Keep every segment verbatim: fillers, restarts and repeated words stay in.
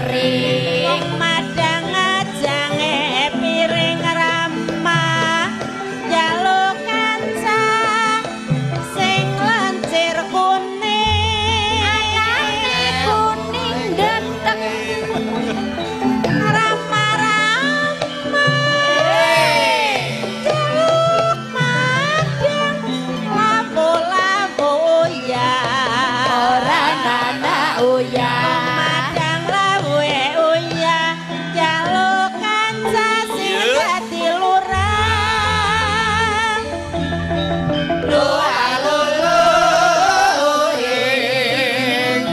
garing madang ajange piring ramah jaluk kanca sing lancir kuning anane kuning ganteng ramah-ramah jaluk madang labu-labu ya ora nana uya madang lawe uya jaluk kanca sing dadi lurah doa luluing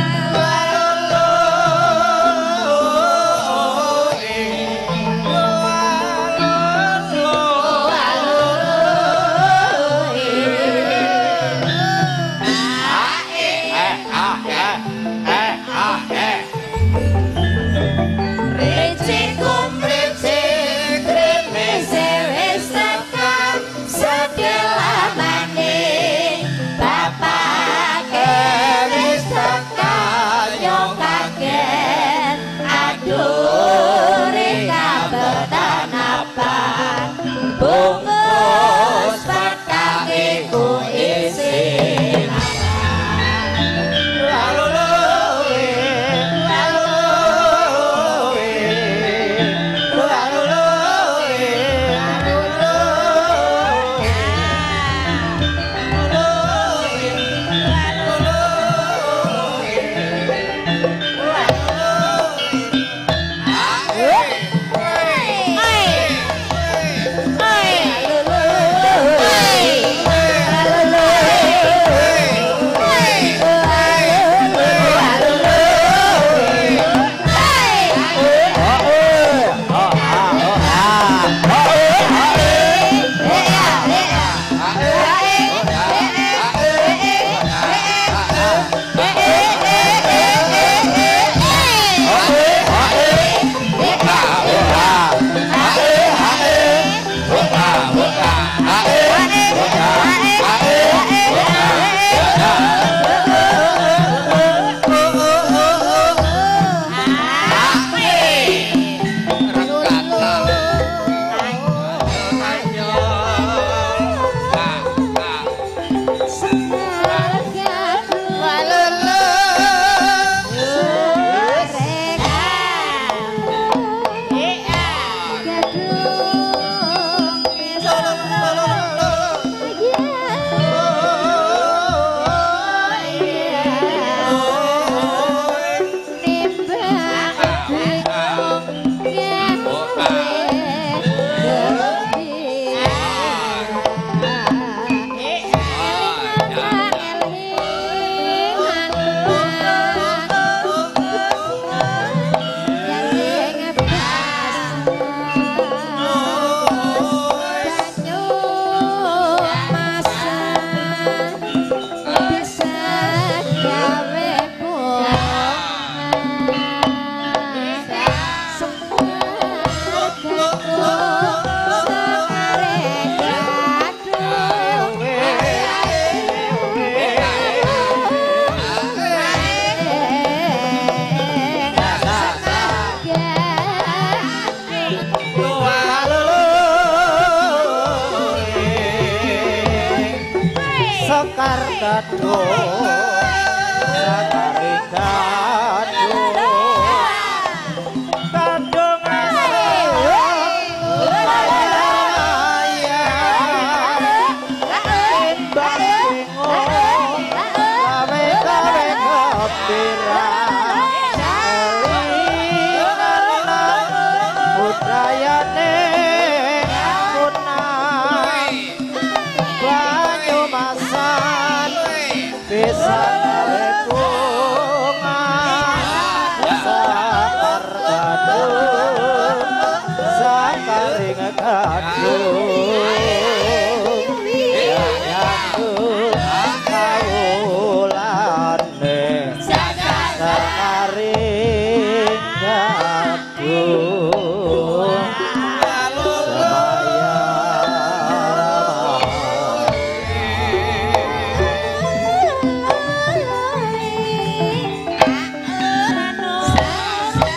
bungkus petakiku isi lalu luwe lalu luwe lalu luwe lalu luwe lalu Sekar gado sakari gado gado ngasaya timbang bingung gawe gawe kepirang elingan budayane bisa gawe bunga sakar gadung sakaring gadung nyambut kaulane sakaring gadung Rano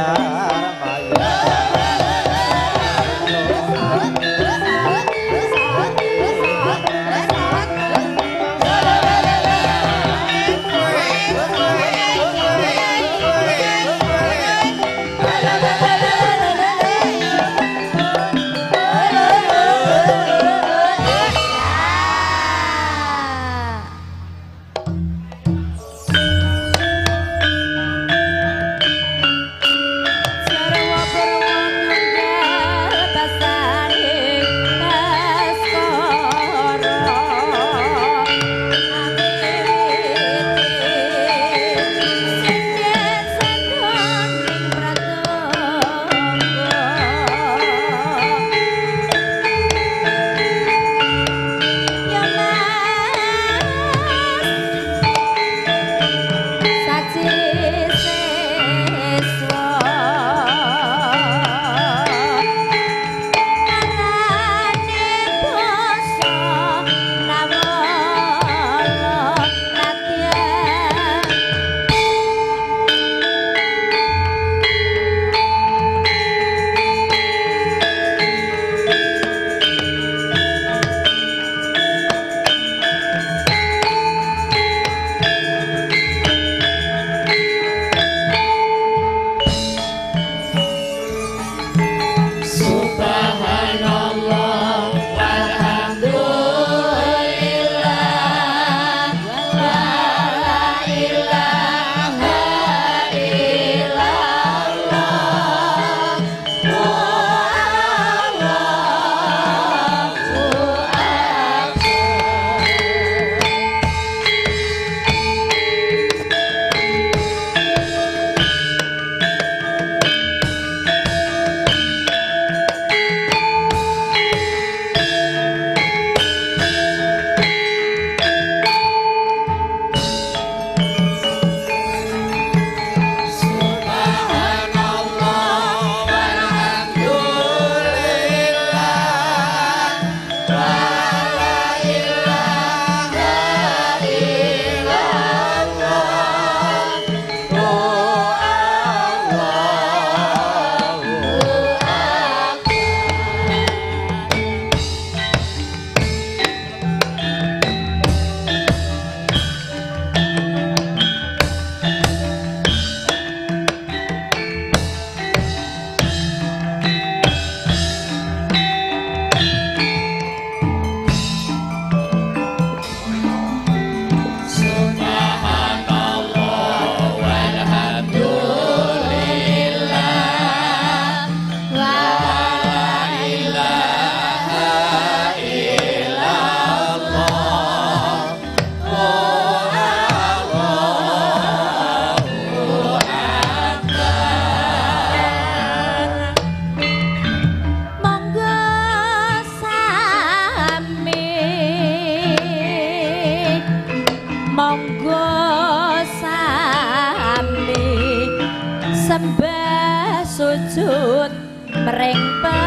sembah sujud mring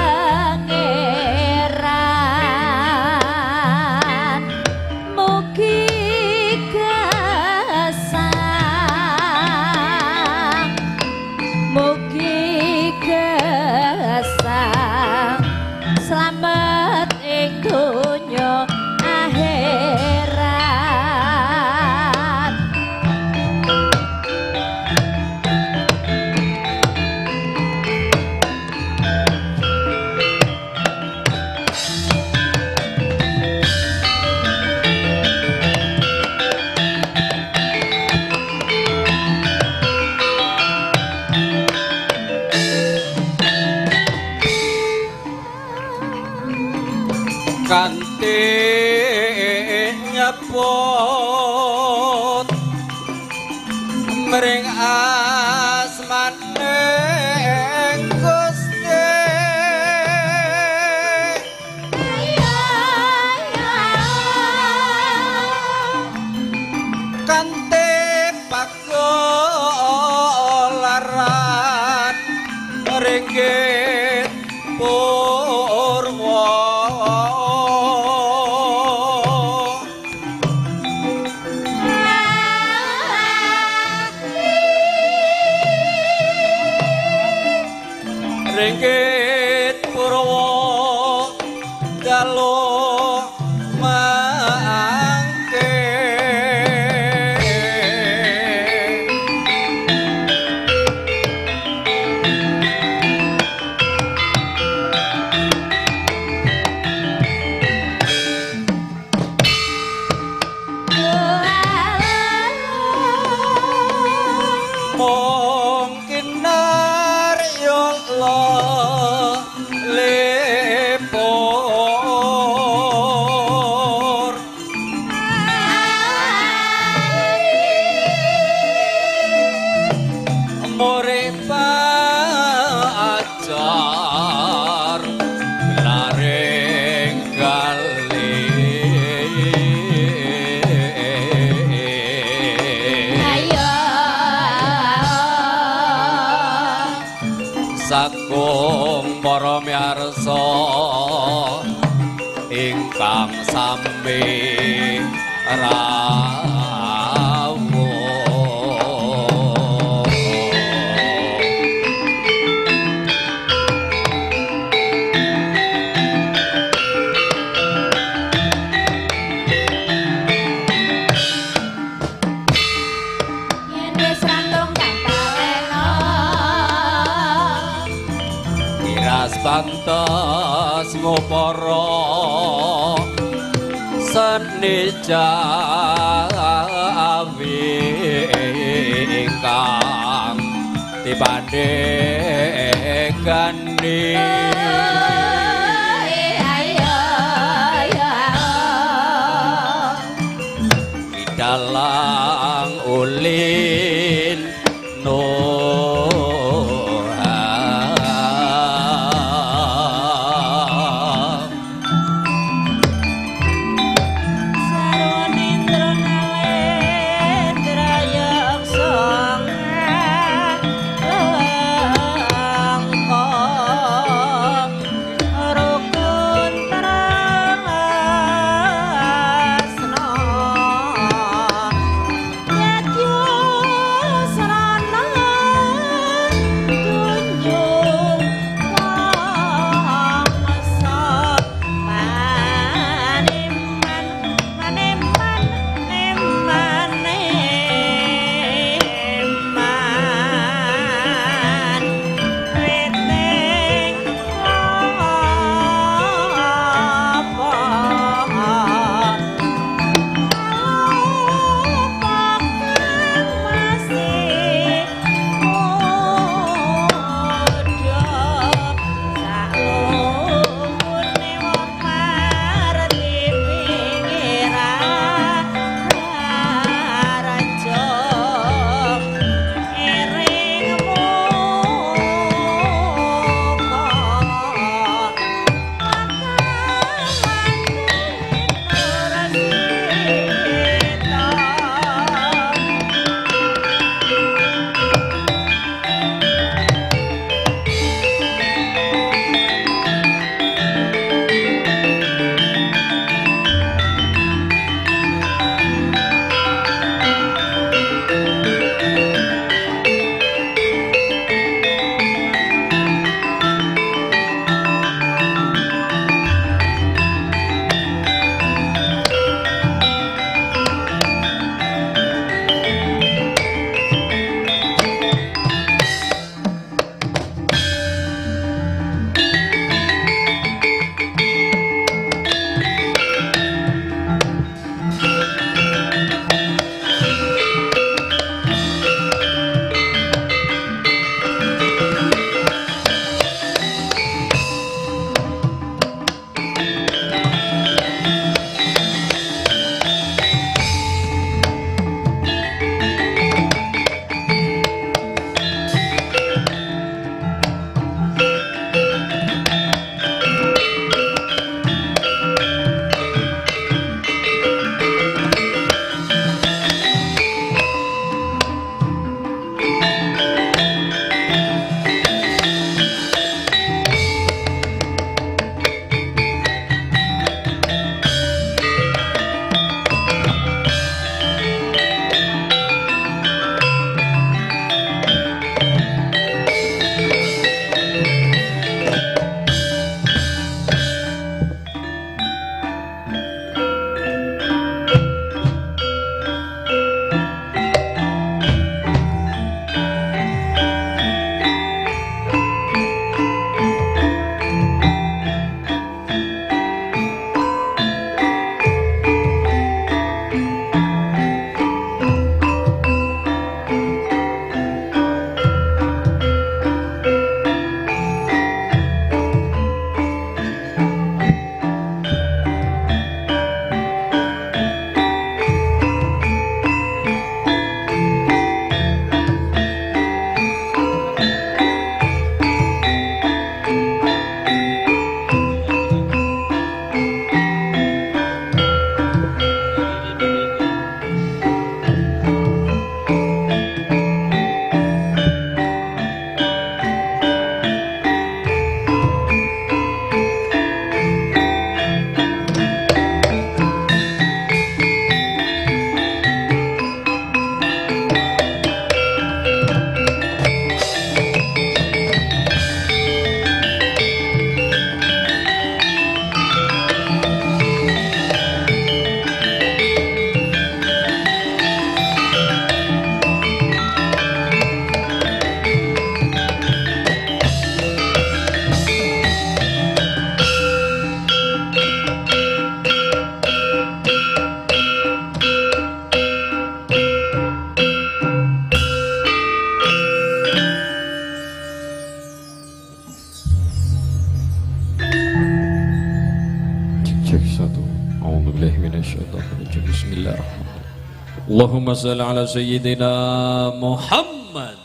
pangeran mugi gesang mugi gesang slamet ing donya akhirat. Kanthi nyebut mring asmane Gusti kanthi pagolaran ringgit purwa ingkang sami rawuh yen wis rantung kantaleno miras pantes ngoporo seni jawi ingkang dibandingani ayo ayo dalang ulin noha sarwanindra nalendra yaksana langka rukun trasna Cek satu. A'udzubillahi minasyaitonir rajim. Bismillahirrahmanirrahim. Allahumma shalli ala sayyidina Muhammad.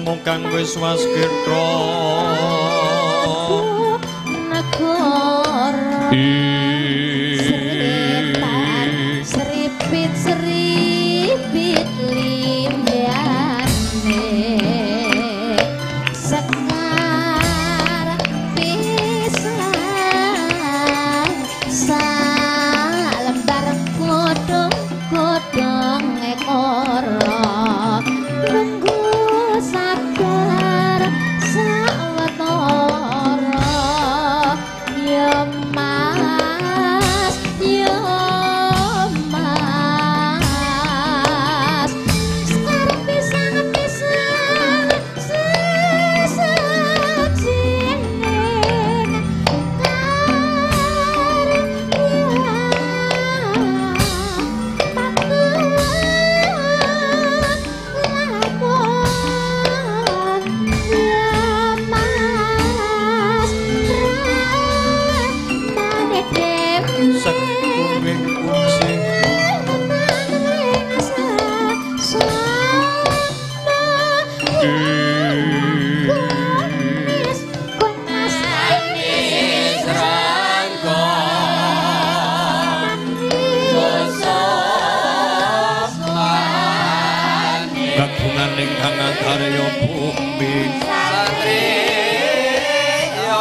temu kang wis waskita negara seripit seripit limbyane sekar pisan salembar kodong-kodong ekara nunggu sabar sawetara ya mas ya mas sekarang pisang pisang sesajining sakuring kucing kagungan ingkang antarya bumi satriya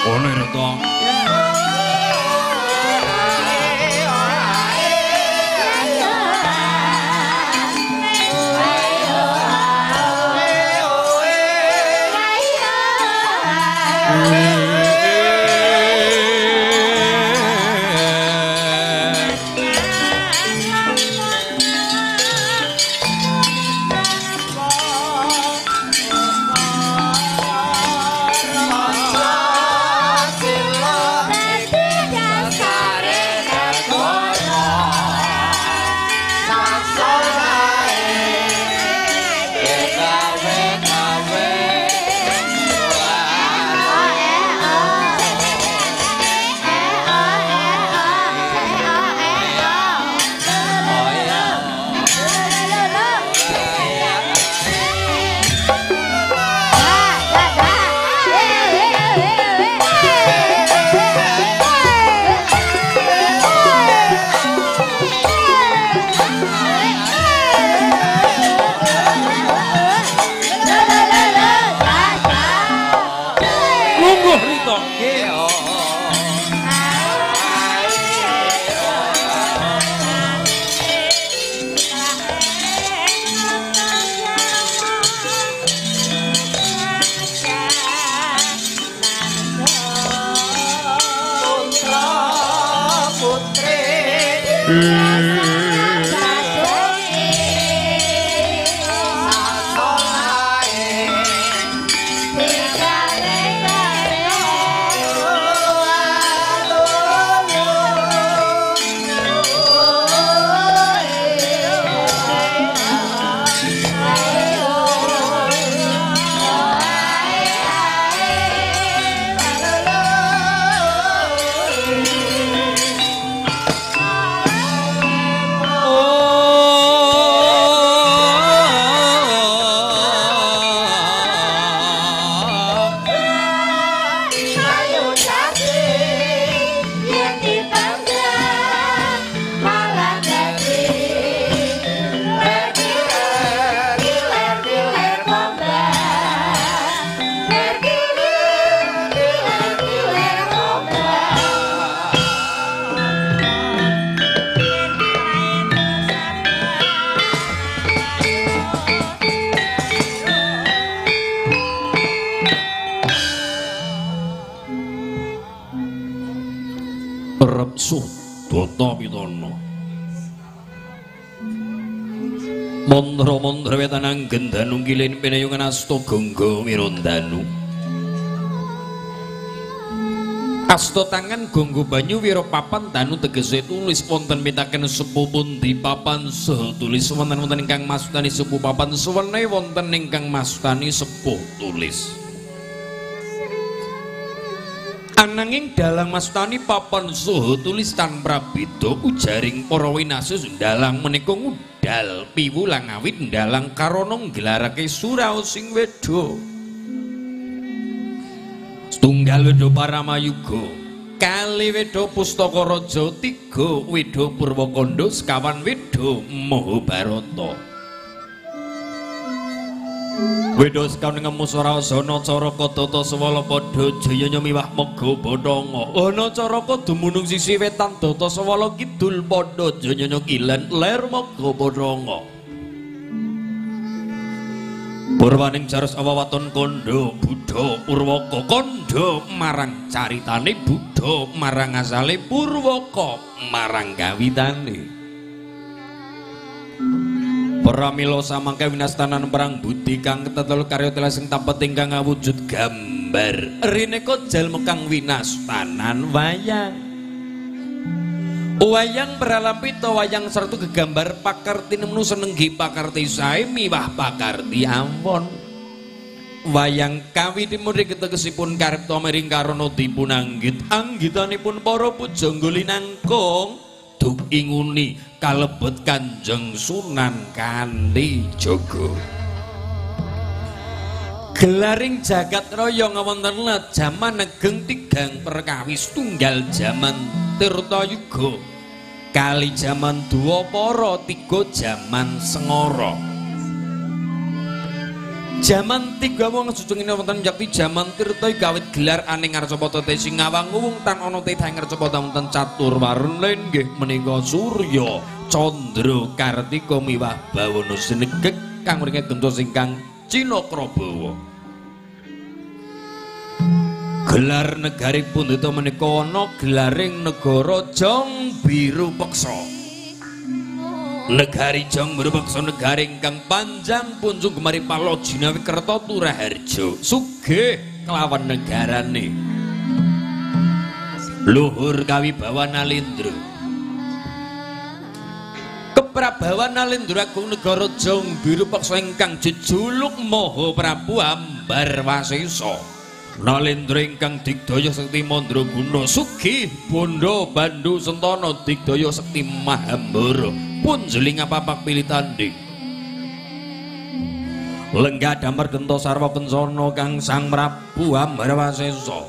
Oleh to. Mondro-mondro wetanang gendanu kilin pinayungan asto gonggo wirondanu asto tangan gonggo banyu wiro papan danu tegese tulis wonten pitaken sepuh pundi papan sehe tulis wonten-wonten ingkang mastani sepuh papan suwene wonten ingkang mastani sepuh tulis ananging dalang mastani papan sehe tulis tanpa beda ujaring para winasis dalang menika dal piwulang awit ndalang karana nggelarake suraos sing wedha setunggal wedha Paramayuga kali wedha Pustaka Raja tiga wedha Purwakanda sekawan wedha Mahabharata wedha sekawan Ngamusarasana Caraka Tata Sewala padha jaya miwah mega Bathanga ana Caraka dumunung sisi wetan Tata Sewala kidul padha jaya kilen ler mega Bathanga purwaning caros awawaton kandha Buddha Purwaka kandha marang caritane Buddha marang asale Purwaka marang kawitane Pramila samangke winastanan perang budi kang ketetel karya teles sing tapet ingkang awujud gambar rineka jalma kang winastanan wayang wayang pralampita wayang sarta gegambar pakarti nemu senenggi pakarti sae miwah pakarti ampun wayang kawitipun tegesipun karipta miring karana dipunanggit anggitanipun para pujangga linangkung duk inguni kalebet Kanjeng Sunan Kalijaga gelaring jagat raya ngawonten jaman negeng tigang perkawis tunggal jaman Tirtayuga kali jaman Dwapara tiga jaman Sengara Jaman tiga wong sujungine wonten yakti jaman tirta gawit gelar aning Ngarcepata te sing ngawang-uwung tan ana titah Ngarcepata wonten catur warnen nggih menika Surya Candra Kartika miwah Bawana Sinegek kang mriki gentos ingkang Cinakrabawa. Gelar negari pundhita menika ana gelaring negara Jong Biru Peksa. Negari Jong Biru Peksa negari ingkang panjang punjung gemari Palojinawi Kerta Turaharja. Sugih kelawan negarane. Luhur kawibawan Nalendra. Keprabawan Nalendra Agung negara Jong Biru Peksa ingkang jejuluk Maha Prabu Ambarwasesa. Nalendra ingkang digdaya sekti Mandraguna sugih Bondo Bandu Sentana digdaya sekti Mahambara punjeling apapak pilih tanding. Lenggah damar gento sarwa kencana kang Sang Prabu Ambarwasesa.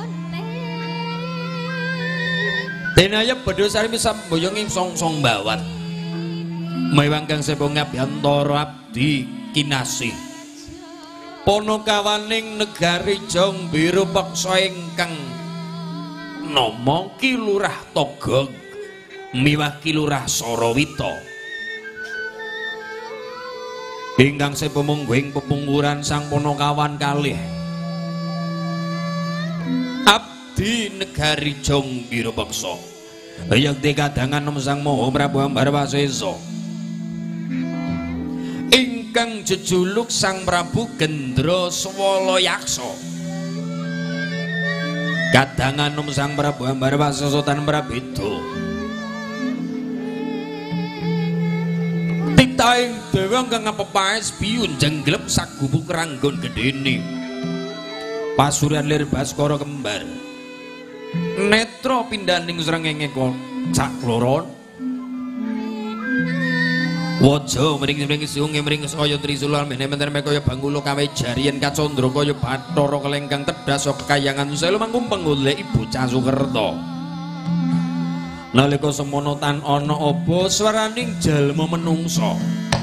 Denaya badhe sari samboyong ing songsong bawat. Mewang kang sepo ngabiyantara abdi kinasih. Ponokawaning negari Jong Biru Peksa ingkang nama Ki Lurah Togog miwah Ki Lurah Sarawita. Ingkang sepemungguing pepungkuran sang Ponokawan kalih abdi negari Jong Biru Peksa. Yakti kadangan nom Sang Maha Prabu Ambarwasesa. Ingkang jejuluk Sang Prabu Gendra Swala Yaksa. Kadangan nom Sang Prabu Ambarwasesa tan prabeda. Titahing dewa kang ngapepaes biyun jengglep sagubuk ranggon gedene. Pasuryan lir Baskara kembar. Netra pindaning srengenge cakloron. Waja mring-mring siung mring saya Trisula menen-menen kaya Bangula kawe jarian Kacandra kaya Bathara kelengkang tedhas kekayangan selu mangkum penggoleki bocah Sukerta. Nalika semono tan ana apa swaraning jalma menungsa.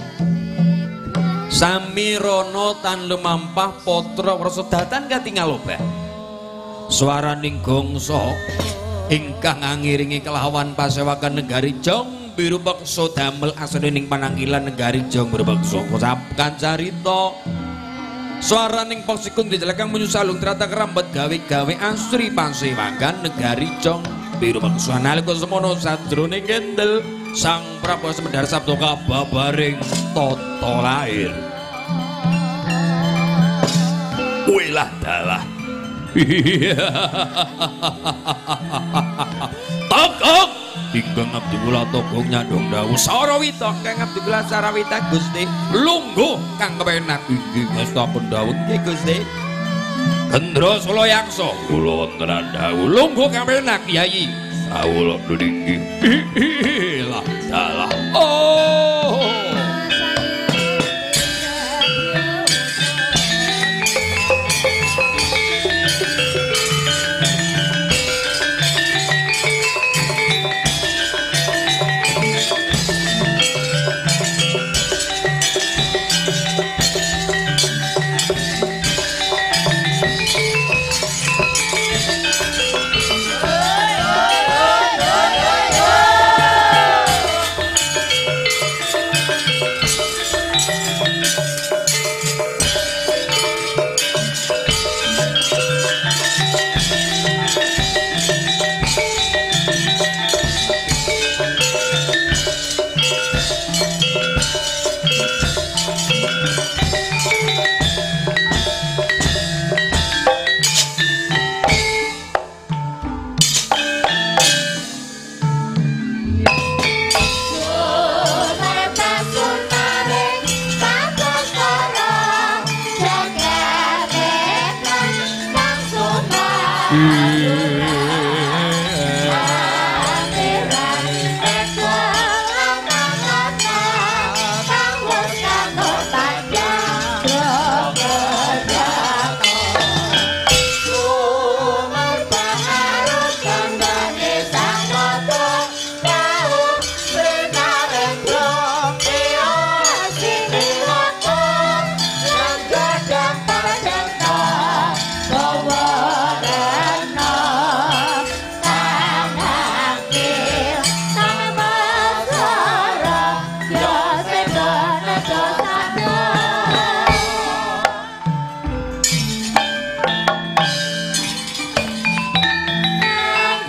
Samirana tan lumampah patra Wersadatan katingal obah. Swaraning gongsa ingkang ngiringi kelawan pasewakan negari Jong Biru Peksa damel aslining pananggilan negari Jong Biru Peksa kocapkan carita. Swaraning peksikun dijelekang menyusalung trata kerambat gawe-gawe asri pasewakan negari Jong Biru Peksa. Nalika semono sadrone kendel Sang Prabu Semedar sabda kababaring tata lair. Wilah dalah Togog ingkang abdi kula Togog nyandhong dawuh Sarawita kang abdi kula Sarawita Gusti lungguh kang kepenak inggih ngastapun dawuh nggih Gusti Gendra Swala Yaksa kula wonten dawuh lungguh kang kepenak Yayi kawula nggih lah dalah oh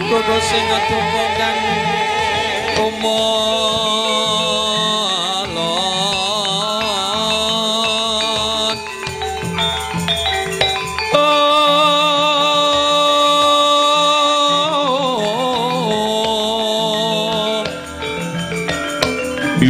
Koko sing ngetuko kang kumalon oh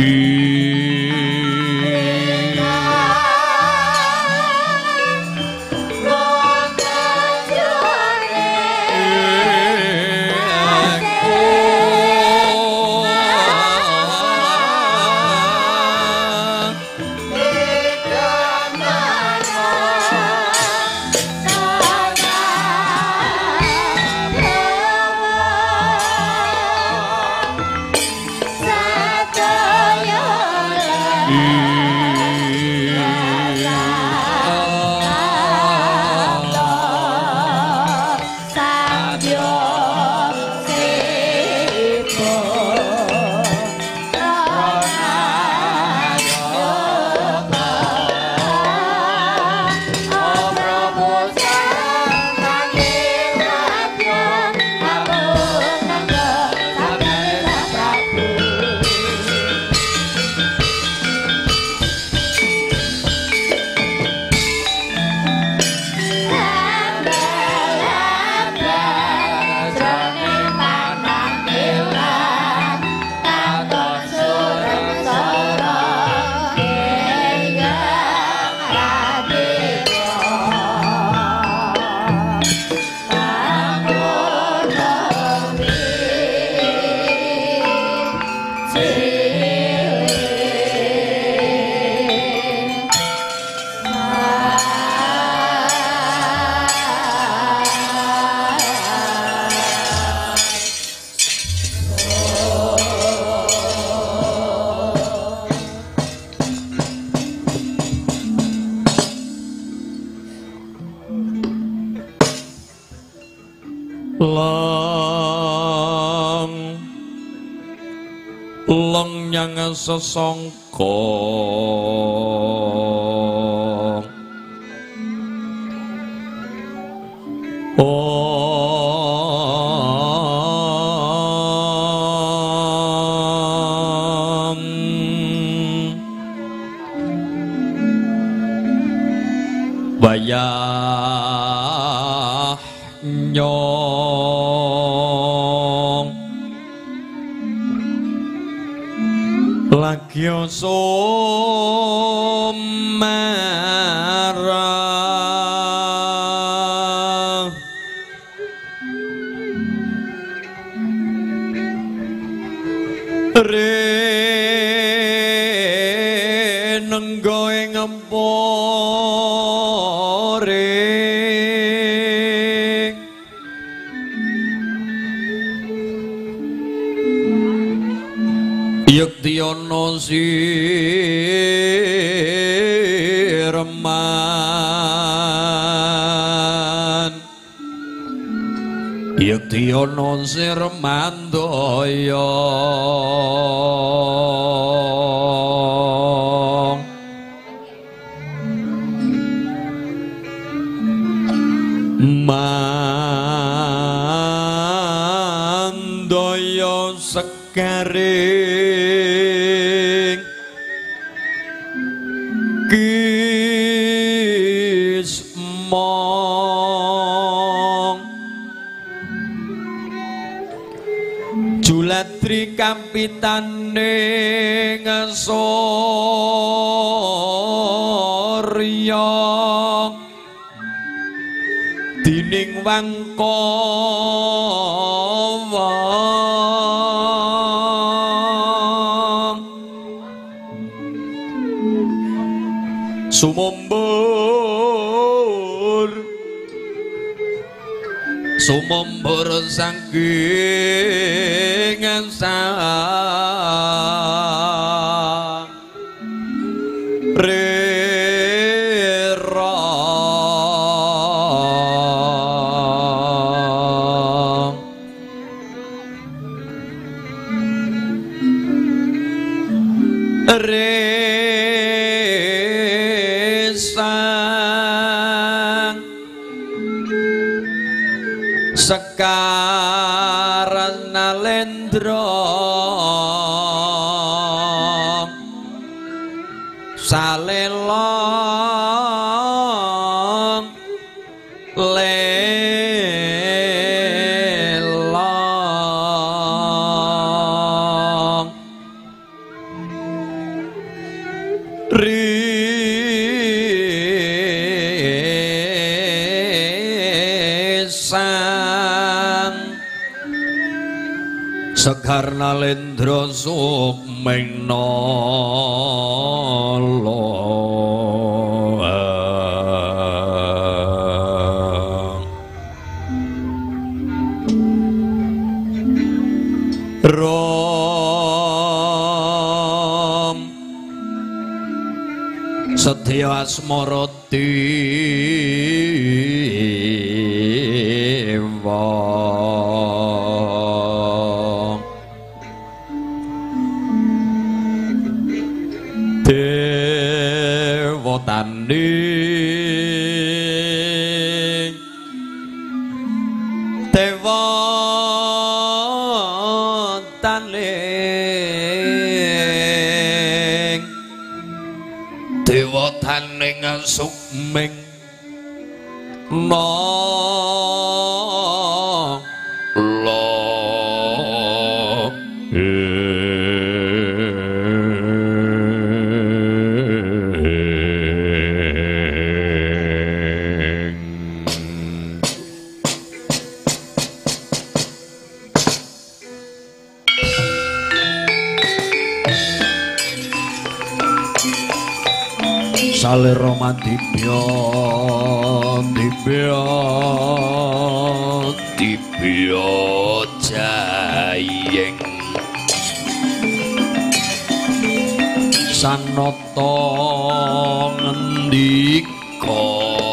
lang lang nyang sesangka om bayah nyong lagi marah re nenggo ing empore Yektiana sirman Yektiana sirman daya mandaya sekaring kismong julatri kampitane ngasorya dining wangkawa sumembur sumembur saking sang rera resang Sekar Nalendra salelong lelong risan Sekar Nalendra sukmeng nolong Rom Setya asmara dewa dewa tanding dewa tanding dewa tanding sukming nolong salira madibya dibya dibya jayeng sanata ngendika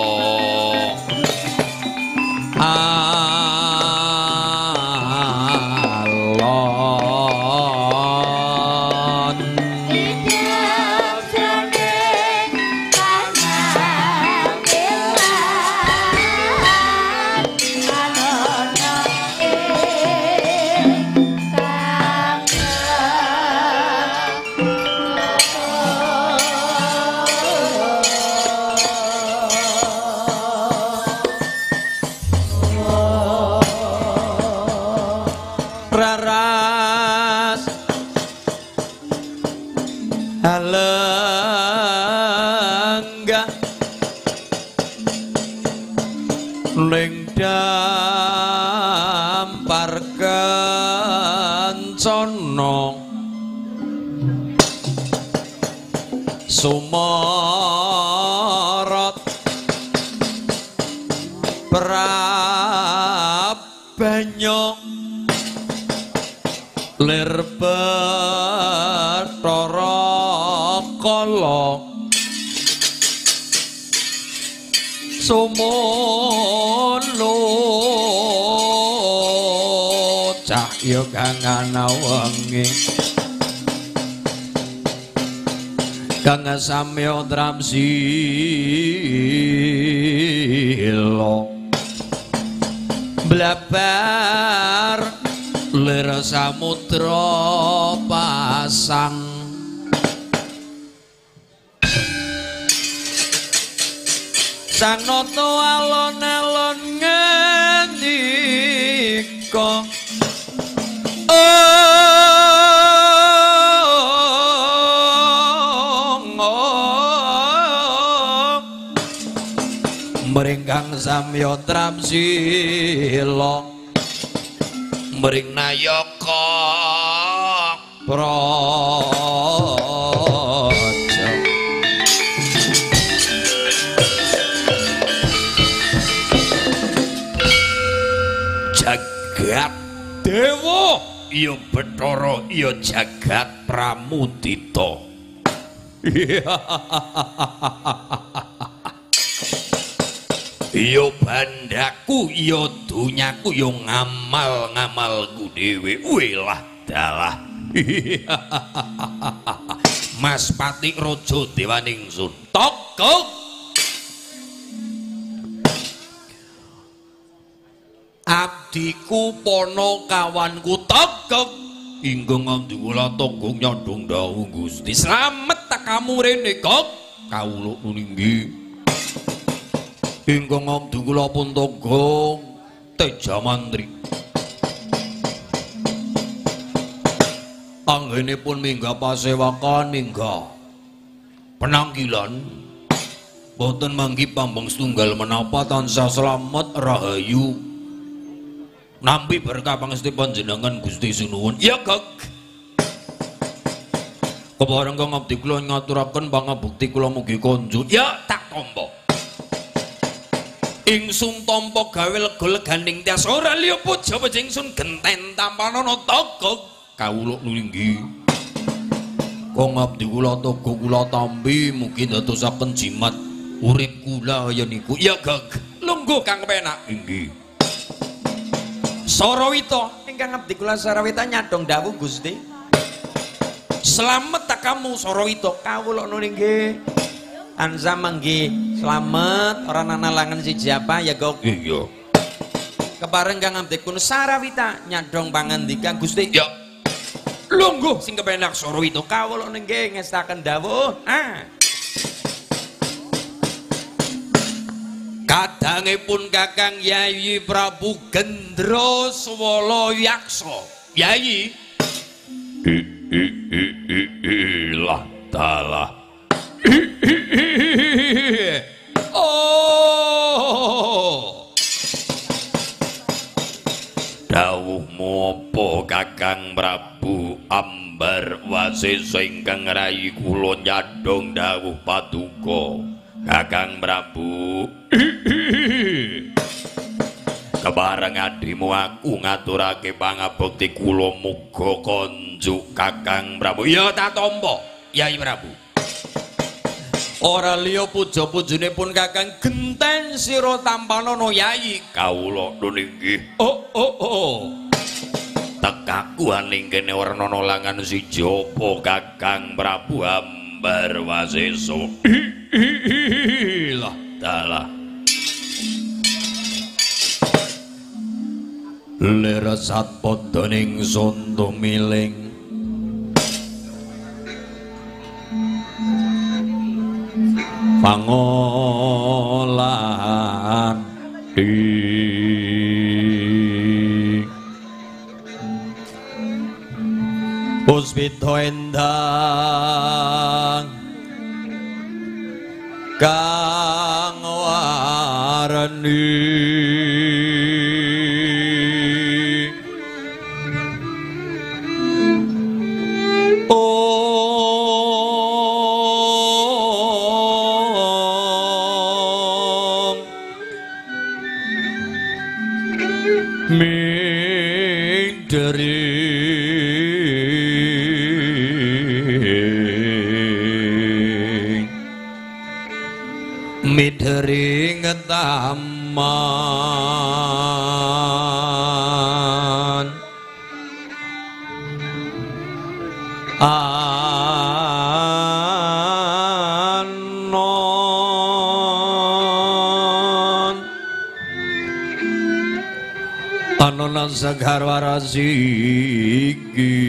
raras halenggah ning dampar kencana sumarot prabanya lir Bathara Kala sumono cahya kang ana wengi kang samya tramsila blabar lir samudra pasang sanata alon-alon ngendika mringkang samya tramsila mring nayaka praja jagat dewa ya Bathara ya jagat pramudita yo bandaku yo dunyaku yo ngamal-ngamalku dhewe welah dalah Mas Pati Raja Dewaning Sun Taka abdiku pono kawanku tegek ingkang ngandhi kula togong nyandhong dawuh Gusti slamet tak kamu rene kok kawula ninggi ingkang ngandhi kula pun togong Teja Mantri anggenipun minggah pasewakan minggah penanggilan boten manggi pambang setunggal menapa tansah slamet rahayu nampi berkah pangesti panjenengan Gusti Sinuwun ya Kak kebareng kang abdi kula ngaturaken pangabukti kula mugi konjuk ya tak tampa ingsun tampa gawe lega-leganing tias ora liya puja ingsun genten tampanana togok kawula nulinggi kang abdi kula togo kula tampi mugi dadosaken jimat urip kula ya niku ya Kak lungguh kang penak inggih Sarawita ingkang abdi kula Sarawita nyadong dawuh Gusti slamet tak kamu Sarawita kawula nuwun nggih tansah manggi slamet ora nanalangan siji apa ya Gok iya kebareng kang abdi kula Sarawita nyadong pangandika Gusti ya lungguh sing kepenak Sarawita kawula nuwun nggih ngestaken dawuh ah kadangipun Kakang Yayi Prabu Gendra Swala Yaksa Yayi ilah dalah oh dawuhmu apa Kakang Prabu Ambar Wasesa ingkang rayi kula nyadong dawuh paduka Kakang Prabu kebareng adimu aku ngaturake pangabekti kula muga konjuk Kakang Prabu ya tak tampa Yai Prabu ora liya puja-pujanipun Kakang genten sira tampanana Yai kawula nuwun inggih oh oh oh tekaku aning kene warna langan siji apa Kakang Prabu Ambar Wasesa lah dalah leresat podoning sonto miling pangolahan di puspita endang kang warani om mideri midering taman anon anonan segar warasiki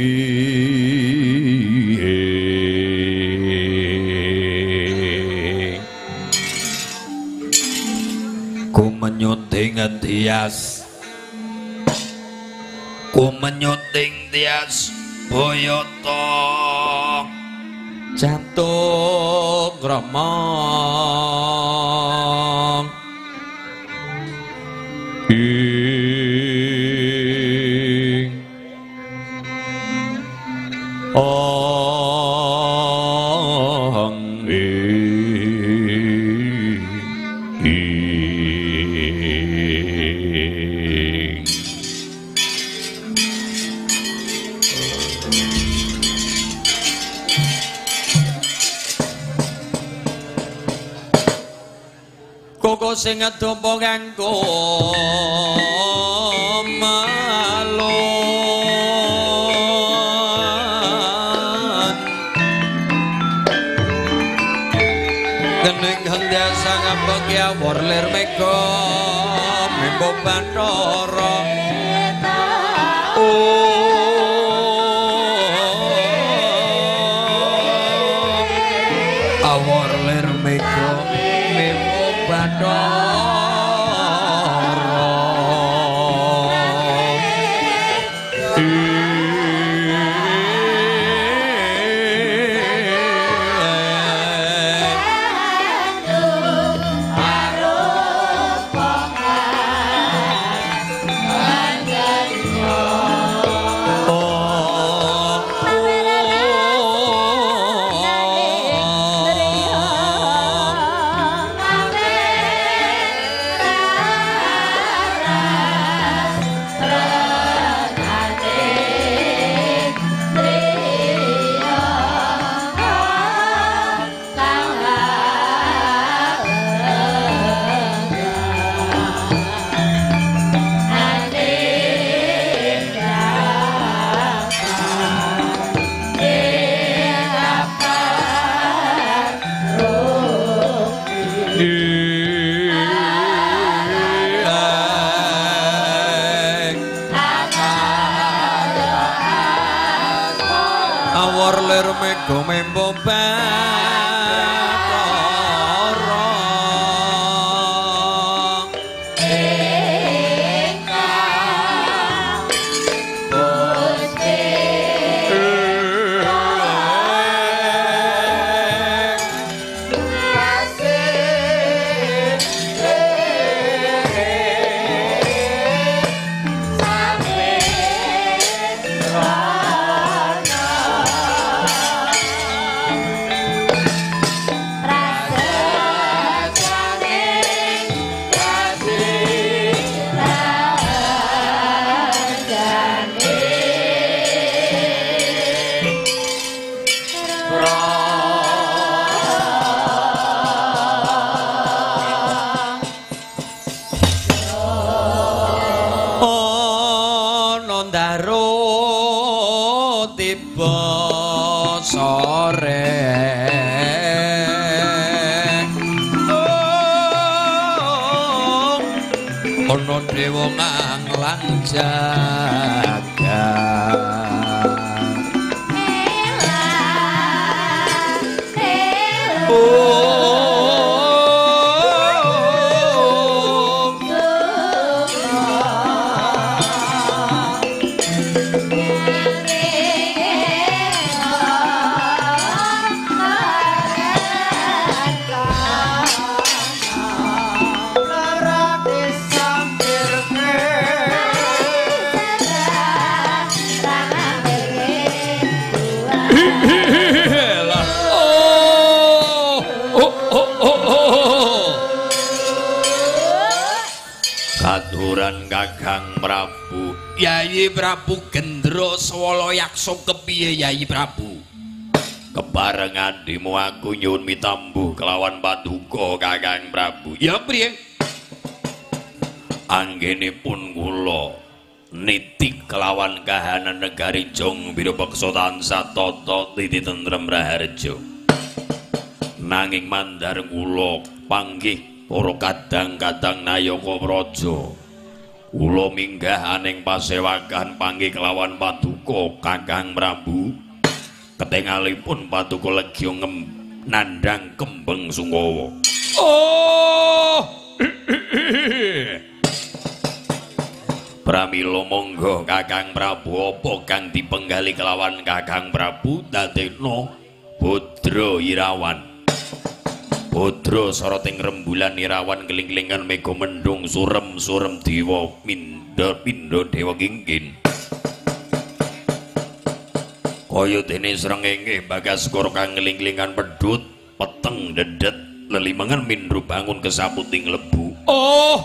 ku menyuting tias ku menyuting tias boyoto jantung remong ing ong ing ing koko sing ngedompo kanggo malon kening hang desa ngabek ya warlir mega membo Bathara lir mega mempo Bathara ana dewa nganglang jagat Kakang Prabu. Yayi Prabu Gendro Swala Yaksa kepiye Yayi Prabu? Kebarengan demo aku nyuwun mitambuh kelawan paduka Kakang Prabu. Ya priye? Anggenipun kula niti kelawan kahanan negari Jong Birapeksa tansah tata titi tentrem raharja. Nanging mandhar kula panggih para kadang-kadang nayaka praja. Kula minggah aning pasewakan panggih kelawan paduka Kakang Prabu. Ketingalipun paduka legya nandhang kembeng Sungkawa. Oh! Pramila monggo Kakang Prabu apa kang dipenggali kelawan Kakang Prabu dadekna Badra Irawan. Badra sarating rembulan Irawan keling-kelingan mega mendung surem-surem dewa pindha-pindha dewa kingkin. Kaya dene srengenge Bagaskara kang keling-kelingan pedhut peteng dedet lelimengan mindru bangun kesaputing lebu. Oh.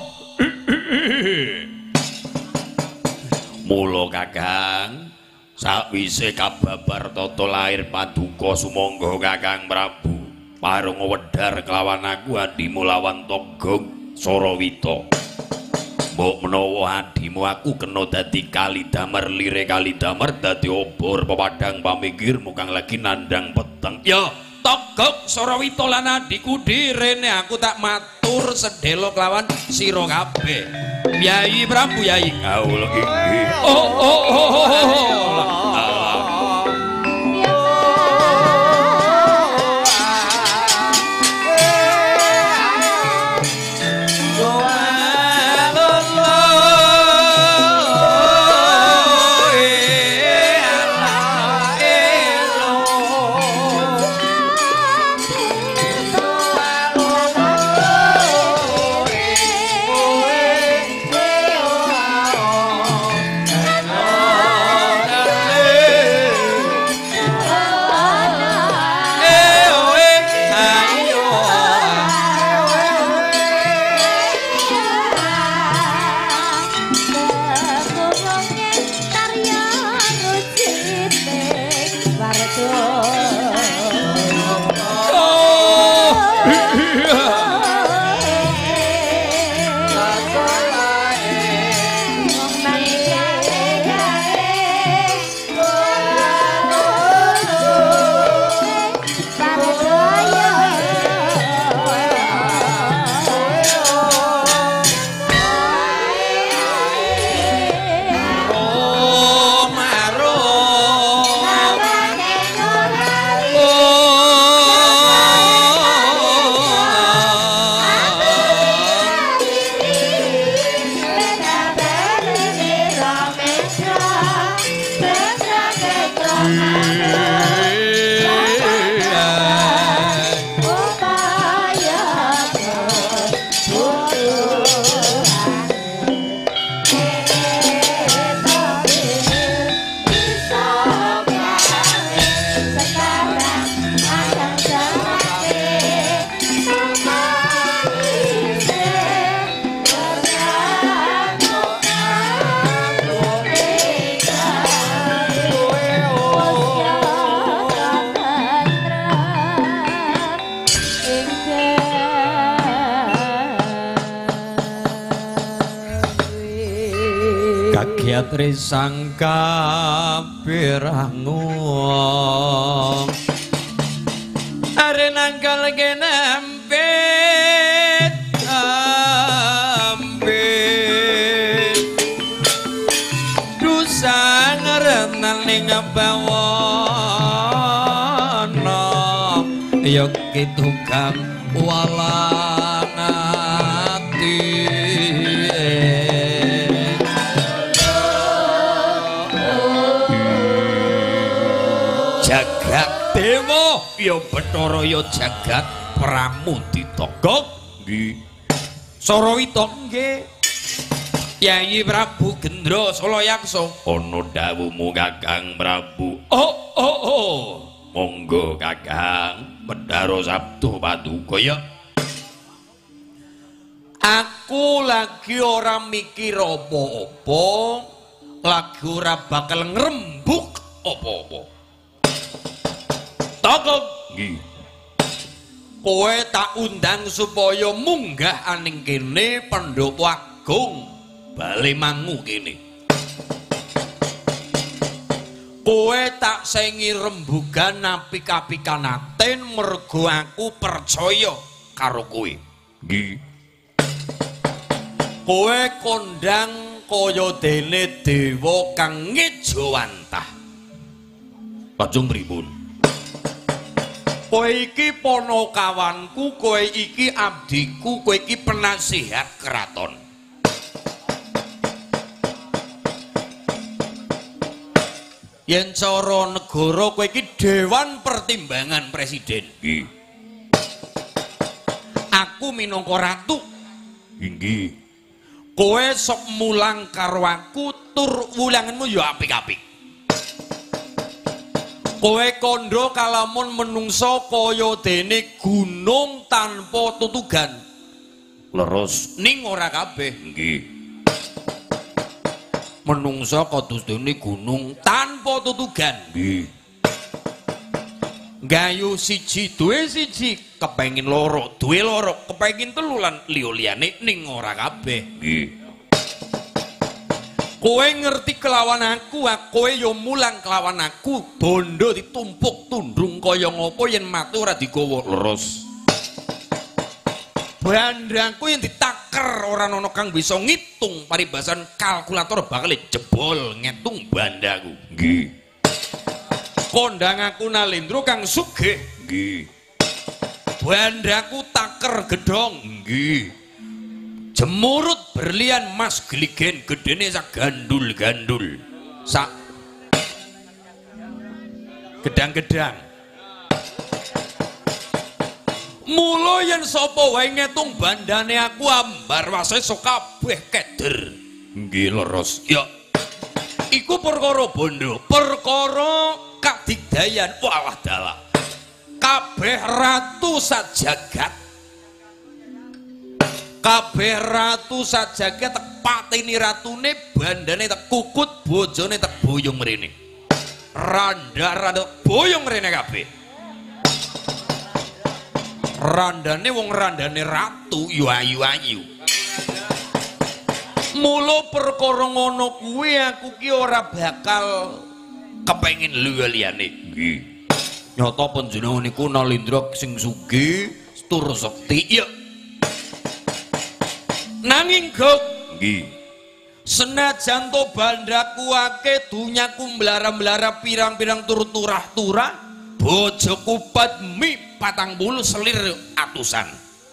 Mula Kakang sakwise kababar tata lair paduka sumangga Kakang Prabu parung wedhar kelawan aku adimu lawan Togog Sarawita. Mbok menawa adimu aku kena dadi Kalidamar lire Kalidamar dadi obor pepadang pamikirmu kang lagi nandhang peteng. Ya Togog Sarawita lan adiku direne aku tak matur sedhela kelawan sira kabeh. Yayi Prabu Yayi. Kawula inggih. Oh oh oh oh. oh. Yatri sangka pirangung are nangkal kenempet ambet dosa ngerenan ning bawana ya kitu kang walang ati jagat dewa ya Bathara ya jagat Pramudita nggih Sarawita nggih Yayi Prabu Gendra Salayaksa ana dawuhmu Kakang Prabu oh oh oh monggo Kakang Bathara Sabda Paduka ya aku lagi ora mikir apa-apa lagi ora bakal ngrembug apa-apa Tokok nggih kowe tak undang supaya munggah aning kene Pendopo Agung Balemangu kene kowe tak sengi rembugan apik-apikan aten mergo aku percaya karo kowe nggih kowe kondang kaya dene dewa kang ngejawantah lajeng pripun kowe iki ponokawanku, kowe iki abdiku, kowe iki penasihat keraton. Yen cara negara kowe iki Dewan Pertimbangan Presiden. Nggih. Aku minangka ratu. Nggih. Kowe sok mulang karo aku tur wulanganmu ya apik-apik. Kowe kondo kalamun menungso kaya dene gunung tanpa tutugan. Leres Ning ora kabeh. nggih. Menungso kados dene gunung tanpa tutugan. Nggih. Gayu siji duwe siji, kepengin loro duwe loro, kepengin telu lan liya-liyane ning ora kabeh. Nggih. Kowe ngerti kelawan aku, kowe yo mulang kelawan aku, bondo ditumpuk tundung kaya ngopo yen matu ora digawa. Leres. Bandaku yang ditaker ora ana kang bisa ngitung paribasan kalkulator bakal jebol ngitung bandaku. Nggih. Kondang aku Nalendra kang sugih. Nggih. Bandaku taker gedhong. Nggih. Jemurut berlian mas gligen gedene sak gandul-gandul. Sak gedang-gedang. Mula yen sapa wae ngitung bandane aku ambar wase sok kabeh keder. Nggih leres. Ya. Iku perkara bondo, perkara kadigdayan walah dalah. Kabeh ratu sajagat. Kabeh ratu sajagat tek pateni ratune, bandane tek kukut, bojone tek boyong mrene. Randa-randa boyong mrene kabeh. Randane wong randane ratu yo ayu-ayu. Mula perkara ngono kuwi aku ki ora bakal kepengin liya-liyane. Nggih. Nyata panjenengan niku Nalendra sing sugih tur sekti. Ya. Nanging Gok, Nggih. senajan to bandaku akeh dunyaku mblara-mblara pirang-pirang tur turah-turah, bojoku padmi patang puluh selir atusan.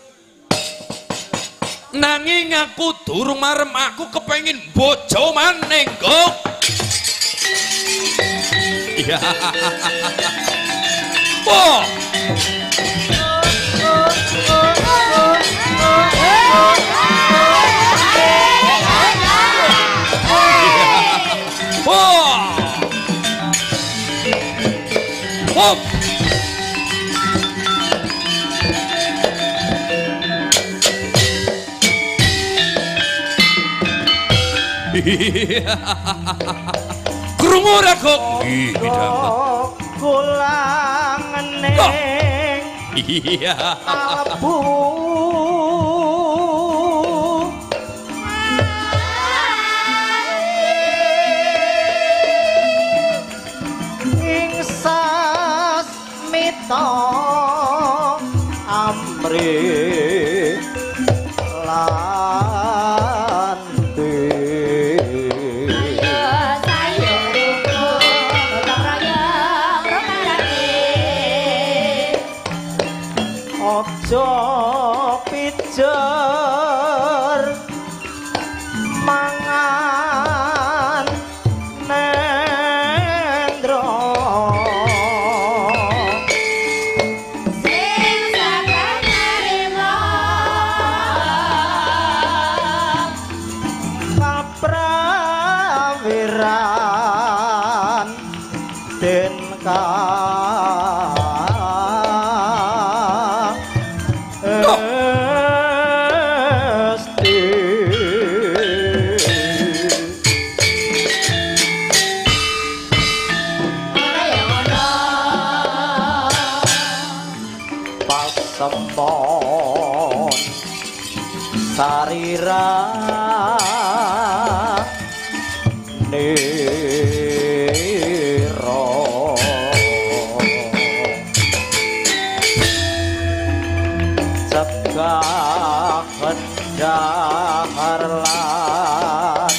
Nanging aku durung marem, aku kepengin bojo maning, Gok. Iya. Wah. Wah. Wah. Krungu ora Kok? Nggih, midhanget. Kulang neng Iya. abu to amri lanti ayo sayur rukun tetap royong romarane ojo pijer mangan nendro sing saged narima kaprawiran den ka sempon sarira niro cegah kedahar lan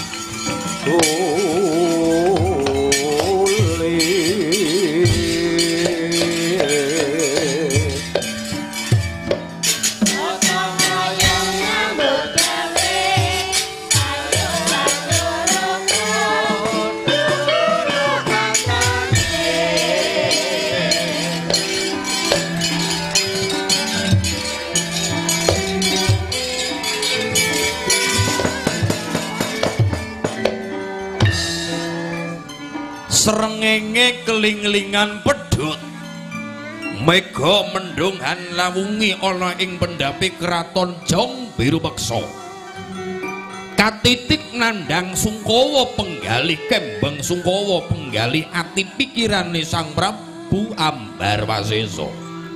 srengenge kelinglingan pedhot mega mendungan lawungi ana ing pendhape kraton Jong Biru Peksa katitik nandhang Sungkawa penggalih kembang Sungkawa penggalih ati pikirane Sang Prabu Ambarwasesa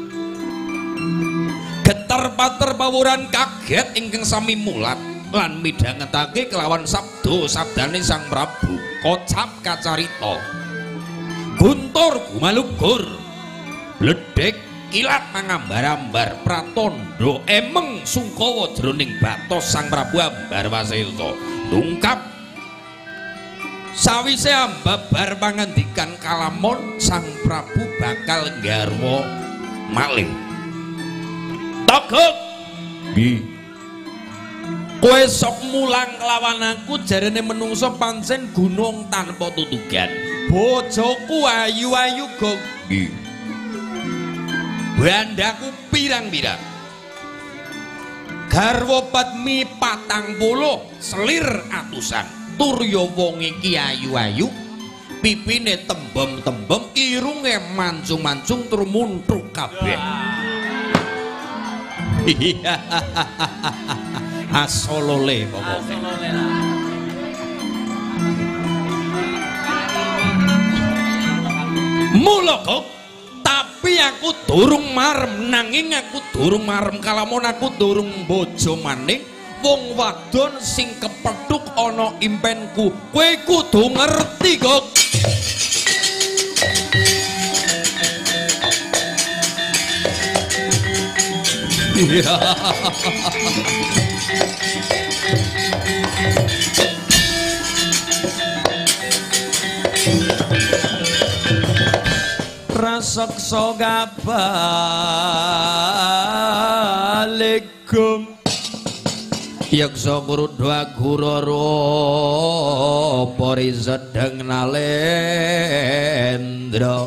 getar pater pawuran kaget ingkang sami mulat lan midhangetake kelawan sabda sabdane Sang Prabu kocap kacarita guntur gumalugur bledhek kilat mangambar-ambar pratandha emeng Sungkawa jroning batos Sang Prabu Ambarwasesa tungkap sawise ambabar pangandikan kalamon Sang Prabu bakal nggarwa malih Togok nggih kowe sok mulang kelawan aku jarene menungso pancen gunung tanpa tutugan bojoku ayu-ayu gog nggih bandaku pirang-pirang garwa padmi patang puluh selir atusan turya wong iki ayu-ayu pipine tembem-tembem irunge mancung-mancung tur muntruk kabeh asolole pokoke mula kok tapi aku durung marem nanging aku durung marem kalamun aku durung bojo maning wong wadon sing kepethuk ana impenku kowe kudu ngerti kok raseksa kabalikum yaksa kurudha gurara parisedeng nalendra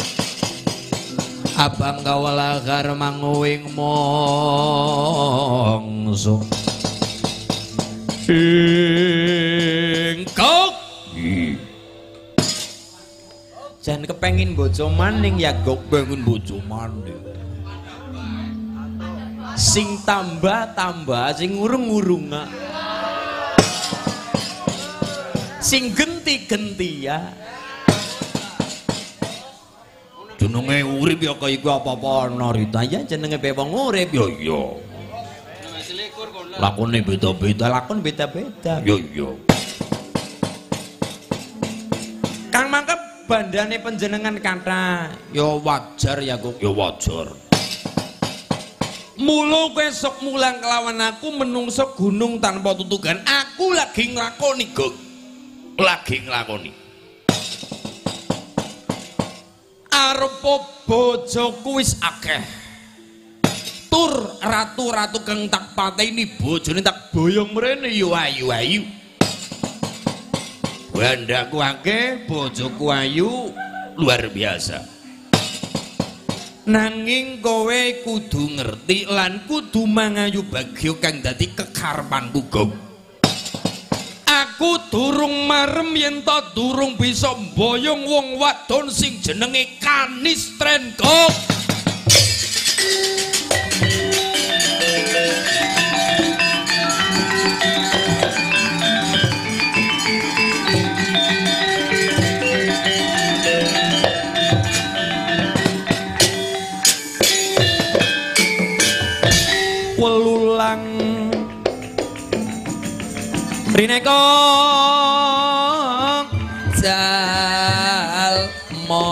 abang kawalakar manguwing mongso ingkok jan kepengin bojo maning ya gok pengen bojo maning sing tambah-tambah sing ngurung-ngurung sing genti-genti ya jenenge urip ya kaya iku apa-apa ana Rita ya jenenge wong urip ya iya lakone beda-beda lakon beda-beda ya iya Kang Mangkep bandane panjenengan kathah ya wajar ya kok Ya wajar. mula kowe sok mulang kelawan aku menungso gunung tanpa tutugan aku lagi nglakoni Gog Lagi nglakoni. arepa bojoku wis akeh tur ratu-ratu kang tak pateni bojone tak boyong mrene yo ayu-ayu bandaku akeh bojoku ayu Luar biasa. nanging kowe kudu ngerti lan kudu mangayu bagya kang dadi kekarepanku Gog aku durung marem yen ta durung bisa mboyong wong wadon sing jenenge Kanistren Gog welulang rineka jalma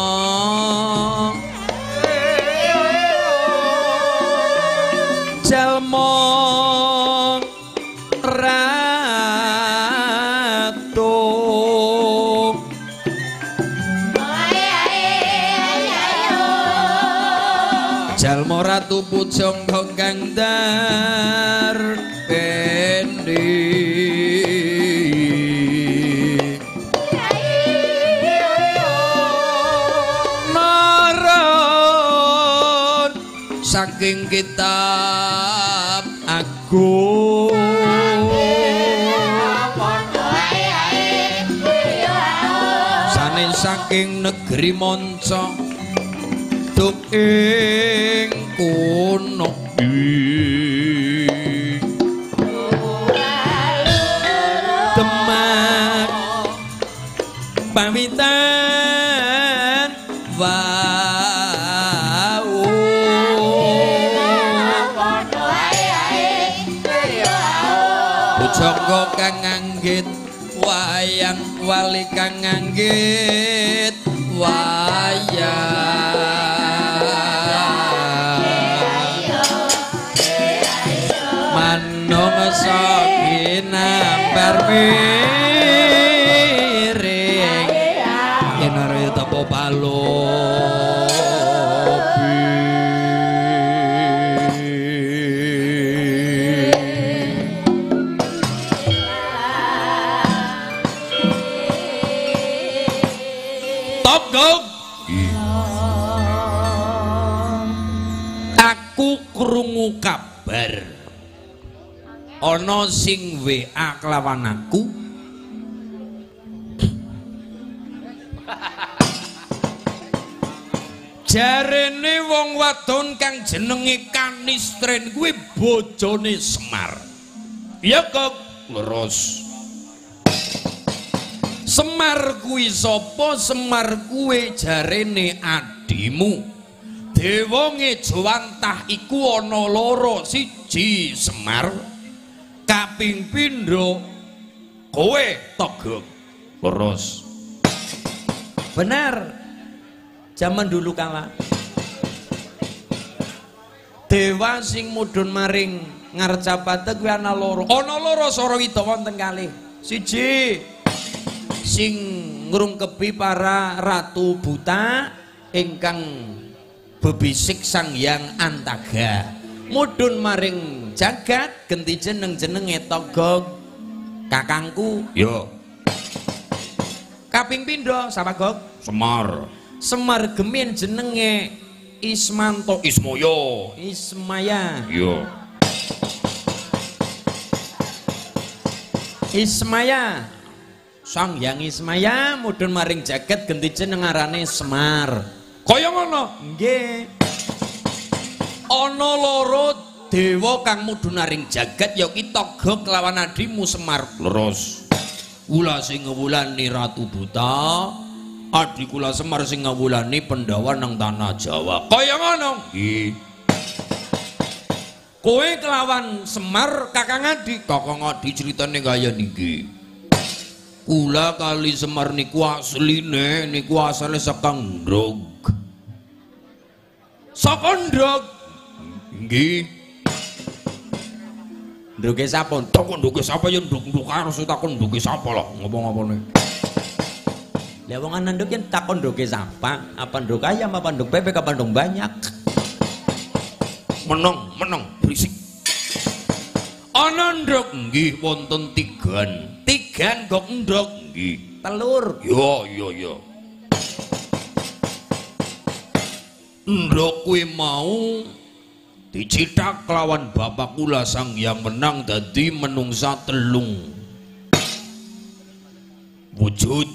jalma ratu jalma ratu pujangga kang dar pendi naron saking kitab agung sanes saking negeri manca duk ing kono Demak pamitan wau pujangga kang nganggit wayang wali kang nganggit wayang manungsa ginambar miring yen arep tapa palobi top Gog aku krungu kabar ana sing W A kelawan aku jarene wong wadon kang jenenge Kanistren kuwi bojone Semar ya kok leres Semar kuwi sapa Semar kuwi jarene adimu Dewa Ngejawantah iku ana loro siji Semar kaping pindho kowe Togog leres benar zaman dulu kala dewa sing mudhun maring Ngarjapata kuwi ana loro ana loro Sarawita wonten kalih siji sing ngrungkebi para ratu buta ingkang bebisik Sang Hyang Antaga mudhun maring jagat genti jeneng-jenenge Togog kakangku Yo kaping pindho sapa Gog Semar Semar gemin jenenge Ismanto Ismoyo Ismaya Yo Ismaya Sang Hyang Ismaya mudhun maring jagat genti jeneng arane Semar kaya ngono nggih ana loro dewa kang mudhun maring jagat ya ki Togog kelawan adimu Semar leres kula sing ngewulani Ratu Buta adi kula Semar sing ngewulani Pandhawa nang tanah Jawa kaya ngono nggih kowe kelawan Semar kakang Adi kakang Adi critane kaya niki Kula kali Semar niku asline niku asale saka Ndrog. Saka Ndrog. Nggih. Ndroge sapa? Takon ndroge sapa ya ndrog-ndrog harus takon ndroge sapa lho ngomong-ngomongane. Lah wong ana ndrog yen takon ndroge sapa? Apa ndrog ayam apa ndrog bebek apa ndrog banyak? Meneng, meneng, berisik. Ana ndrog nggih wonten tigan. Tigan kok ndrog nggih. Telur. Yo yo yo. Ndrog kuwi mau dicithak lawan bapak kula sang yang menang dadi menungsa telung wujud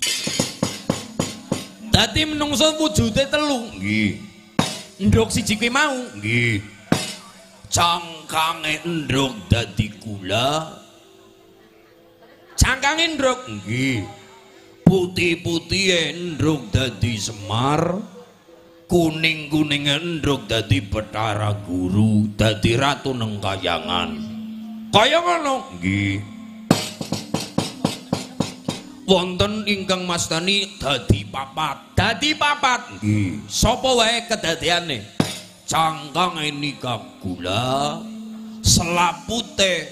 dadi menungsa wujude telung nggih ndrog siji kuwi mau nggih cangkange ndrog dadi kula cangkange ndrog nggih putih-putihe ndrog dadi Semar kuning-kuning endrog dadi Bathara Guru dadi ratu neng kayangan kaya ngono nggih wonten ingkang mastani dadi papat dadi papat nggih sapa wae kedadeane cangkang nika gula selapute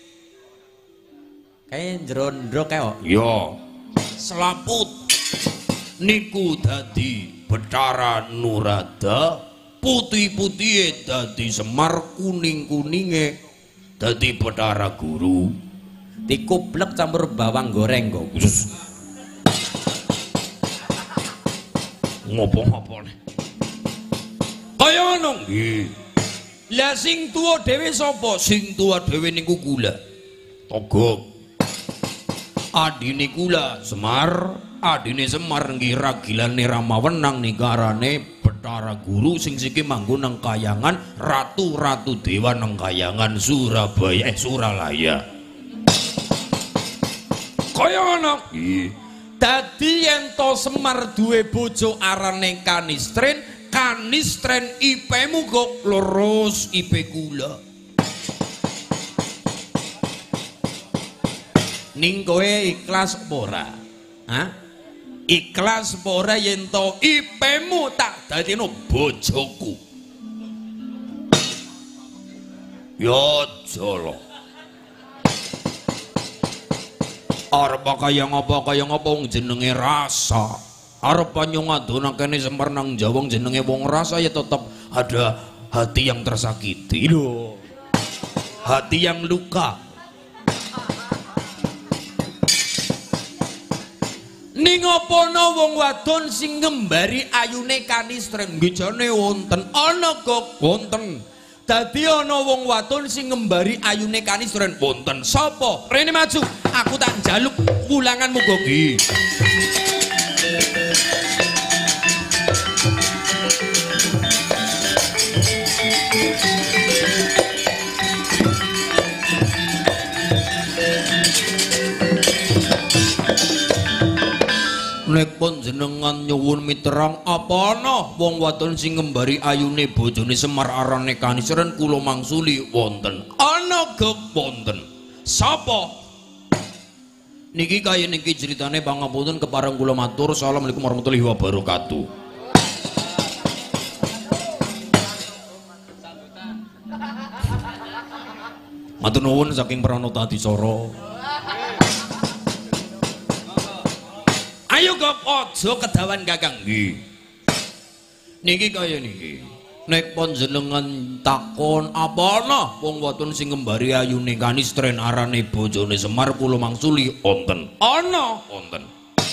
Kae jero ndrog kae kok. yo selaput niku dadi Bathara Nurada putih-putihe dadi Semar kuning-kuninge dadi Bathara Guru Dikuplek campur bawang goreng kok. ngopo-ngopo kaya ngono nggih lah sing tuwa dhewe sapa sing tuwa dhewe niku kula Togog adine kula Semar adine Semar nggih ragilane Ramawenang nikarane Bathara Guru sing siki manggon nang kayangan ratu-ratu dewa nang kayangan Surabaya eh Suralaya kaya ngono nggih dadi yen to Semar duwe bojo arane Kanistren Kanistren I P-mu kok lurus I P kula ning kowe ikhlas apa ora ha ikhlas apa ora yen to I P-mu tak dadino bojoku ya jolo arep kaya ngapa kaya ngapa wong jenenge rasa arep nyongadonakene Semar nang Jawa jenenge wong rasa ya tetep ada hati yang tersakiti lho hati yang luka ning apa wong wadon sing ngembari ayune Kanistren ngejane wonten ana kok wonten dadi ana wong wadon sing ngembari ayune Kanistren wonten sapa rene maju aku tak njaluk wulanganmu Gogi nek pun jenengan nyuwun miterang apa ana wong wadon sing ngembari ayune bojone Semar arane Kanistren kula mangsuli wonten ana gek wonten sapa niki kaya niki ceritane pangapunten kepareng kula matur assalamualaikum warahmatullahi wabarakatuh matur nuwun saking Pranata Adicara ayo kok aja kedawan Kakang nggih niki kaya niki nek panjenengan takon apa ana wong wadon sing ngembari ayune Kanistren arane bojone Semar kula mangsuli wonten ana wonten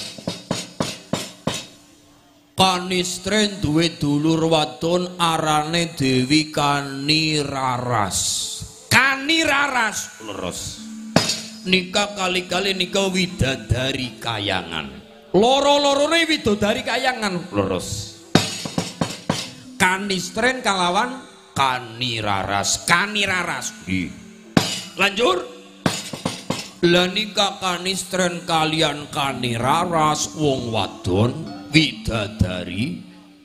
Kanistren duwe dulur wadon arane Dewi Kaniraras Kaniraras leres nikah kali-kali nikah widadari kayangan loro-lorone widodari kayangan leres Kanistren kalawan Kaniraras Kaniraras nggih lanjur lah nikah Kanistren kalian Kaniraras wong wadon widadari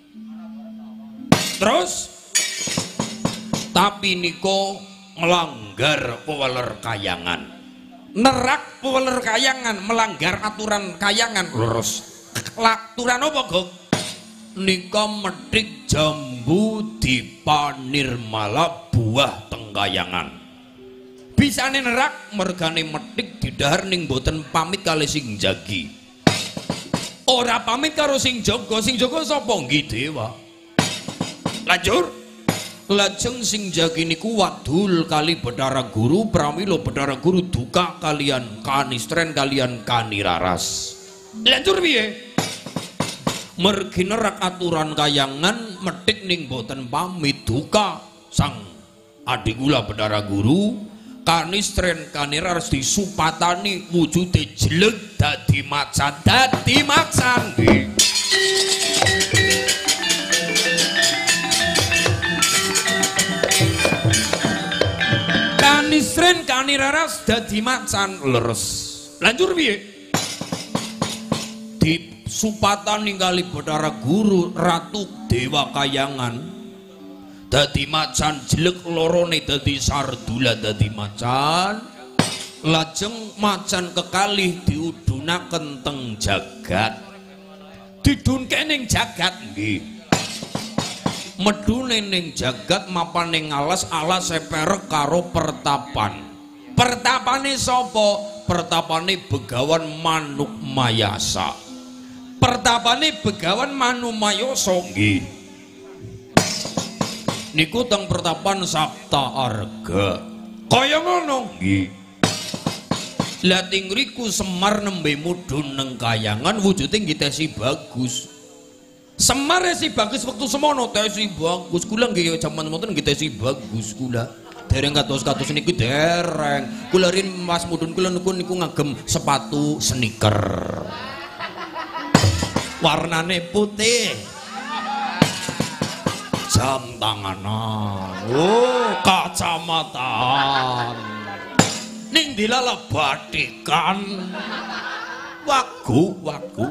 terus tapi niko melanggar weweler kayangan nerak peweler kayangan, melanggar aturan kayangan. Lurus. Aturan apa, Gok? Nika metik jambu dipanir malah buah tengkayangan. Bisane nerak mergane metik didahar ning boten pamit kali sing jagi. Ora pamit karo sing jaga, sing jaga sapa? Nggih dewa. Lanjur lajeng sing jagi niku wadul kali Bathara Guru pramila Bathara Guru duka kalian Kanistren kalian Kaniraras. Lanjur piye? Mergi nerak aturan kayangan metik ning boten pamit duka sang adik kula Bathara Guru Kanistren Kaniraras disupatani wujude jelek dadi macan dadi macan nggih. Kanistren Kaniraras dadi macan leres. Lanjur piye? Disupatani kali Bathara Guru Ratu Dewa Kayangan dadi macan jelek lorone dadi sardula dadi macan. Lajeng macan kekalih diudunaken teng jagat. Didunke ning jagat nggih. Medune ning jagat mapan ning alas alas seperek karo pertapan. Pertapane sapa? Pertapane Begawan Manuk Mayasa. Pertapane Begawan Manuk Mayasa nggih. Niku teng pertapan Sapta Arga. Kaya ngono nggih. Lah ting riku Semar nembe mudhun neng kayangan wujude nggih tesi bagus. Semar si bagus waktu semono tesi bagus kula nggih jaman monten nggih tesi bagus kula. Dereng kados-kados niku dereng. Kula rin Mas mudhun kula niku niku ngagem sepatu sneaker. Warnane putih. Jam tanganan. Oh, kacamataan. Ning dilala batikan. Wagu, wagu.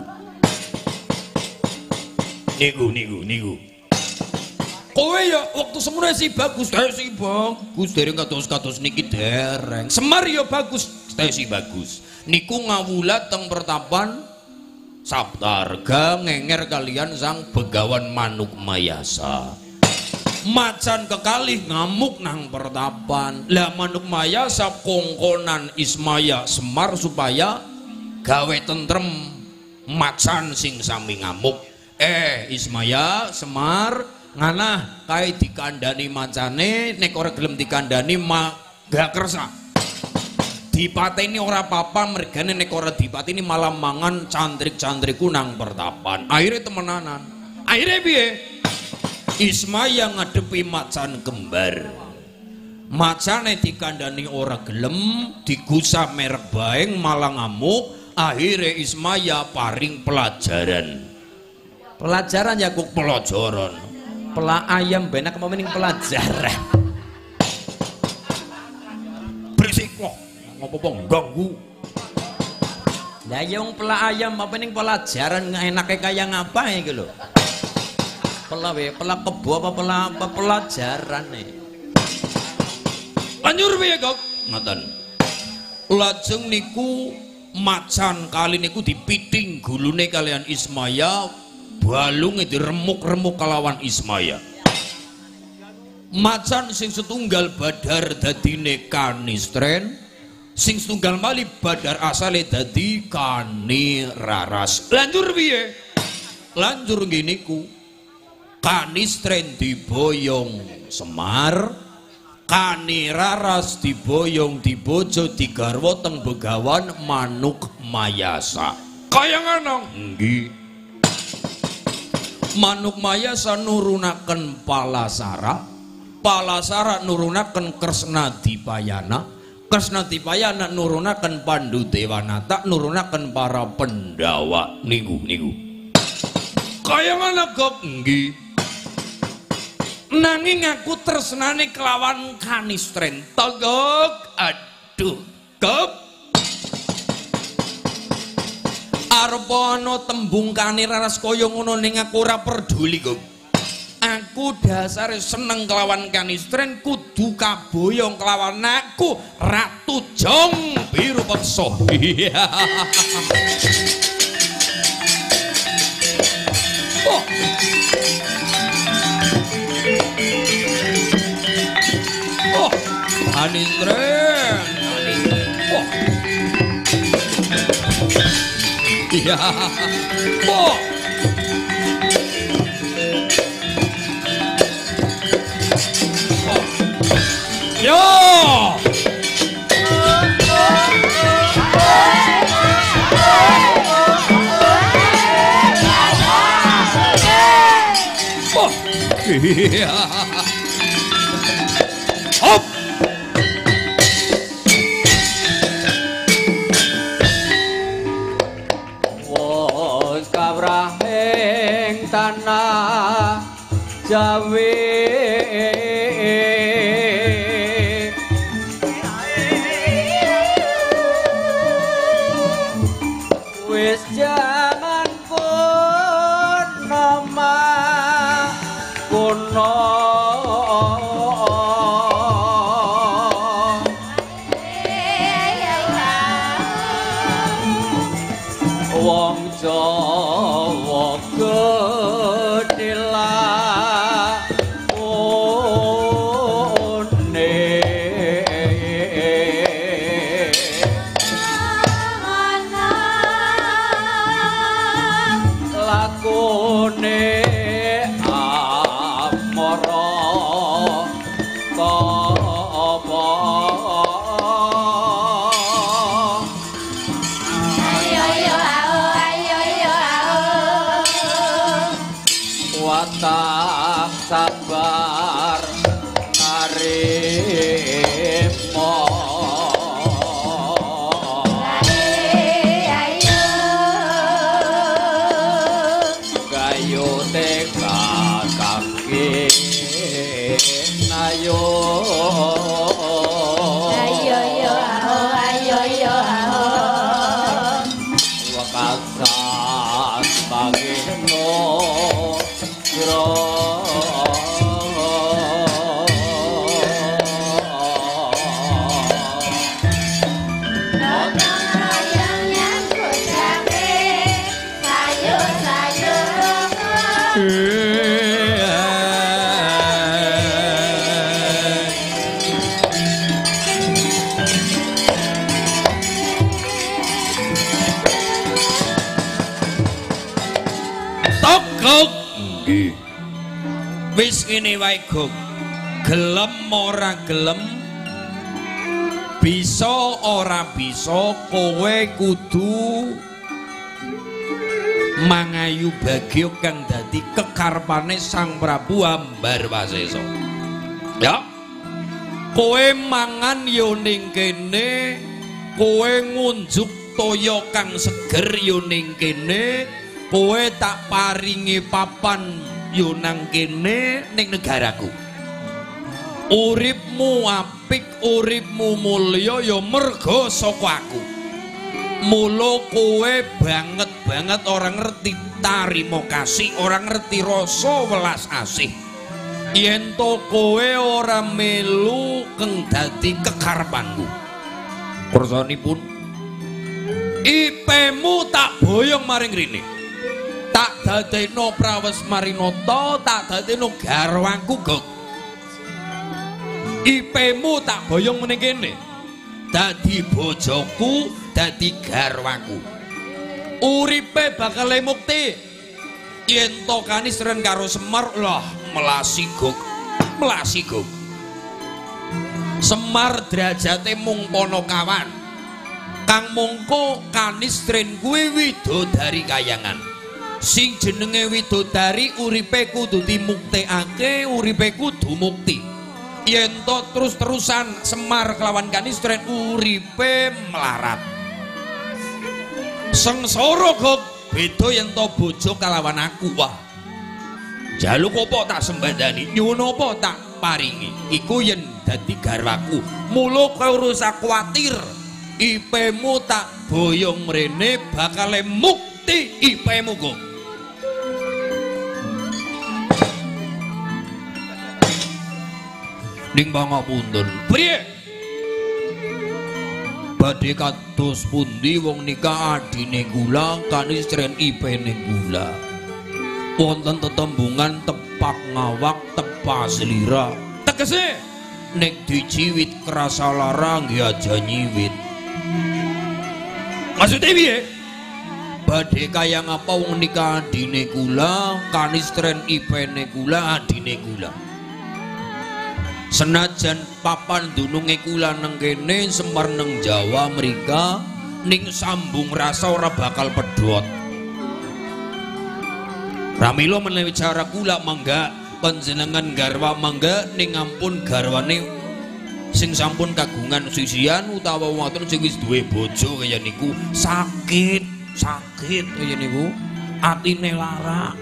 Niku, niku, niku. Kowe ya waktu semono si bagus, teh si bagus. Dereng kados-kados niki dereng. Semar ya bagus, teh si bagus. Niku ngawula teng pertapan Sapta Arga ngenger kalian sang Begawan Manuk Mayasa. Macan kekalih ngamuk nang pertapan. Lah Manuk Mayasa kongkonan Ismaya Semar supaya gawe tentrem macan sing sami ngamuk. Eh Ismaya Semar nganah kae dikandani macane nek ora gelem dikandani mak gak kersa. Dipateni ora apa-apa mergane nek ora dipateni malah mangan cantrik-cantriku nang pertapan. Akhirnya temenanan. Akhirnya piye? Ismaya ngadepi macan kembar. Macane dikandani ora gelem, digusah merek baeng malah ngamuk. Akhirnya Ismaya paring pelajaran. Pelajaran ya kok pelajaran. Pela ayam benak mau mending pelajaran. Berisik kok. Ngopo ganggu. Lah yang pela ayam apa mending pelajaran enake kaya ngapain iki lho. Pela we, pela kebo apa pela apa pelajaran nih. Lanjur piye kok? Ngoten. Lajeng niku macan kali niku dipiting gulune kalian Ismaya, balunge diremuk-remuk kelawan Ismaya. Macan sing setunggal badar dadine Kanistren, sing setunggal malih badar asale dadi Kaniraras. Lanjur piye? Lanjur nggih niku Kanistren diboyong Semar, Kaniraras diboyong dibojo digarwa teng Begawan Manuk Mayasa. Kaya ngono nggih. Manuk Mayasa nurunaken Palasara, Palasara nurunaken Kresna Dipayana, Kresna Dipayana nurunaken Pandu Dewanata, nurunaken para Pendawa. Niku niku kaya ngono kok nggih. Nanging aku tresnane kelawan Kanistren. Togok aduh kep arep ana tembung Kaniraras kaya ngono ning aku ora peduli kok. Aku dasare seneng kelawan Kanistren kudu kaboyong kelawan nak aku Ratu Jong Biru Pekso. Iya. Oh. Oh, Anindren, Anindren. Oh. Iya. Oh. Yo! Oh! Iya. Hop! Wos kabrahing tanah Jawi wis jaman pun nama kuno wong Jawa gedila tak sabar arimo gayo teka kaki nayo ayo yo ayo yo wakasat bageno wis ngene wae Gong, gelem ora gelem, bisa ora bisa, kowe kudu mangayu bagya kang dadi kekarepane Sang Prabu Ambarwasesa. Ya, kowe mangan yo ning kene, kowe ngunjuk toya kang seger yo ning kene, kowe tak paringi papan yo nang kene ning negaraku. Uripmu apik, uripmu mulya ya merga saka aku. Mula kowe banget-banget ora ngerti tarima kasih, ora ngerti rasa welas asih. Yen to kowe ora melu keng dadi kekarepanku. Kersanipun I P-mu tak boyong maring rene. Tak dadekno prawes marinata, tak dadekno garwaku Gong. I P-mu tak boyong meneng kene. Dadi bojoku, dadi garwaku. Uripe bakal mukti. Yen to kanisren karo Semar, lah melasi Gong. Melasi Gong. Semar derajate mung Ponokawan. Kang mongko kanisren kuwi widodari kayangan. Sing jenenge widodari uripe kudu dimuktekake, uripe kudu mukti. Yen to terus-terusan Semar kelawan Kanistren uripe melarat. Sengsara Gong, beda yen to bojo kelawan aku. Wah. Jaluk apa tak sembadani, nyuwun apa tak paringi. Iku yen dadi garwaku. Mula kowe ora usah kuwatir. I P-mu tak boyong mrene bakal mukti I P-mu Gong. Ning pangapunten. Priye? badhe kados pundi wong nikah adine kula kanistren ipene kula wonten tetembungan tepak ngawak tepa selira tegese nek diciwit krasa lara nggih aja nyiwit maksudnya piye badhe kaya ngapa wong nikah adine kula kanistren ipene kula adine kula senajan papan dununge kula neng kene Semar neng Jawa mrika ning sambung rasa ora bakal pedhot ramila menawi cara kula mangga panjenengan garwa mangga ning ampun garwane sing sampun kagungan sisian utawa wonten sing wis duwe bojo kaya niku sakit sakit kaya niku atine lara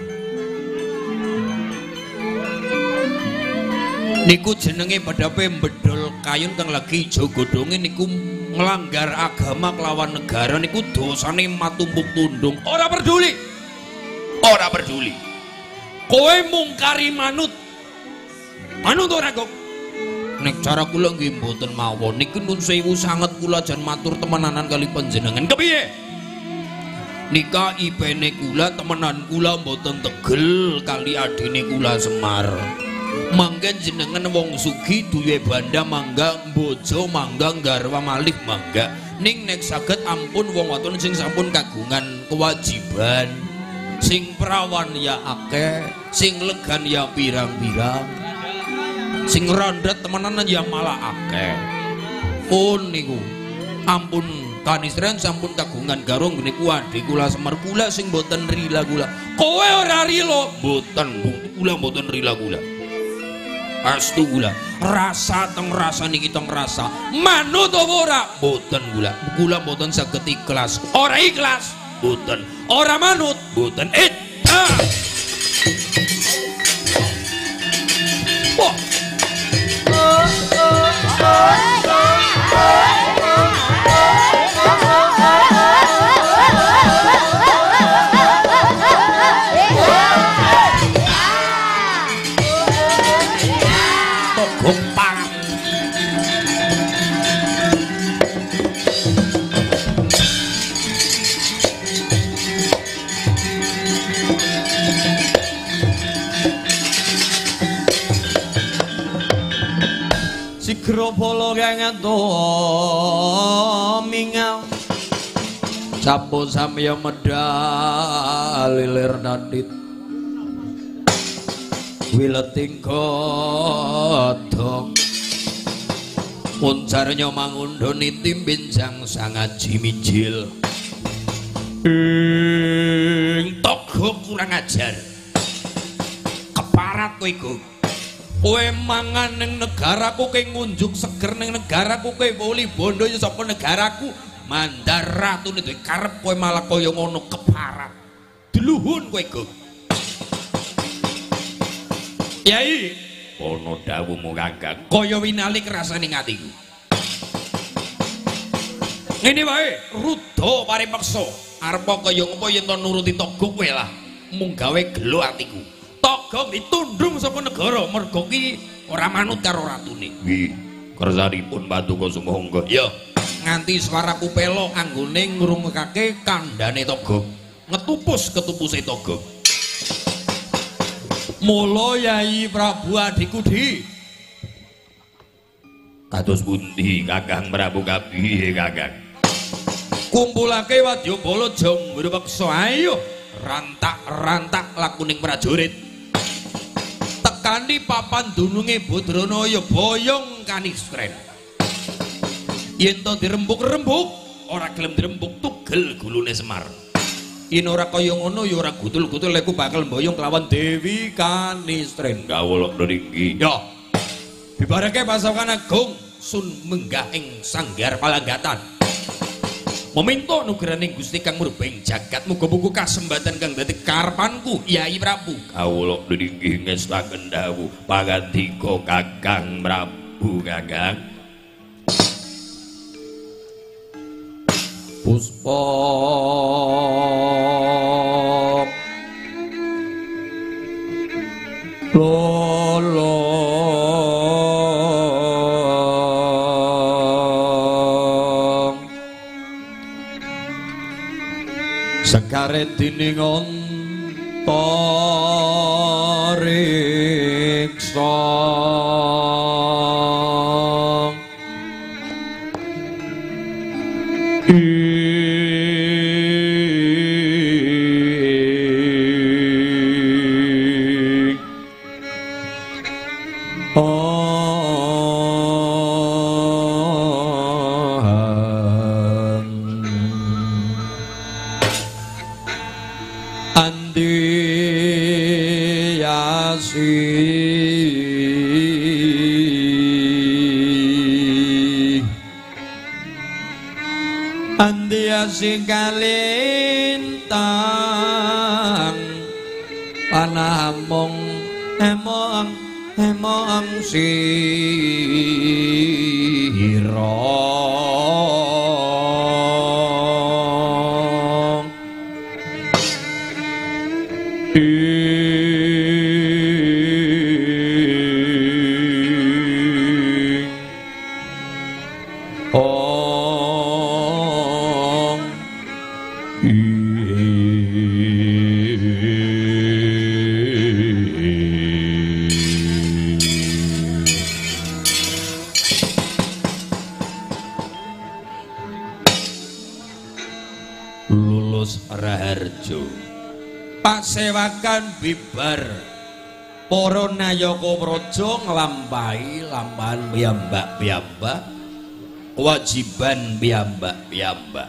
niku jenenge badhape mbedol kayun kang lagi ijo godhonge niku nglanggar agama kelawan negara niku dosane matumpuk tundung ora peduli ora peduli kowe mungkari manut manut ora kok nek cara kula nggih mboten mawon niku nun sewu sanget kula jan matur temenanan kali panjenengan kepiye nikah ipene kula temenan kula mboten tegel kali adine kula Semar mangga jenengan wong sugih duwe banda mangga bojo mangga garwa malih mangga ning nek saged ampun wong wadon sing sampun kagungan kewajiban sing perawan ya akeh sing legan ya pirang-pirang sing rondet temenan ya malah akeh pun niku ampun kanistren sampun kagungan garung niku adik kula Semar kula sing mboten rila kula kowe ora rila mboten kula mboten rila kula astu kula rasa teng rasa niki teng rasa manut apa ora mboten kula kula mboten saged ikhlas ora ikhlas mboten ora manut mboten it wah Gropolo kang ento mingau sapo samya medal lilir nandit wileting godhong muncarnya mangundoni timbinjang sangaji mijil ing togo kurang ajar keparat kowe iku kowe mangan ning negaraku kowe ngunjuk seger ning negaraku kowe woli bondo ya sapa negaraku mandar ratune duwe karep kowe malah kaya ngono keparat deluhun kowe go Yai ono dawuhmu Kakang kaya winali kerasane atiku ngene wae ruda paripeksa arep kaya ngopo yen to nuruti togo kowe lah mung gawe gelo atiku togo ditundung saka negara mergo ki ora manut karo ratune. Nggih. Kersanipun Paduka sumangga. Ya, nganti swaraku pelo anggone ngrungokake kandhane togo. Ngetupus ketupuse togo. Mula Yai Prabu adikku di. Kados pundi Kakang Prabu kapiye Kakang? Kumpulake wadyabala Jambraweksa ayo rantak-rantak lakuning prajurit. Tekani papan dununge Badranaya boyong kanistren. Yen to dirembuk-rembuk ora gelem dirembuk tugel gulune Semar. Yen ora kaya ngono ya ora gutul-gutul leku bakal boyong kelawan Dewi Kanistren. Kawula niki. Ya. Bibarake pasukan agung sun menggah ing sanggar palanggatan. Meminta nugraning Gusti Kang Murbeng jagat muga-muga kasembatan kang dadi karepanku Yai Prabu. Kawula nggih ngestaken dawuh pangandika Kakang Prabu Kakang. Puspa lolo Sekare dining antariksa Andiasi kalintang panamong emong emong sira pasewakan bibar para nayaka praja nglampahi lampahan piyambak-piyambak kewajiban piyambak-piyambak.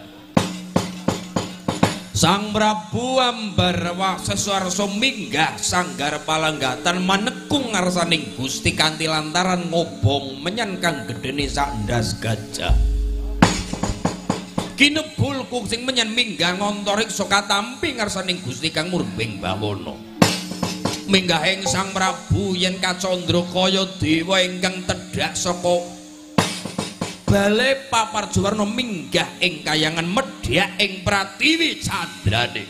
Sang Prabu Ambarwasa Warsa minggah sanggar palanggatan manekung ngarsaning Gusti kanthi lantaran ngobong menyan kang gedene sak ndas gajah. Kinebul sing menyan minggah ngontorik soka tampi ngarsaning Gusti kang murbing bawana. Minggahing Sang Prabu yen kacandra kaya dewa ingkang tedhak saka bale Paparjuwarna minggah ing kayangan medhak ing Pratiwi candrane.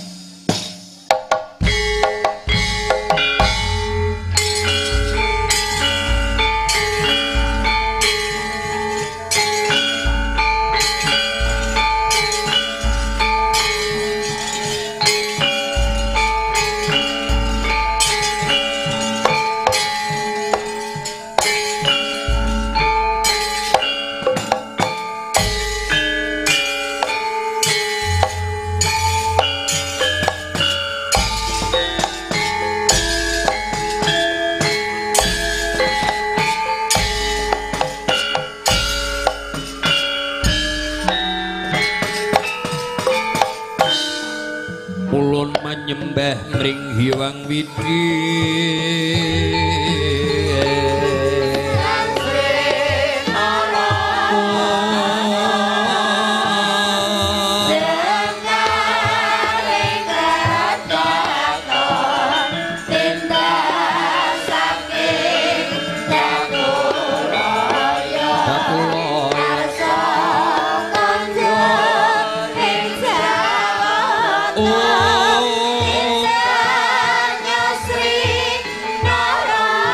Nyembah mring Hyang Widi Nara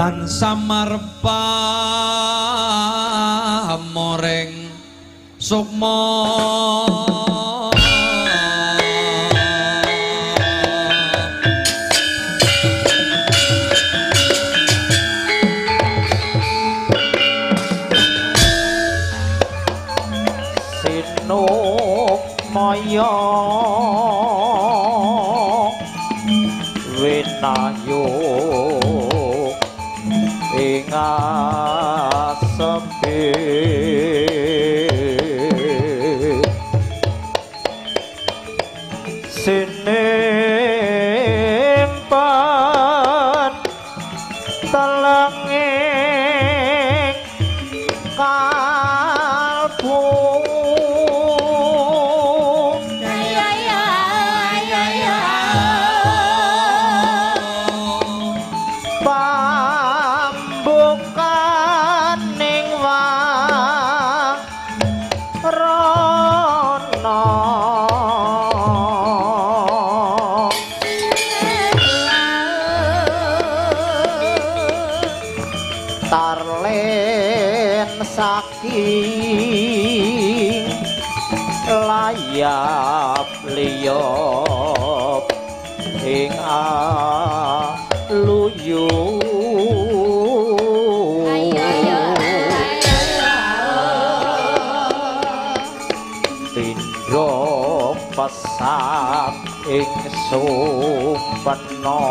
tan samarpa moreng sukma Maya winayu ing asepe sinempan telenging kalbu saking layap liyop ing aluyu tindro pesat ing sumpena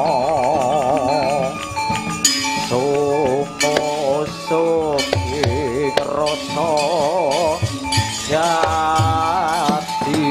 sumo rasa jati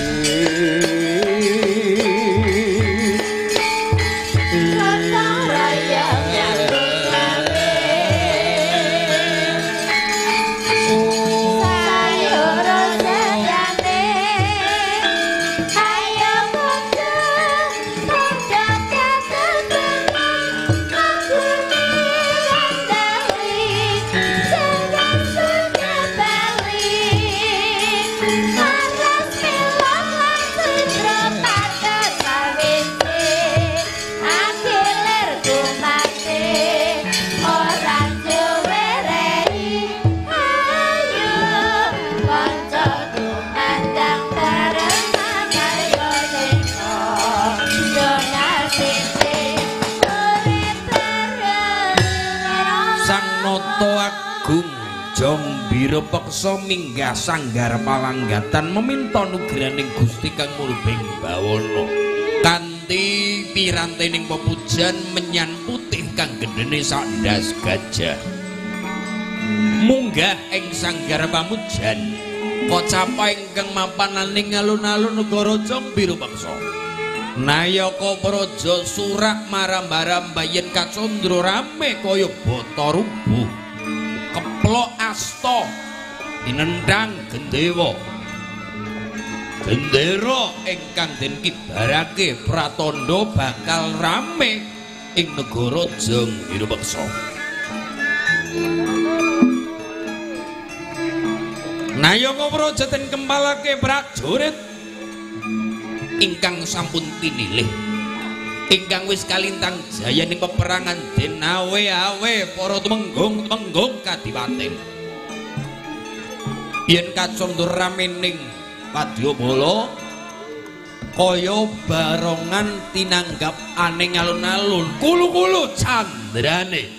Jombira peksa minggah sanggar palanggatan meminta nugraning Gusti Kang Mulbing Bawana kanthi pirantening pepujan menyan putih kang gedene sak ndas gajah munggah ing sanggar pamujan kocapa ingkang mapananing alun-alun negara Jombira peksa Nayaka Praja surak maram-marambayen kacandra rame kaya bata rubuh keplok asta tinendang gendewa gendera ingkang den kibarake pratandha bakal rame ing negara Jombira peksa Nayaka Praja den kempalake prajurit ingkang sampun tinilih ingkang wis kalintang jaya ning peperangan den awe-awe para tumenggung-tumenggung kadipaten yen kacandra ramening wadyabala kaya barongan tinanggap aning alun-alun kulu-kulu candrane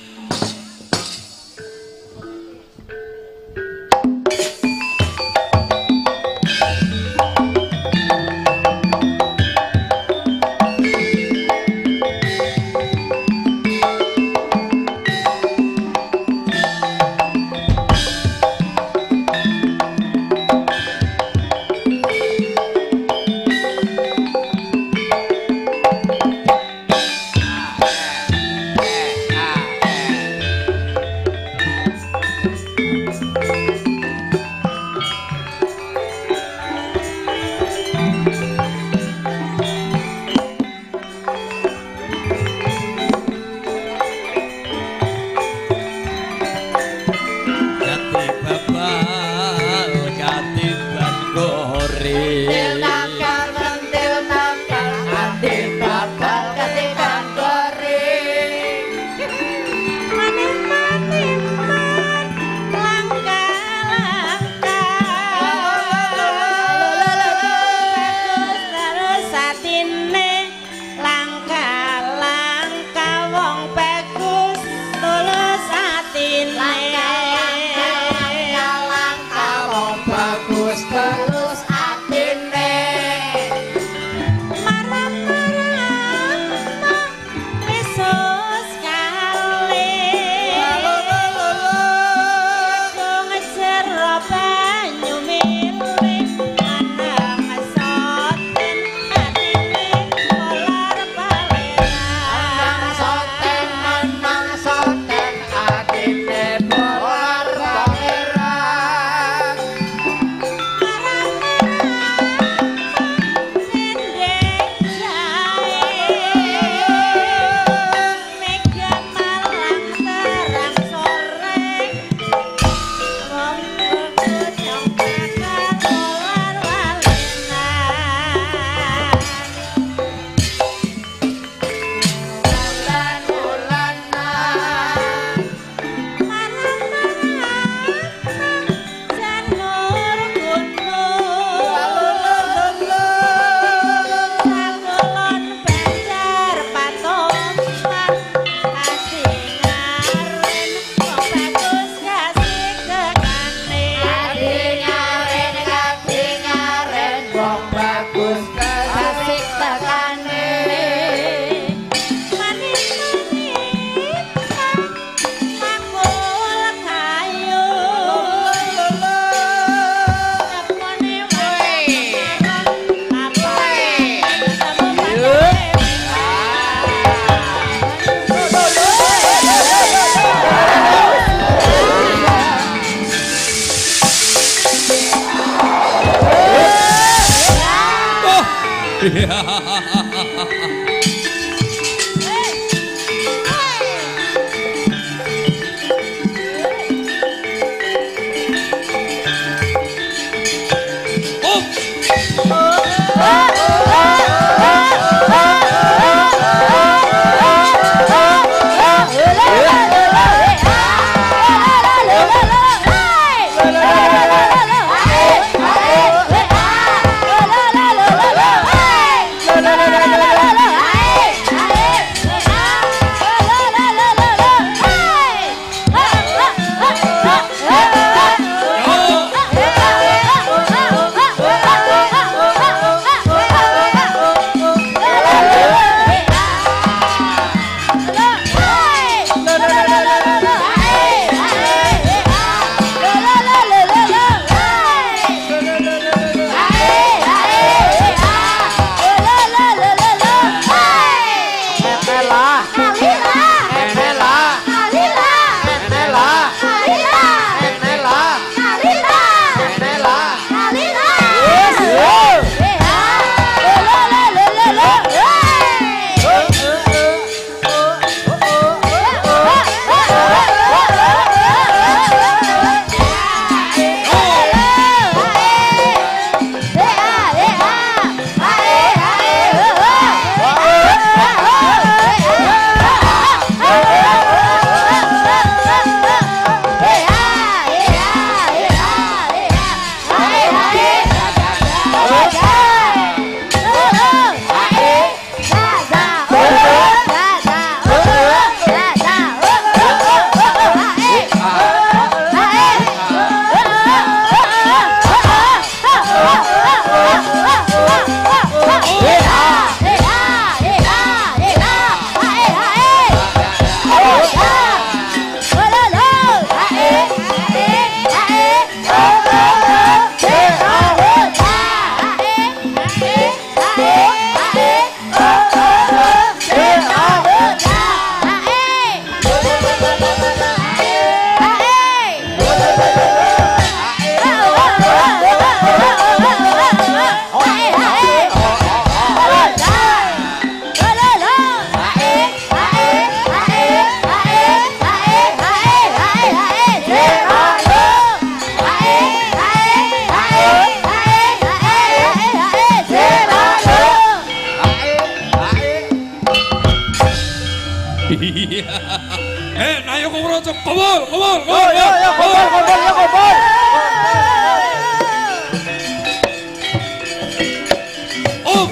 Eh, nayo kumroco, kubur, kubur, kubur. Yo, yo, kubur, kubur, yo, kubur. Up.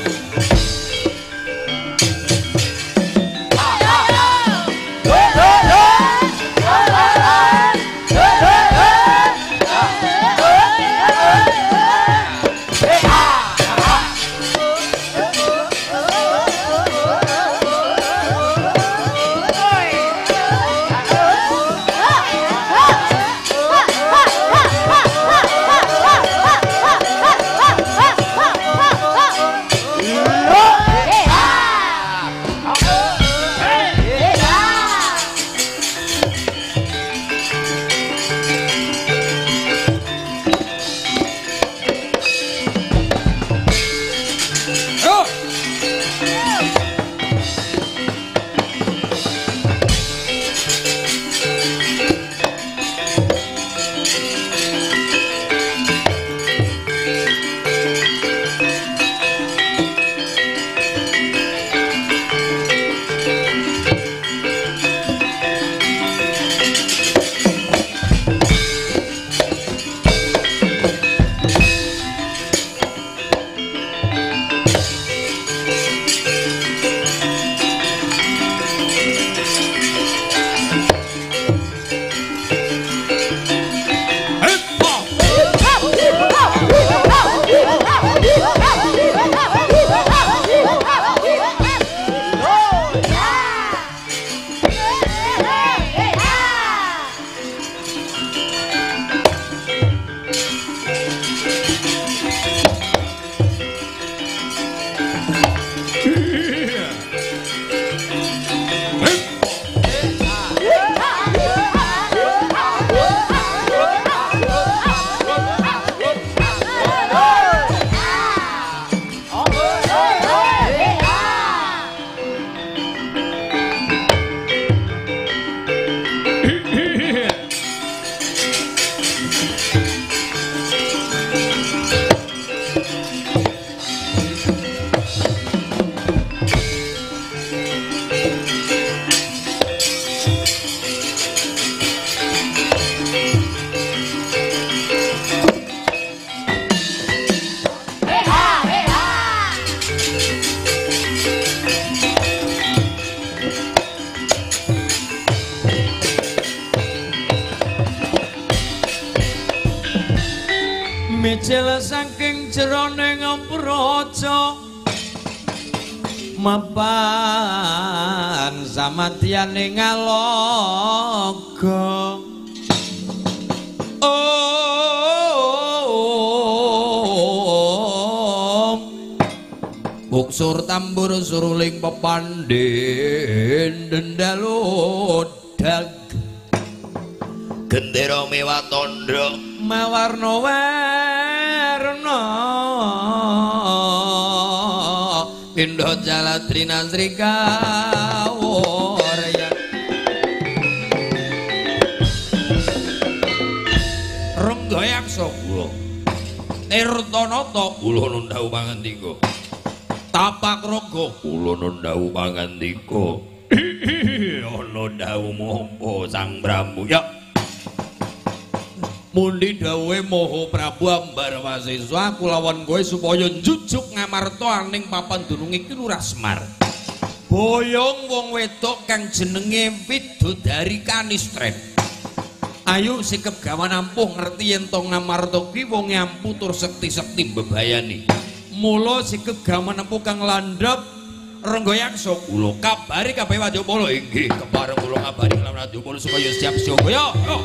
micil saking jeroning praja mapan samadyaning ngaloga om buksur tambur suruling pepandhen dendalodag gendera mewah tandha mawarna-warna pindha jalatrina srikawurya Renggayaksa kula Tirtanata kula nundhawu pangandika Tapak Raga kula nundhawu pangandika ana dawuh apa Sang Prabu ya mundi dawuhe Maha Prabu Ambarwasesa kulawan kowe supaya njujuk ngamarta aning papan dunung iki Lurah Semar boyong wong wedok kang jenenge Widodari Kanistren ayo sikep gawan ampuh ngerti yen to ngamarta kuwi wong ampuh tur sekti-sekti bebayani mula sikep gawan ampuh kang landhep Renggayaksa kula kabari kabeh Wadyabala inggih kepareng kula ngabari lan Wadyabala supaya siap siaga ya yo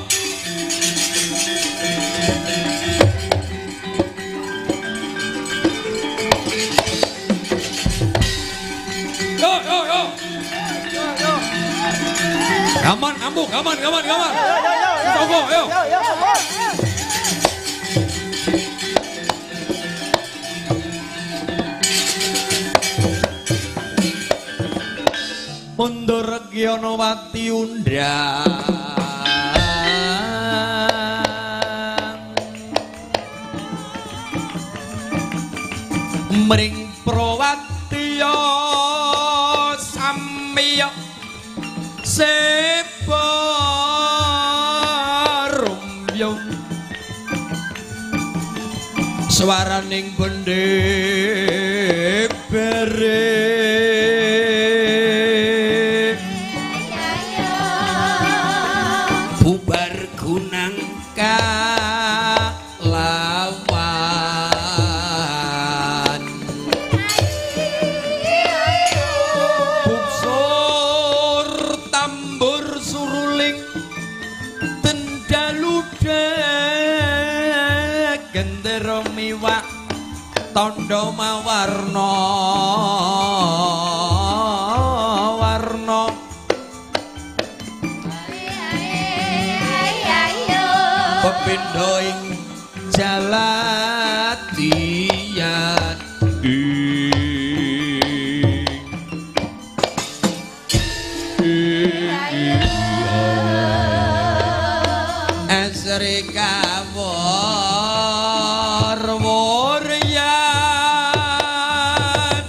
yo yo yo yo gaman ampuh gaman gaman gaman Sogo yo mundur Regana Wati undang mring Prawatya samiya separumya swaraning bendhe bere bubar gunang kalawan buksur tambur suruling dendaludag gendera miwah tandha mawarna warna pepindha ing jalatiyan asri kawur-wuryan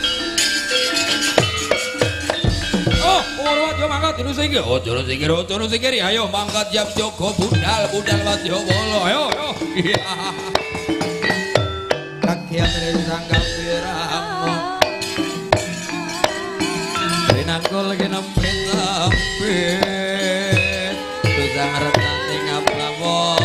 oh urwat yo mangkat dulu singkir oh dulu singkir oh dulu singkir ayo mangkat jam Joko budal budal Wadyabala ayo ayo kakian resang kapiramo rinangkul kinempit tempit tusang retang ngaplawono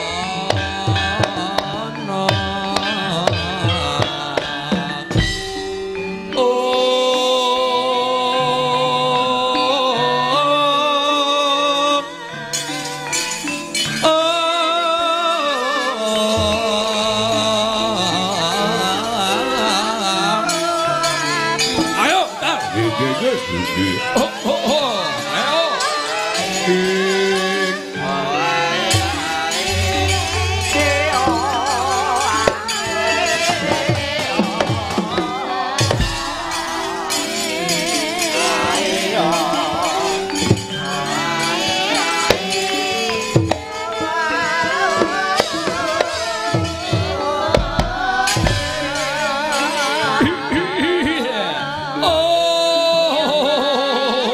oh oh oh ayo oh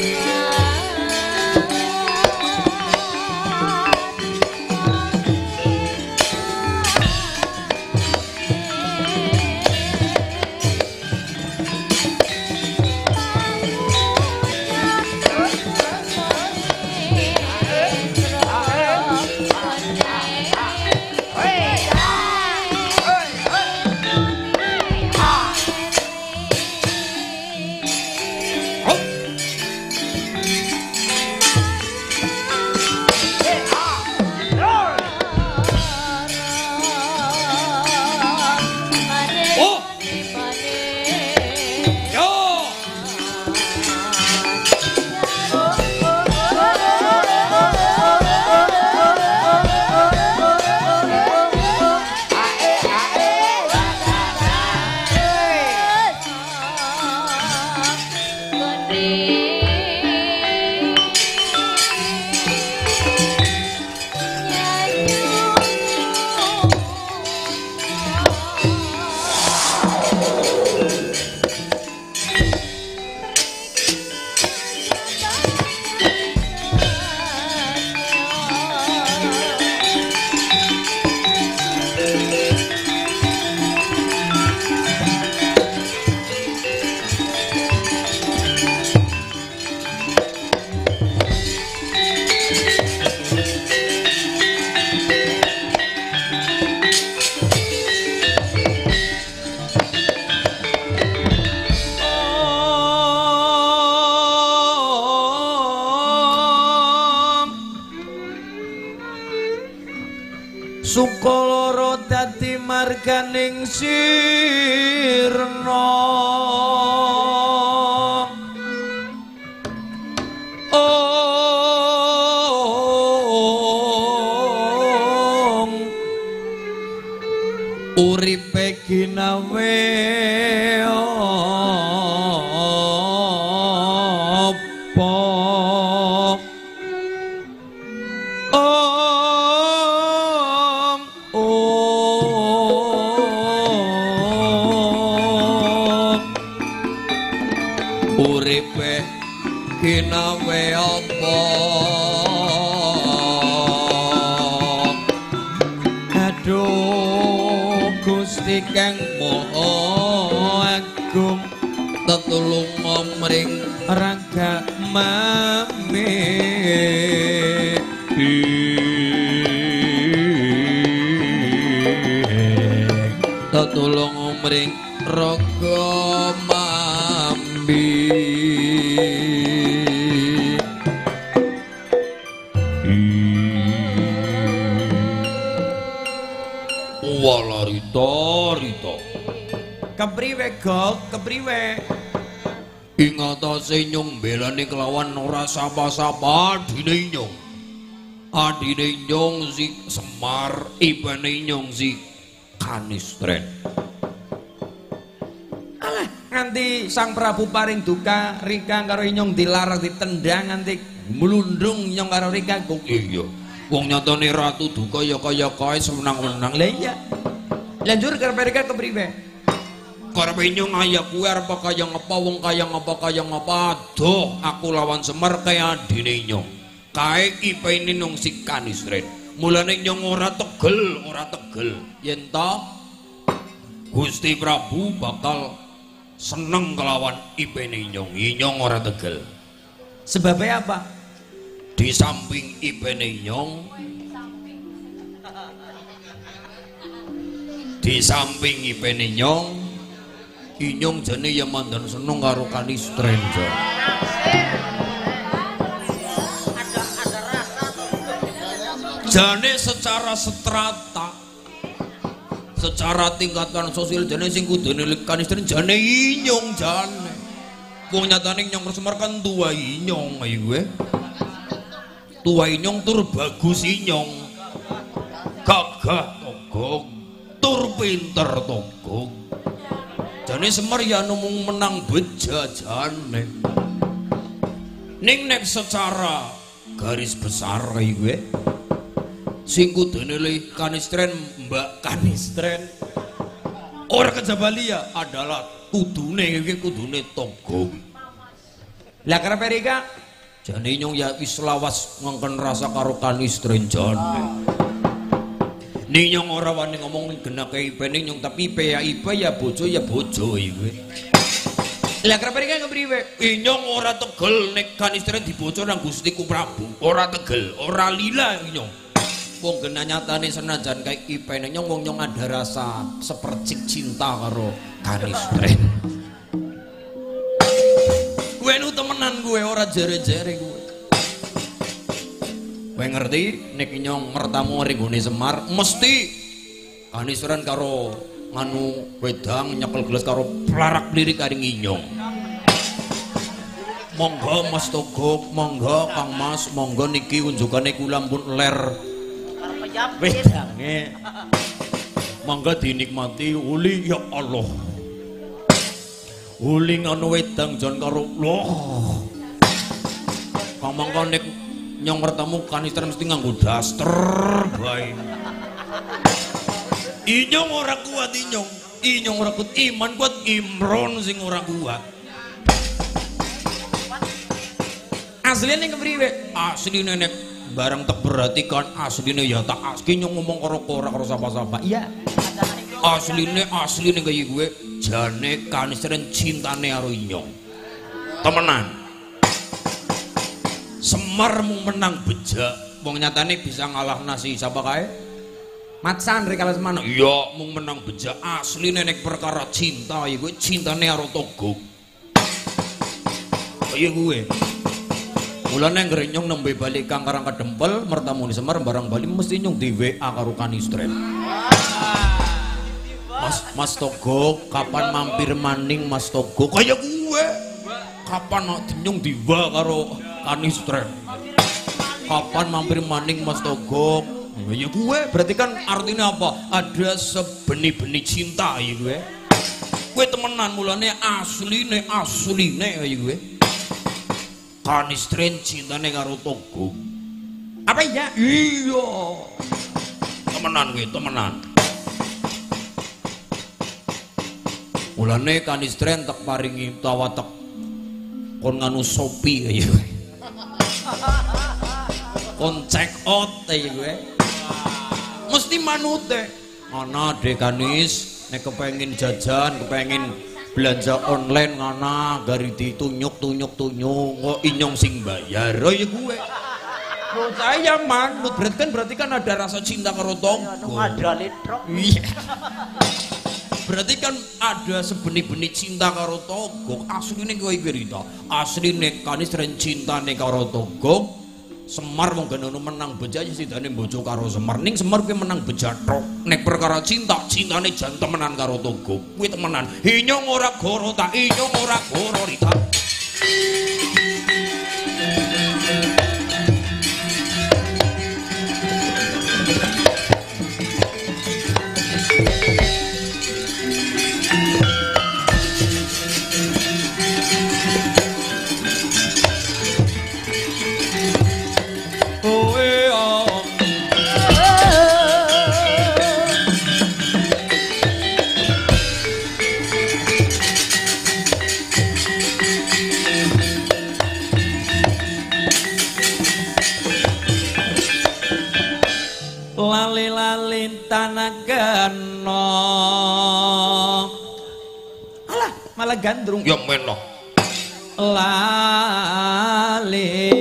Sukoloro dadi marganing sirna Om uripe ginawe ginawe apa aduh Gusti kang Maha Agung tetulung mring raga mame tetulung mring raga mambi wala rita rita kepriwe gok kepriwe ing atase nyung belani kelawan ora sapa-sapa adine nyung adine nyung si Semar ibane nyung si Kanistren alah nganti Sang Prabu paring duka Rika karo nyung dilarang ditendang nganti mlundung nyung karo Rika kok iya wong nyatane ratu duka ya kaya kae semenang-menang. Lah iya. Lanjur karepe kepriwe? Karepe nyung ayak kuwi arep kaya ngapa wong kaya ngapa kaya ngapa adoh aku lawan Semar kaya adine nyung. Kae ipene nung si Kanistren. Mulane nyung ora tegel, ora tegel. Yen ta Gusti Prabu bakal seneng kelawan ipene nyung. Nyung ora tegel. Sebabnya apa? Di samping ipene nyong di samping ipene nyong inyong jane ya mandan seneng karo Kanistren jane secara strata secara tingkatan sosial jane sing kudune Kanistren jane inyong jane wong nyatane nyong Semar kan tua inyong ayo gue tua inyong tur bagus inyong gagah togong tur pinter togong jane Semar ya numung menang bejajane ning nek secara garis besar kayak gue sing kudune le Kanistren Mbak Kanistren ora kejabali ya adalah kudune iki kudune togong Lah karepe Rika jane inyong ya wis lawas ngongkon rasa karo kanistren jane. Ninyong ora wani ngomong genake ipene nyong tapi ipe ya ipe ya bojo ya bojo iki. Lah karepe Rika kepriwe? Inyong ora tegel nek kanistren dibocor nang Gustiku Prabu. Ora tegel, ora lila inyong. Wong genah nyatane senajan kae ipene nyong wong nyong ada rasa sepercik cinta karo kanistren. Kowe nu temenan kowe ora jere-jere kowe. Kowe ngerti nek nyong mertamu ring gone Semar mesti kanistren karo nganu wedang nyekel gelas karo plarak lirik karing inyong. Monggo Mas Togog, monggo Kang Mas, monggo niki unjukane kula pun ler wedange. Mangga dinikmati uli ya Allah. Uli ngono wedang jan karo loh. Kang mangga nek nyong bertemu kanistren mesti nganggo daster bae. Inyong ora kuat inyong. Inyong ora kuat iman kuat Imron sing ora kuat. Asline kepriwe? Asline nek barang tak perhatikan asline ya tak aski nyong ngomong karo ora karo sapa-sapa. Iya. Asline asline kaya gue jane kanistren cintane karo inyong. Temenan. Semar mung menang bejak. Wong nyatane bisa ngalah nasi sapa kae? Mat Sandri kalau semana. Iya mung menang bejak asline nek perkara cinta ya gue cintane karo Togog. Kaya gue. Mulane anggere nyong nembe balik Kang Karang Kadempel mertamu di Semar barang bali mesti nyong di W A karo kanistren. Mas Mas Togog, kapan mampir maning Mas Togog? Kaya gue. Kapan nak nyong di W A karo kanistren? Kapan mampir maning Mas Togog? Ya gue, berarti kan artinya apa? Ada sebenih-benih cinta ya gue. Gue temenan mulane asline asline ya gue. Kanistren cintane karo Togog. Apa iya? Iya. Temenan gue, temenan. Mulane kanistren tak paringi tawatek kon nganu sopi ya gue. Kon check out ya gue. Mesti manute. Ana dekanis nek kepengin jajan, kepengin belanja online ngana gari ditunyuk tunyuk tunyuk kok inyong sing bayar oh ya gue. Menurut saya manut berarti kan berarti kan ada rasa cinta karo Togog. Iya. Berarti kan ada sebenih-benih cinta karo Togog. Asline kowe iki rita. Asline kanistren cintane karo Togog. Semar wong ganono menang bejak sidane bojo karo Semar. Ning Semar kuwi menang bejak tok. Nek perkara cinta, cintane jan temenan karo Togog. Kuwi temenan. Inyong ora goro tak, inyong ora goro rita. Tanagano alah malah gandrung ya menoh lali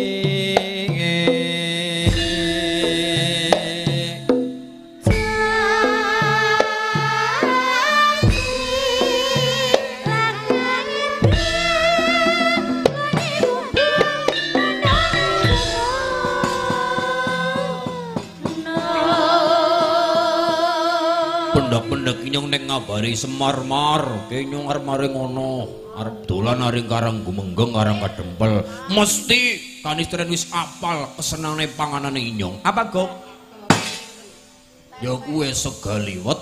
pendak-pendak inyong nek ngabari Semar-mar inyong arep maring ngono arep dolan aring Karang Gumenggeng Karang Kadempel mesti kanistren wis apal kesenangane panganane inyong apa Gok? Ya kuwe segaliwet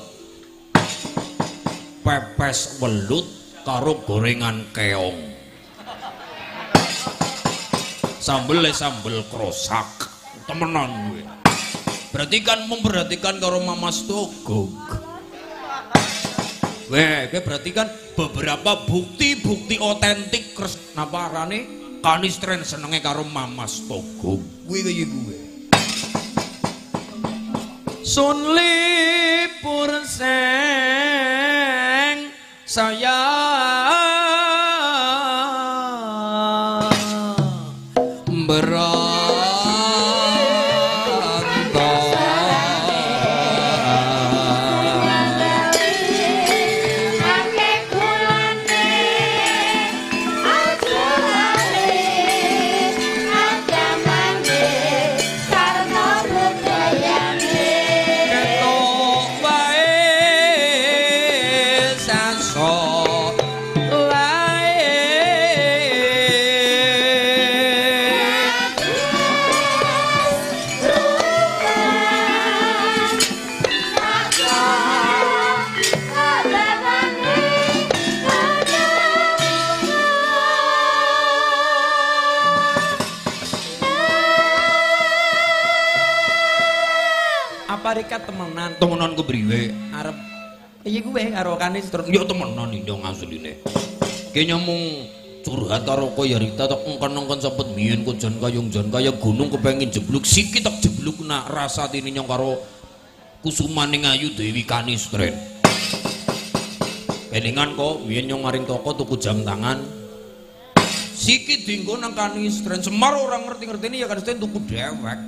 pepes welut karo gorengan keong sambel sambel krosak temenan gue berarti kan memperhatikan karo Mamas Togog. Weh, berarti kan beberapa bukti-bukti otentik napa arane Kanistren senenge karo Mamas Togong. Kuwi kaya kuwi. Sun lipur seng saya Parika temenan temenan kepriwe arep iya gue karo Kanistren ya temenan ini yang asline kayaknya mung curhat karo kaya Rita tak ngkon-ngkon sempet mien kojan kayung jan kaya gunung kepengin jebluk sikit tak jebluk nak rasa tini nyong karo Kusumaning Ayu Dewi Kanistren kelingan kok mien nyong maring toko tuku jam tangan sikit dinggo nang Kanistren Semar orang ngerti-ngerti ini ya Kanistren tuku dewek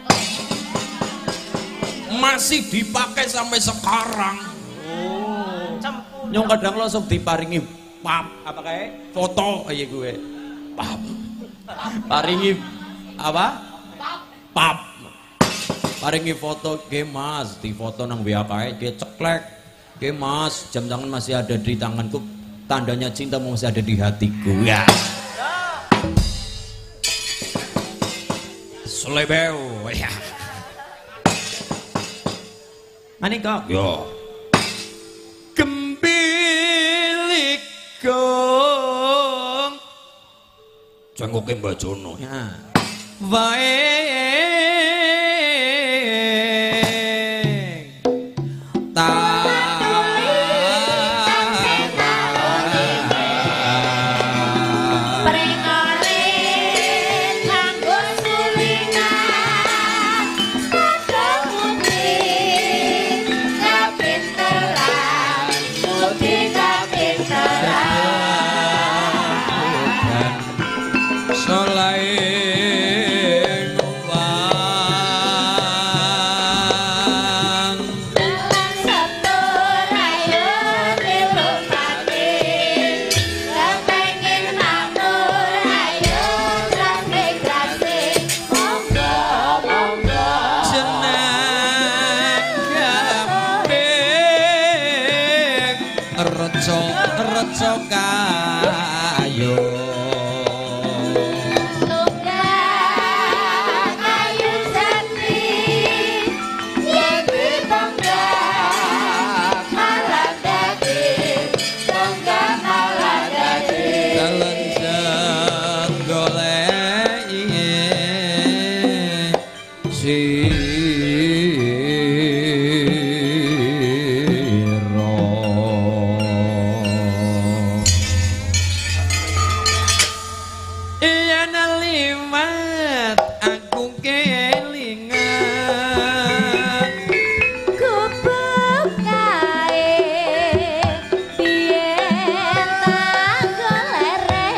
masih dipakai sampai sekarang. Oh. Nyong kadang langsung diparingi pap apa kayak foto aja gue. Pap. Paringi apa? Pap. Paringi foto ke Mas, di foto nang W A kae ke ceklek. Ke Mas, jam tangan masih ada di tanganku. Tandanya cinta masih ada di hatiku. Ya. Selebeu ya. Mani kok? Yo. Gembilik gong. Jangkoke Mbak Jono. Ya. Wae ta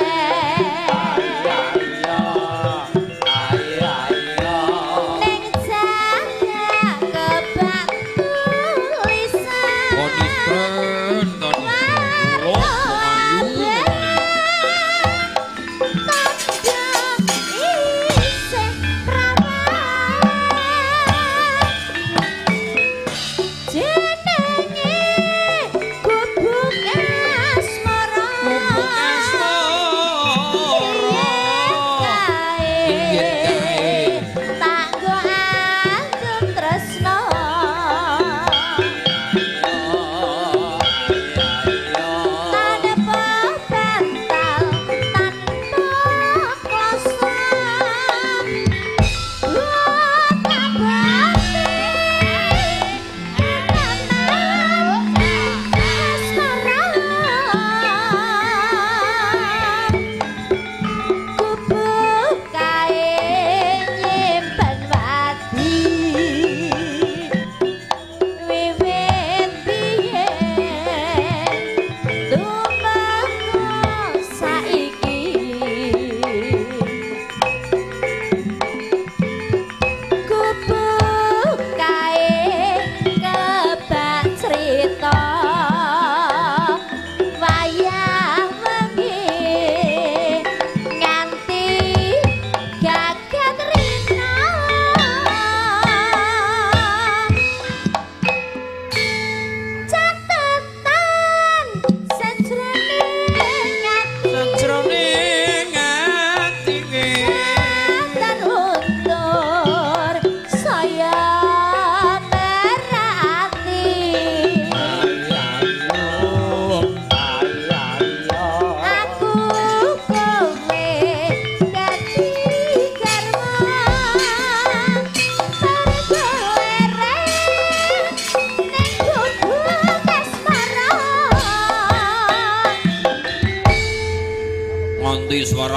Neng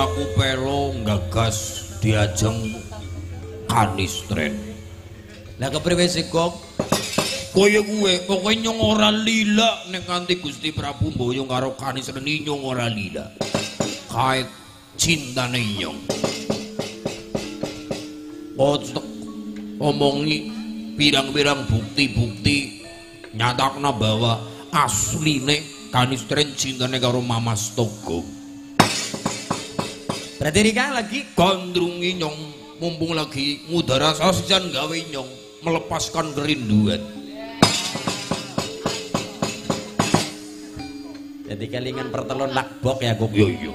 putraku Pelo nggagas diajeng kanistren. Lah kepriwe sih Gong? Kowe kuwe pokoke nyong ora lila nek kanthi Gusti Prabu mboyo karo kanistren nyong ora lila. Kait cintane nyong. Otak omongi pirang-pirang bukti-bukti nyatakna bahwa asline kanistren cintane karo Mamas Togo. Berarti Rika lagi Gandrungi nyong mumpung lagi ngudara sasisan gawe nyong melepaskan kerinduan. jadi kelingan pertelon lakbok ya Gong. Yo yo.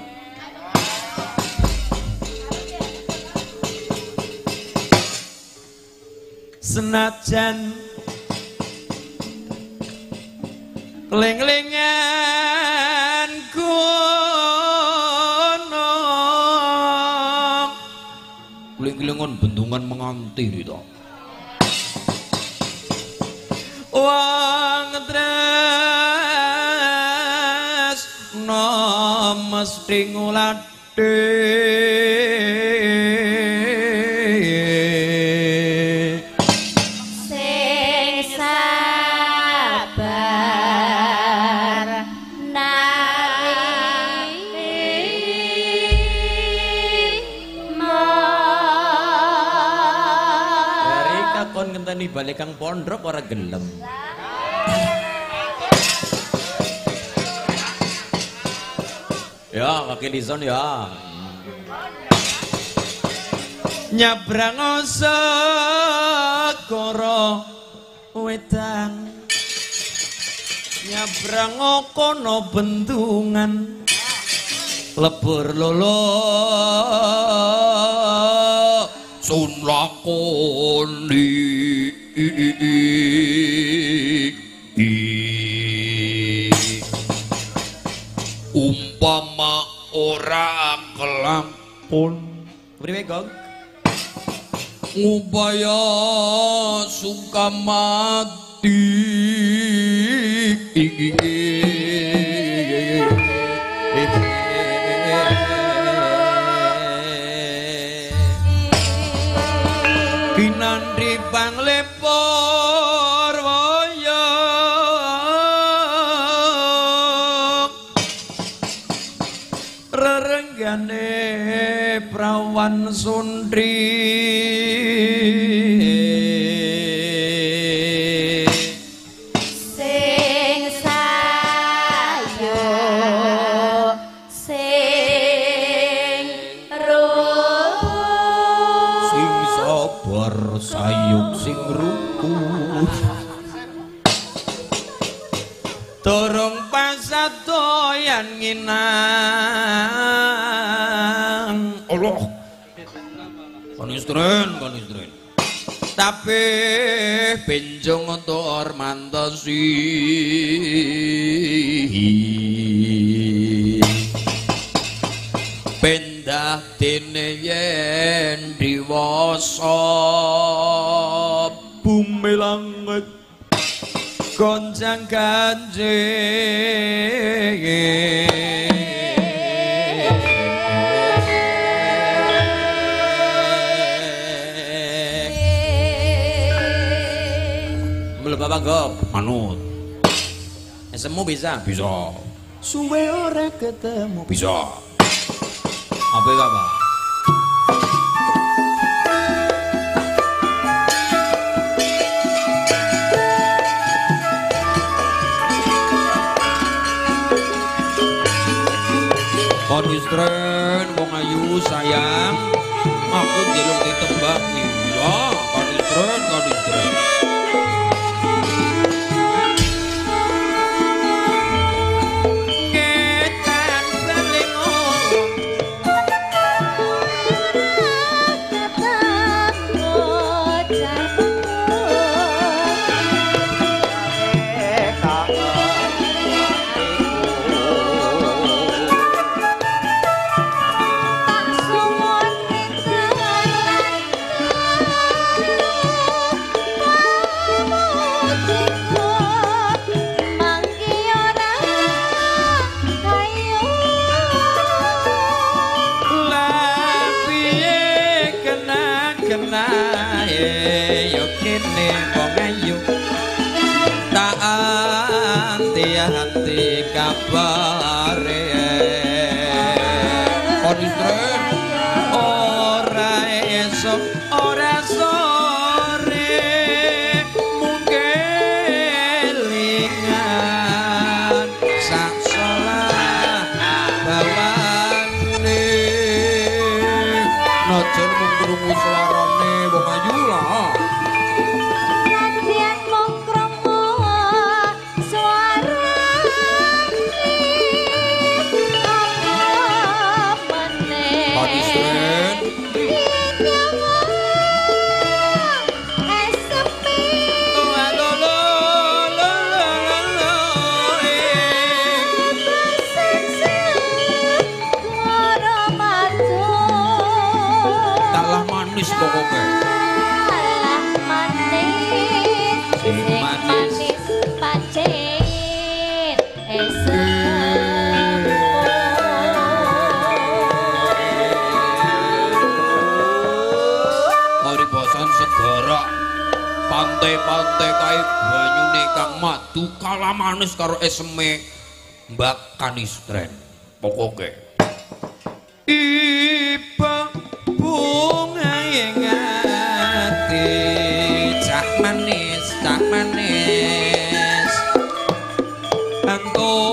Senajan Kling-klingan gunung Kling-klingan bendungan menganti itu. wong tresno mesti ngulade Sing sabar narimo. dari kakon ngenteni balik kang pondrok ora gelem. Ya, Wakil Lison ya. Nyabrang segara wedang. Nyabrang kono bendungan. Lebur lolo Sun lakoni umpama ora kelampun Priwe Gong? ngupaya sukamati Pinandri panglepor waya rerenggane prawan sundri Sing sayo sing ruh sing sabar sayuk sing rukun Dorong pasatoyan nginang Allah kanistren kanistren tapi benjong tor mantasi pendah dene yen diwasa bumi langit goncang ganjeng Melu Bapak Gop manut semu bisa bisa suwe ora ketemu bisa apa ya Bapak kanistren wong ayu sayang aku njaluk ditembak iya kanistren kanistren ketan selingo mung krungu suarane wong ayu lah. Nadyan mung krungu suarane Panistren manis pokoknya. Alah manis, Sing manis. pacin, Maribasan segara pantai-pantai kae banyune kang madu kalah manis karo eseme Mbak Kanistren. Pokoke iba bunga yang ati cah manis cah manis angko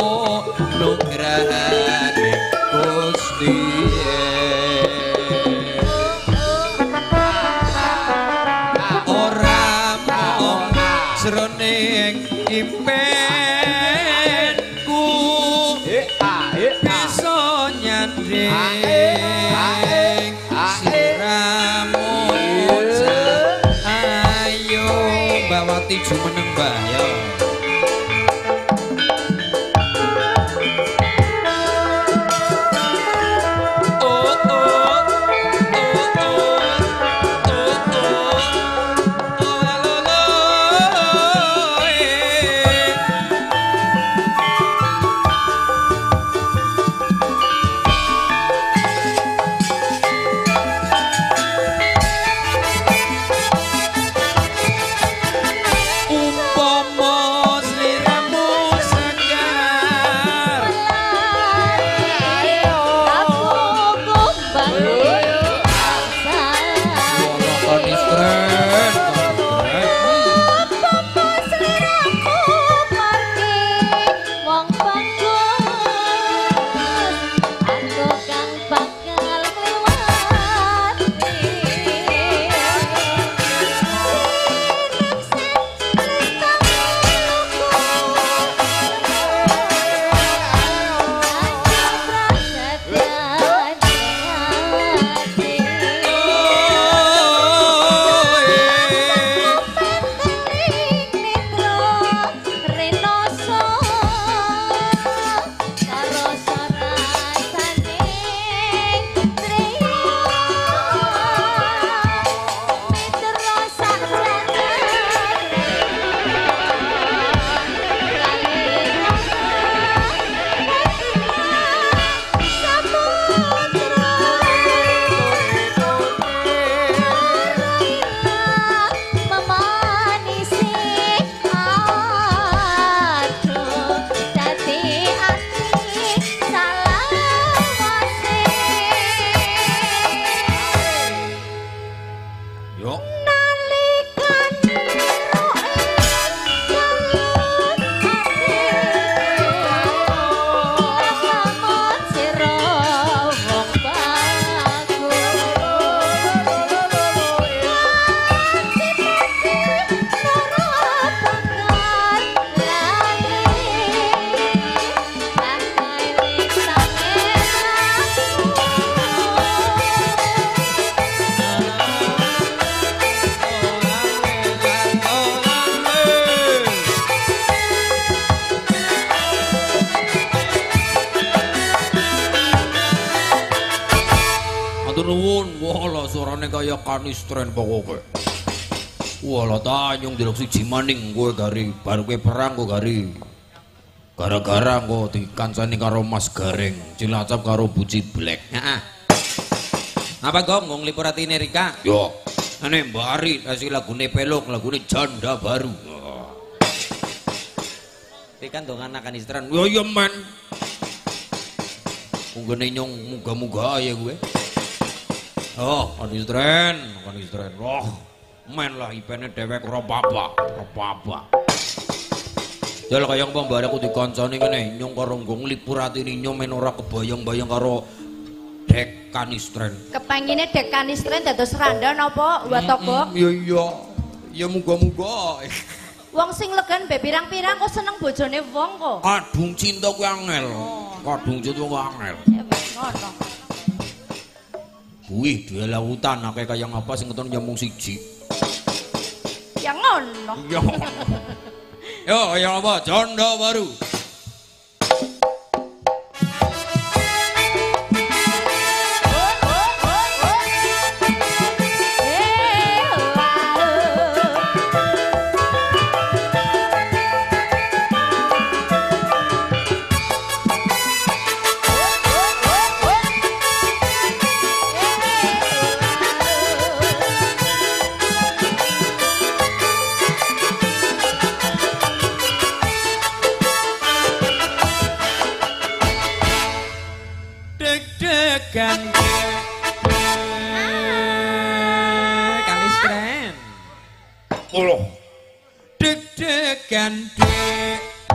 nugrahane Gusti ora mung jroning impenku bisa nyanding siramu ayo bawati jumeneng bayo kaya Kanistren pokoke. Walah tanyung dilok siji maning kowe gari bar kowe perang kok gari. Gara-gara kok dikancani karo Mas Gareng, Cilacap karo Buci Black. Heeh. Apa kok ngong lipuratine Rika? Yo. Ane mbari kasih lagune pelok, lagune janda baru. Iki kan dongan Kanistren. Yo yo men. Unggene nyong muga-muga ya gue. Oh, Kanistren, Kanistren. Roh, men lah ipene dhewek ora apa-apa, ora apa-apa. Jal kaya mbak aku dikancani ngene, nyong karo nggo nglipuratine nyong men ora kebayang-bayang karo Dek kanistren. Kepengine dek kanistren dados randa napa wa togok? Ya iya. Ya muga-muga. Wong sing legan mbek pirang-pirang kok seneng bojone wong kok. Kadung cinta kuwi angel. Kadung cinta kuwi angel. Ya wis ngono. Wih, dua lautan akeh kaya ngapa sing ngeton nyambung siji. Ya ngono. Yo. Yo, kaya apa? Jondo baru. Uloh. Deg-degan deg.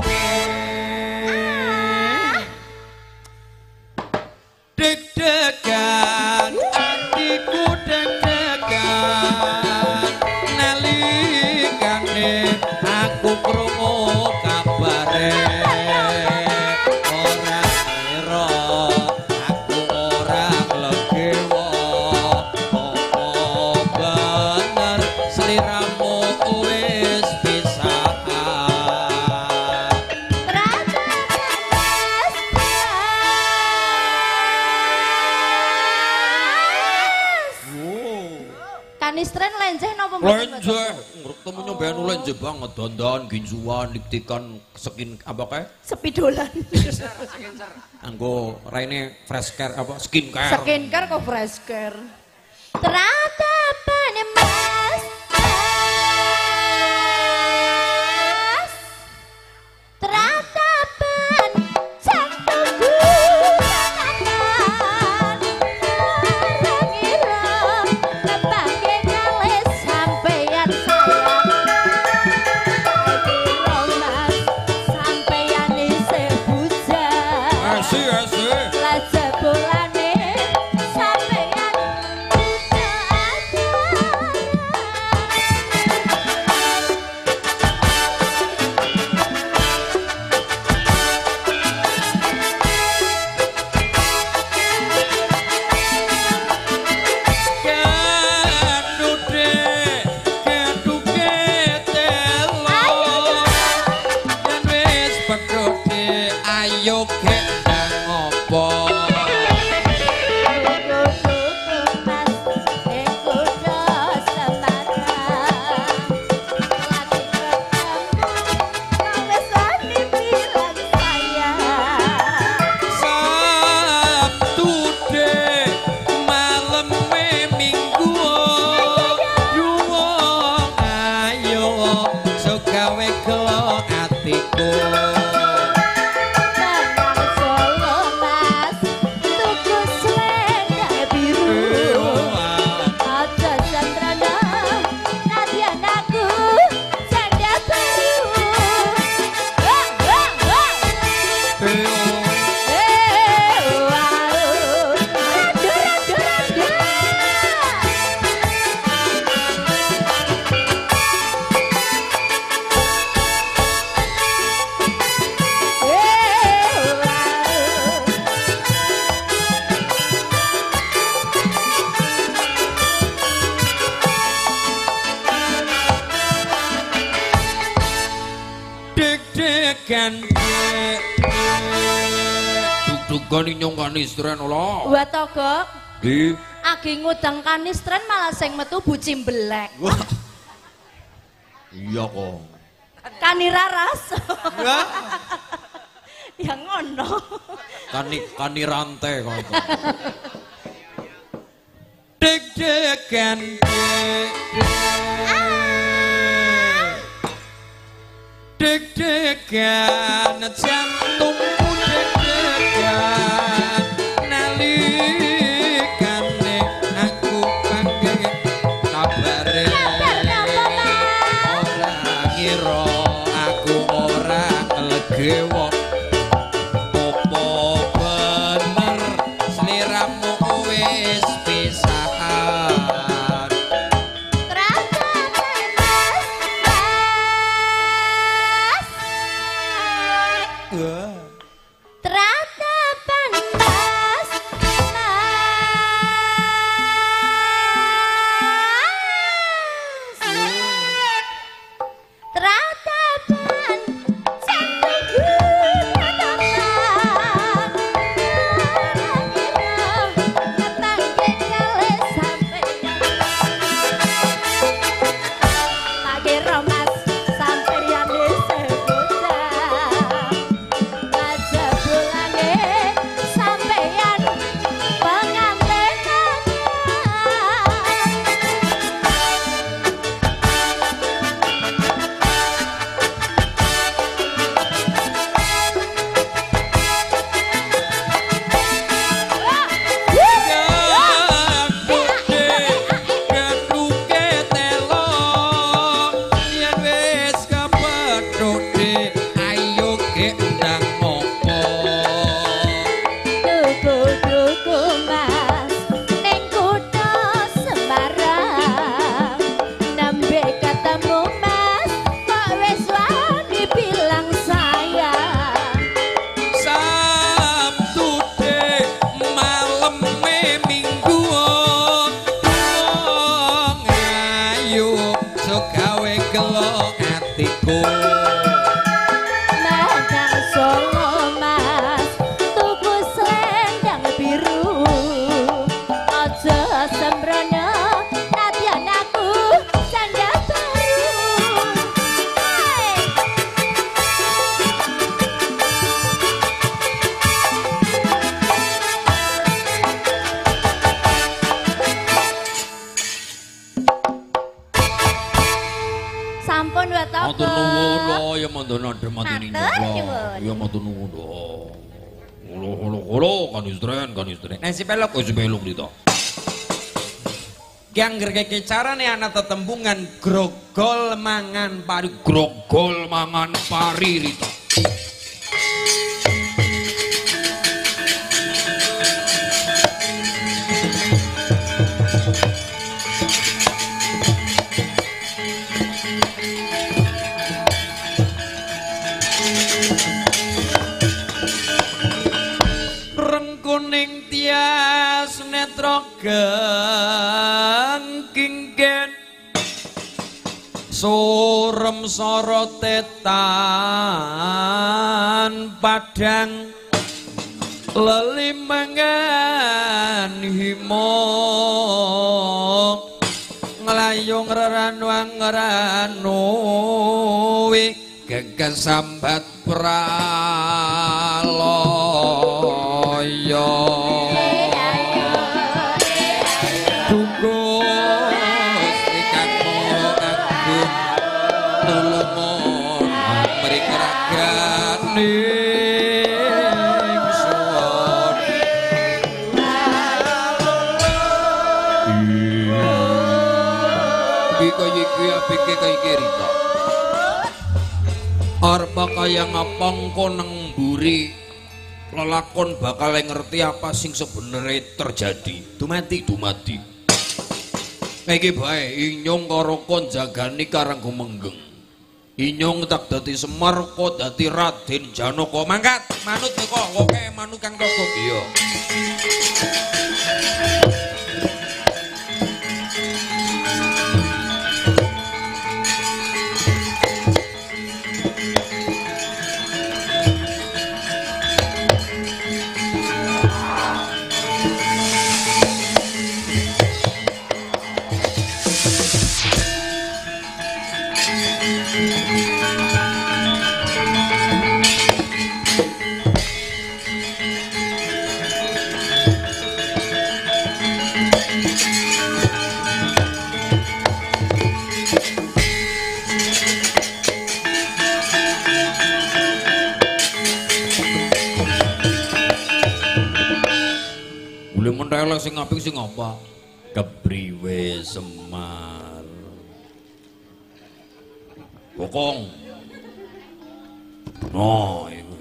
Deg-degan atiku deg-degan nalikane aku krungu kabare ora ngira aku ora legewa apa bener sliramu wis pisahan. Kanistren lenjeh napa Lenjeh, ketemu nyobain lenjeh banget, dandan, ginjuan, lipstikan, skin apa kae? Sepidolan. Anggo raine fresh care apa skincare. Skincare kok fresh care. Teratapan emas. Teratapan jantungku katakan orang ireng lepake nyale sampeyan sayang. Ireng mas sampeyan isih bujang. Asih, asih. Lah jebulane sampeyan Kedude, keduke telo. Yen wis pedhoke ayo gendang opo. Sabtu de maleme minggu Duwong ayo sogawe gelo atiku. Deg-degan deg. Dug-dugan inyong kanistren olah. Wa togok Di. agi ngudang kanistren malah sing metu bucim belek. Wah. Iya kok. Kaniraras. Ya. Ya ngono. Kani kani rantai kok itu. Deg-degan deg. Deg-degan jantungku deg-degan nalikane aku panggil kabare ora ngira aku ora legewa apa bener sliramu wis Pun Watoko. Matur nuwun lho, ya mandhen adhem matine Matur nuwun. Ya matur nuwun lho. Halo halo halo kan istren kan istren. Nah si pelok Kok sebelum itu. ki angger keke carane ana tetembungan grogol mangan pari Grogol mangan pari Rita. rengkuning tias netra gengkingken surem sorotetan padang lelimengan himo nglayung reranwang ngeranuwi gegesambat praloyo dugus ikan moro agung tulungon merikragani sun Iki kaya iki apike kaya iki Rita. Arep kaya ngapangko nang mburi lelakon bakal ngerti apa sing sebenarnya terjadi. Dumati dumati. Iki bae inyong karo kon jagani karang gumenggeng. Inyong tak dadi Semar kok dadi Raden Janaka. Mangkat manut kok oke manut Kang Togok. Iya. Mentelek sing apik sing apa? Kepriwe Semar. Bokong. No, iku.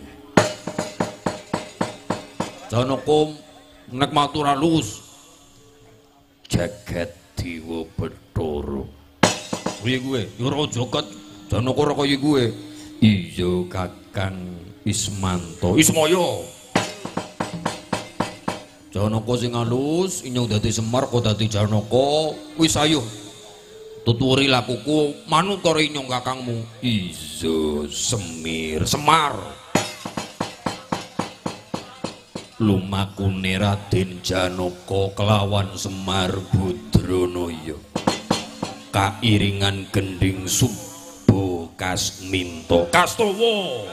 Janaka nek matur halus. Jagat Dewa Bathara. Piye kuwe? Ya ora jagat Janaka ora kaya kuwe. Iya Kakang Ismanto. Ismaya. Janaka sing alus, inyong dadi Semar kok dadi Janaka, wis ayo. Tuturi lakuku manut karo inyong kakangmu. Izo Semir Semar. Lumakune Raden Janaka kelawan Semar Badranaya. Kairingan gending Suba Kasminto Kastawa.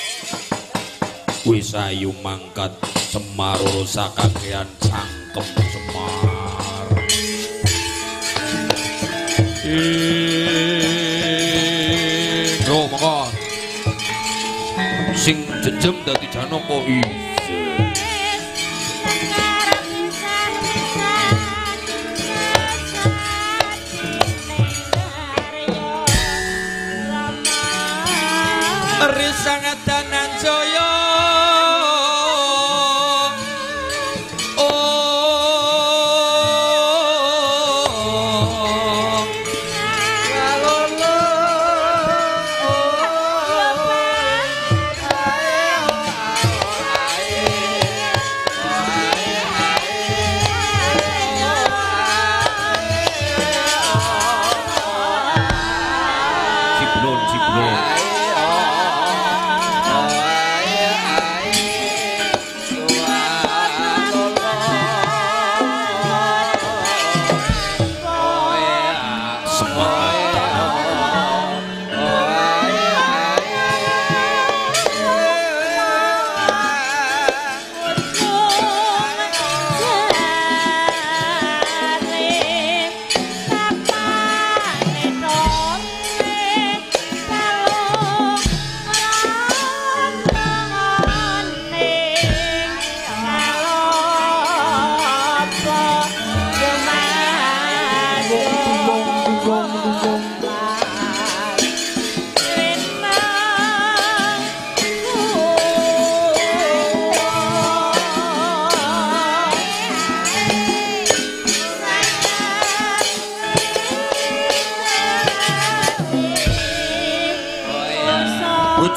Wis ayo mangkat Semar urusa kakean cangkem Semar. Yo monggo. Sing jejem dadi Janaka iso. risang danan jaya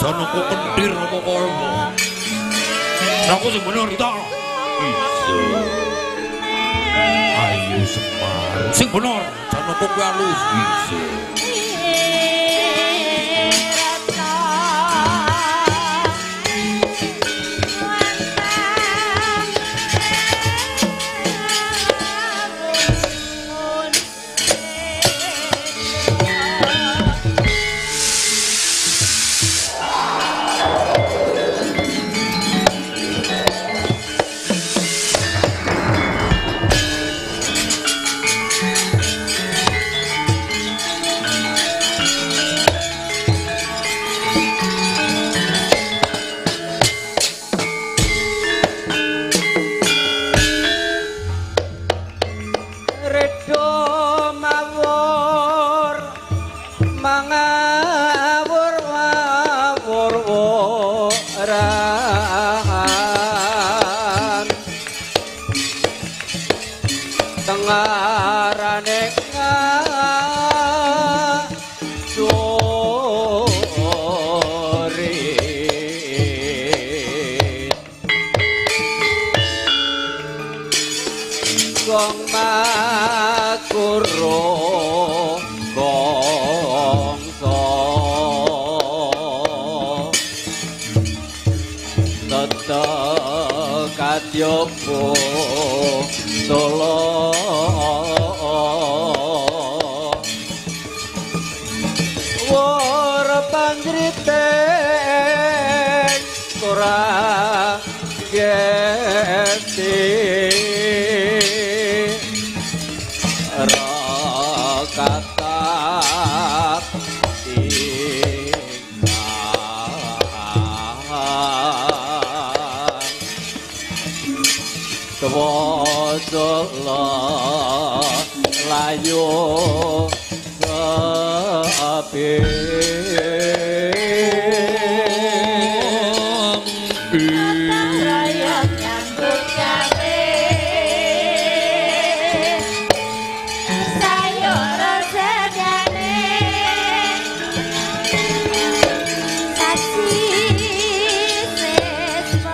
Janaka kentir apa kalpa. Aku sing bener ta. Iso. Ayo Semar. Sing bener, Janaka kuwi alus. Iso. Yopo Solo War panjriten ora geti rakatak Wajala layo sabe Rayap nyambut gawe sayur sedane saji sesma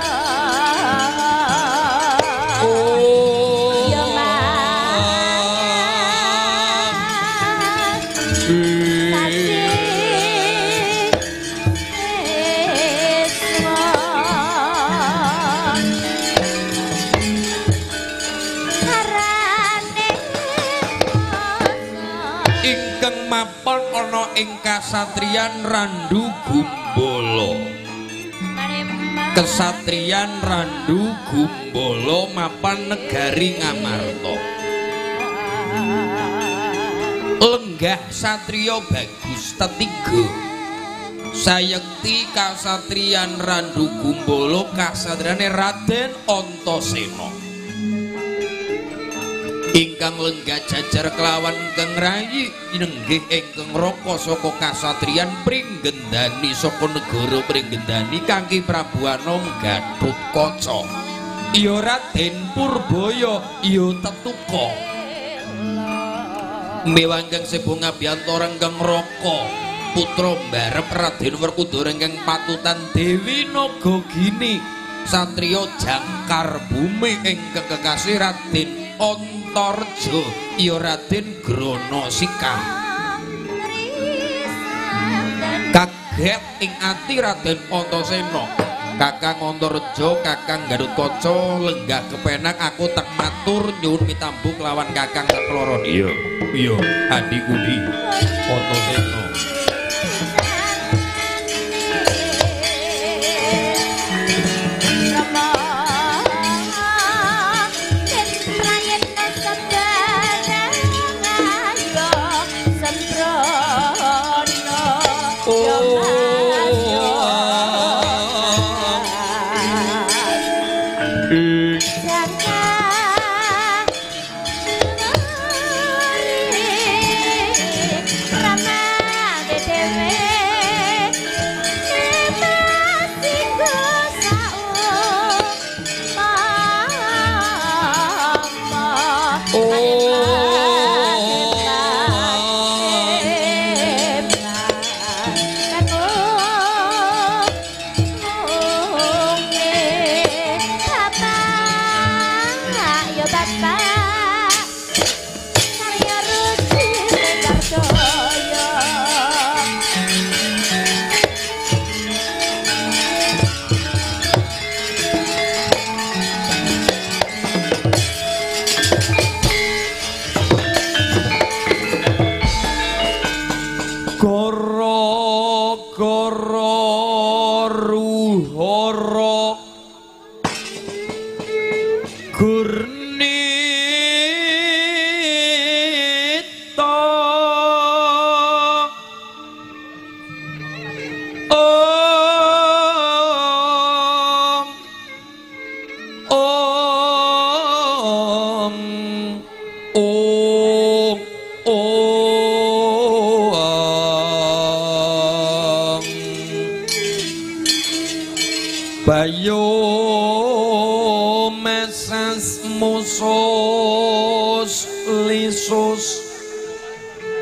mapan ana ing kasatriyan Randu Gumbala. Kesatriyan Randu Gumbala mapan negari Ngamarta. Lenggah satriya bagus tetiga. Sayekti kasatriyan Randu Gumbala kasatriyane Raden Antasena. Ingkang lenggah jajar kelawan ingkang rayi nenggih ingkang raka saka kasatriyan Pringgendani saka negara Pringgendani kangge Prabu Anom Gatotkaca. Iya Raden Purbaya iya tetuka. Mewanggang Sebo Ngabiyantara ingkang raka putra mbarep Raden Werkudara ingkang patutan Dewi Nagagini satriya Jangkar Bumi ingkang kekasih Raden Antarja iya Raden Granasika. Kaget ing ati Raden Antasena. Kakang Antarja, Kakang Gatotkaca lenggah kepenak aku tak matur nyuwun mitambuk lawan Kakang Sekloron. Iya, iya, Adi Kudi Antasena.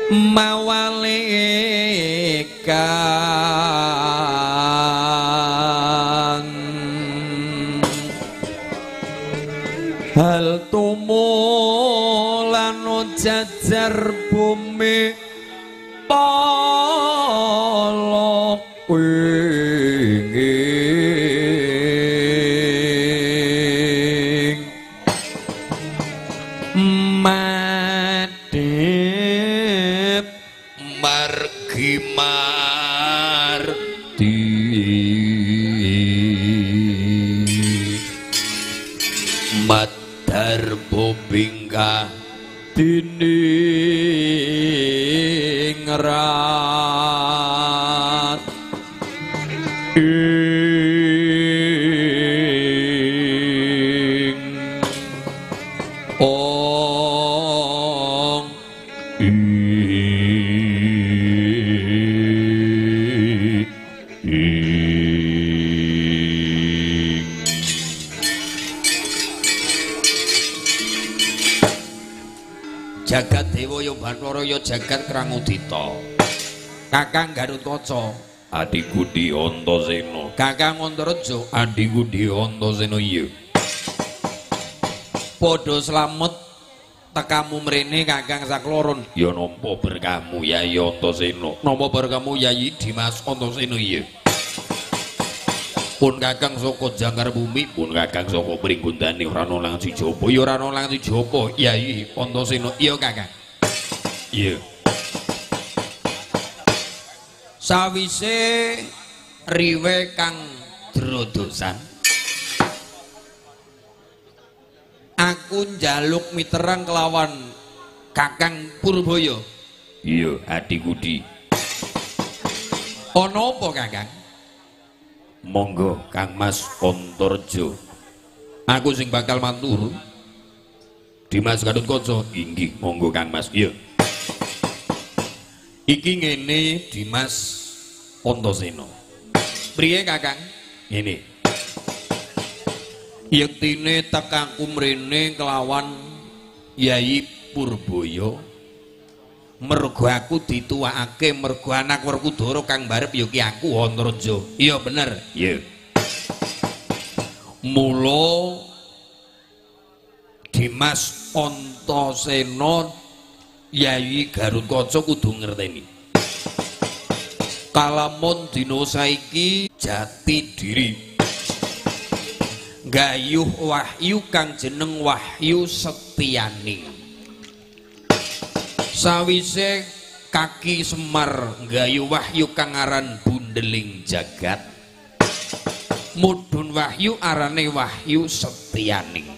mawalikan hal tumulan jajar bumi palok winging madep margi marti madar bobingka dining rat ing ong ing jagat dewa ya Bathara ya jagat Krangudita Kakang Garutkaca adiku di Antasena Kakang Antareja adiku di Antasena iya padha slamet tekamu mrene Kakang Sakloron ya nampa berkahmu Yayi Antasena napa berkamu Yayi Dimas Antasena iya pun Kakang saka Jangkar Bumi pun kakang saka Pringgondane Rana Langsi Japa ya Rana Langsi Japa Yayi Antasena iya Kakang iya sawise riwe kang drodosan aku njaluk miterang kelawan Kakang Purbaya iya adiku di ana apa Kakang monggo Kang Mas Antareja aku sing bakal matur Dimas Garutkaca inggih monggo Kang Mas iya iki ngene Dimas Antasena priye Kakang ngene yektine tekaku mrene kelawan Yayi Purbaya mergo aku dituwakake mergo anak Werkudara kang barep ya ki aku Antareja iya bener iya mula Dimas Antasena Yayi Garutkaca kudu ngerteni kalamun dina saiki jati diri gayuh wahyu kang jeneng Wahyu Setyaning sawise Kaki Semar gayuh wahyu kang aran Bundeling Jagat mudhun wahyu arane Wahyu Setyaning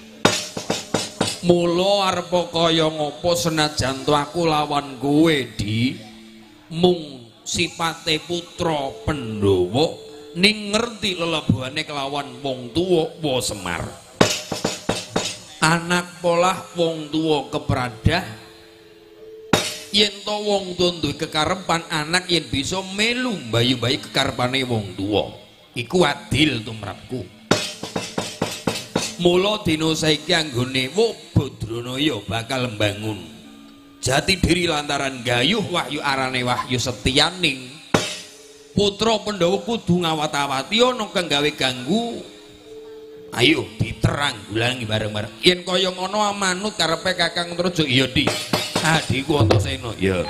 mula arep kaya ngopo senajan aku lawan kowe di mung sipate putra Pandhawa ning ngerti lelebuhane kelawan wong tuwa wa Semar anak polah wong tuwa kepradah yen to wong tuwa duwe kekarepan anak yen bisa melu mbayu-bayi kekarepane wong tuwa iku adil tumrapku mula dina saiki anggone Badranaya bakal mbangun jati diri lantaran gayuh wahyu arane Wahyu Setyaning putra Pandhawa kudu ngawat-awati ana kang gawe ganggu ayo diterang gulangi bareng-bareng yen kaya ngono manut karepe Kakang Antareja iya di adiku Antasena iya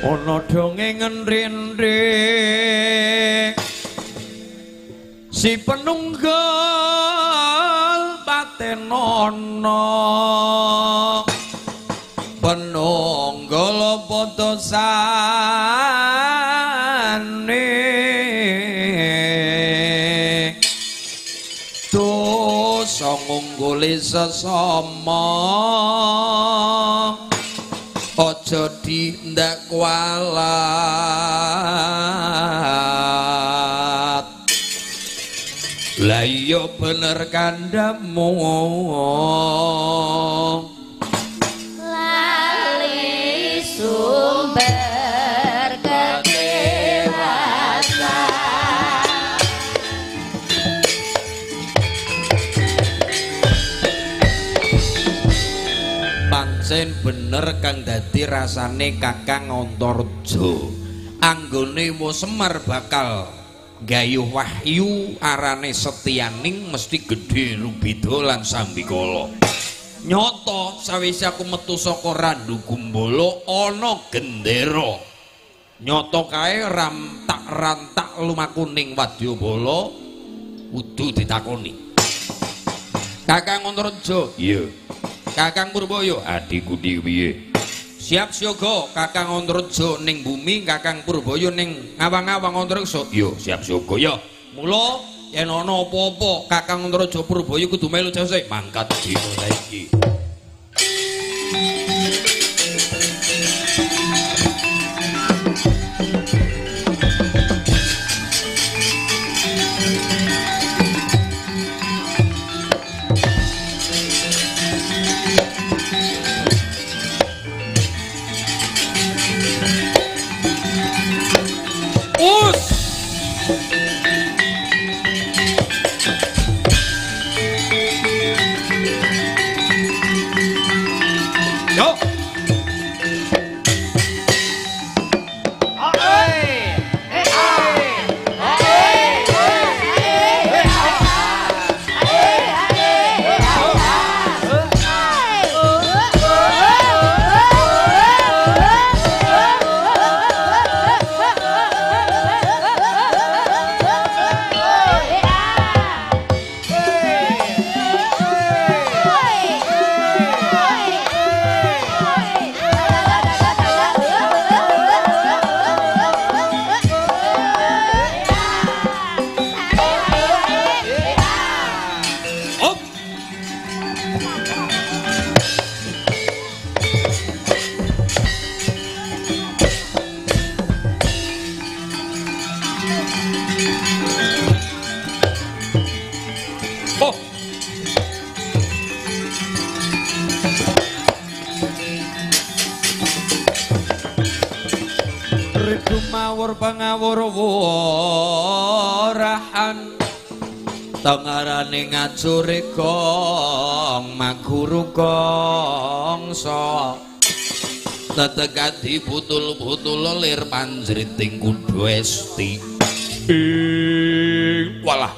ana dongeng rene si penunggal patenono penunggal padha sane dosa ngungguli sesama aja dindak kualat lah iya bener kandhamu lali sumber kedewasan pancen bener kang dadi rasane Kakang Antareja anggone Wo Semar bakal gayuh wahyu arane Setyaning mesti gedhe rubida lan sambikala nyata sawise aku metu saka Randu Gumbala ana gendera nyata kae ram tak rantak lumaku ning Wadyabala kudu ditakoni Kakang Antareja iya Kakang Purbaya adikku piye siap siaga Kakang Antareja ning bumi Kakang Purbaya ning ngawang-ngawang antariksa iya siap siaga ya mula yen ana apa-apa Kakang Antareja Purbaya kudu melu jase mangkat dina saiki Ridumawur pangawur warahan tengarane ngajure gong maguru gongso tetekati butul-butul lir panjriting kudu esti walah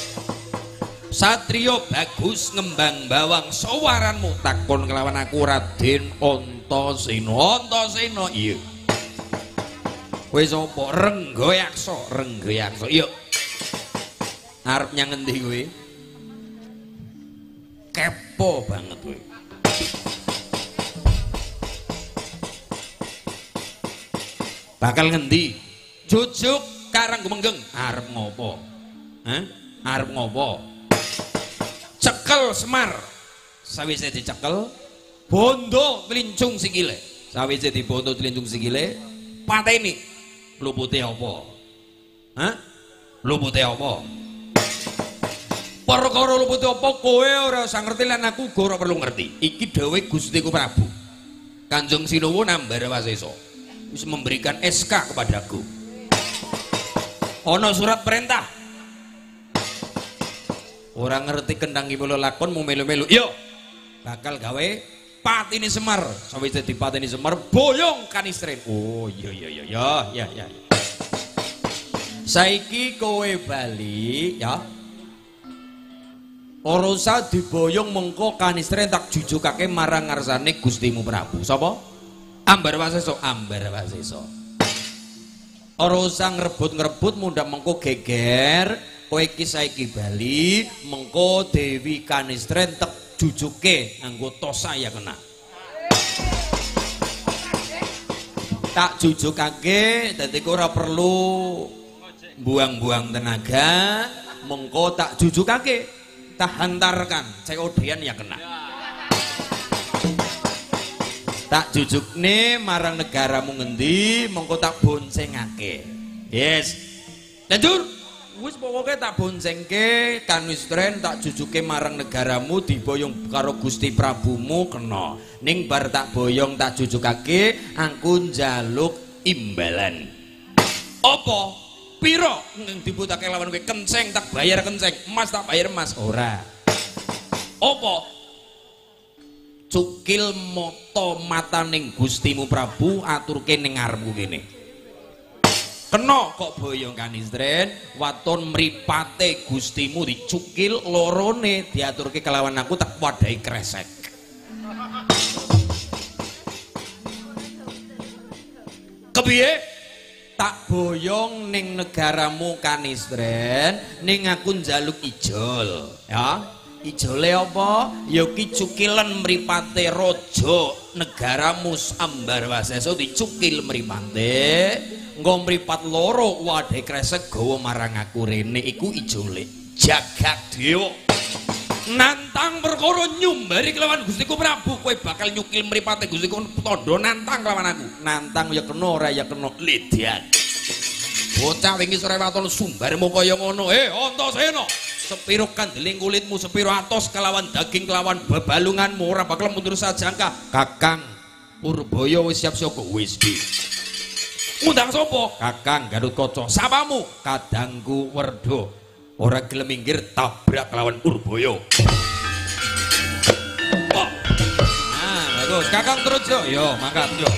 Satrio bagus ngembang bawang sawaranmu takon kelawan aku Raden Antasena Antasena iya kowe sapa Rengga Yaksa Rengga Yaksa iya arep nyang endi kowe kepo banget kowe bakal ngendi jujuk Karang Gumenggeng arep ngopo hah arep ngopo cekel Semar sawise dicekel bondo tlincung sikile sawise dibondo tlincung sikile pateni lupute apa hah lupute apa perkara lupute apa kowe ora usah ngerti lan aku uga ora perlu ngerti iki dawuh Gustiku Prabu Kanjeng Sinowo Nambarawasesa wis memberikan S K kepadaku ana surat perintah orang ngerti kendang kipula lakon mau melu-melu yo bakal gawe patine Semar sawise dipateni Semar boyong kanistren oh iya iya iya ya ya ya saiki kowe bali ya ora usah diboyong mengko kanistren tak jujukake marang ngarsane Gustimu Prabu sapa Ambar waseso, ambar waseso. Ora usah ngrebut-ngrebut mundhak mengko geger, kowe iki saiki bali, mengko Dewi Kanistren tek jujuke nganggo tosa ya kena. Tak jujukake dadi kowe ora perlu buang-buang tenaga, mengko tak jujukake, tak hantarkan, C O D-an ya kena. Tak jujukne marang negaramu ngendi mengko tak boncengake. Yes. Lanjut. Wis pokoke tak boncengke Kanistren tak jujuke marang negaramu diboyong karo Gusti Prabumu kena. Ning bar tak boyong tak jujukake aku njaluk imbalan. Apa? Piro ning dibutake lawan kowe kenceng tak bayar kenceng, emas tak bayar emas. Ora. Apa? Cukil moto mataning Gustimu Prabu aturke ning ngarepku kene. Kena kok boyong Kanistren, waton mripate Gustimu dicukil lorone diaturke kelawan aku tak wadahi kresek. Kepiye? Tak boyong ning negaramu Kanistren, ning aku njaluk ijol, ya. Ijole apa? Ya ki cukilan mripate raja negaramu Ambar Waseso dicukil mripate, nggo mripat loro wadhe kresek gawa marang aku rene iku ijole Jagaddewa. Nantang perkara nyumbari kelawan Gustiku Prabu, kowe bakal nyukil mripate Gustiku Tandha nantang kelawan aku. Nantang ya kena ora ya kena Lidyan. Bocah wingi sore waton sumbarmu kaya ngono. Eh Antasena, sepiro kandeling kulitmu, sepiro atos kelawan daging kelawan bebalunganmu ora bakal mundur sajangka. Kakang Purbaya wis siap siaga wis ki. Ngundang sapa? Kakang Garutkaca. Sapamu? Kadangku Werda. Ora gelem minggir tabrak kelawan Purbaya. Oh. Nah, bagus. Kakang terus yo. Yo, mangkat yo.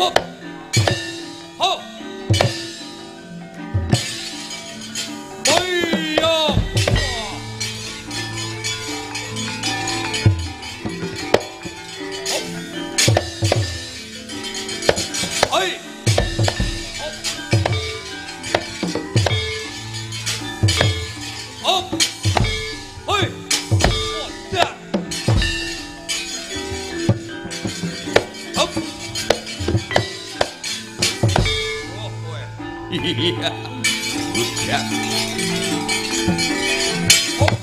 Hop. Hop. Iya. Hop. Ai. Hop. Hoi. Oda. Hop. Oh, kowe. Iya. Udah. Hop.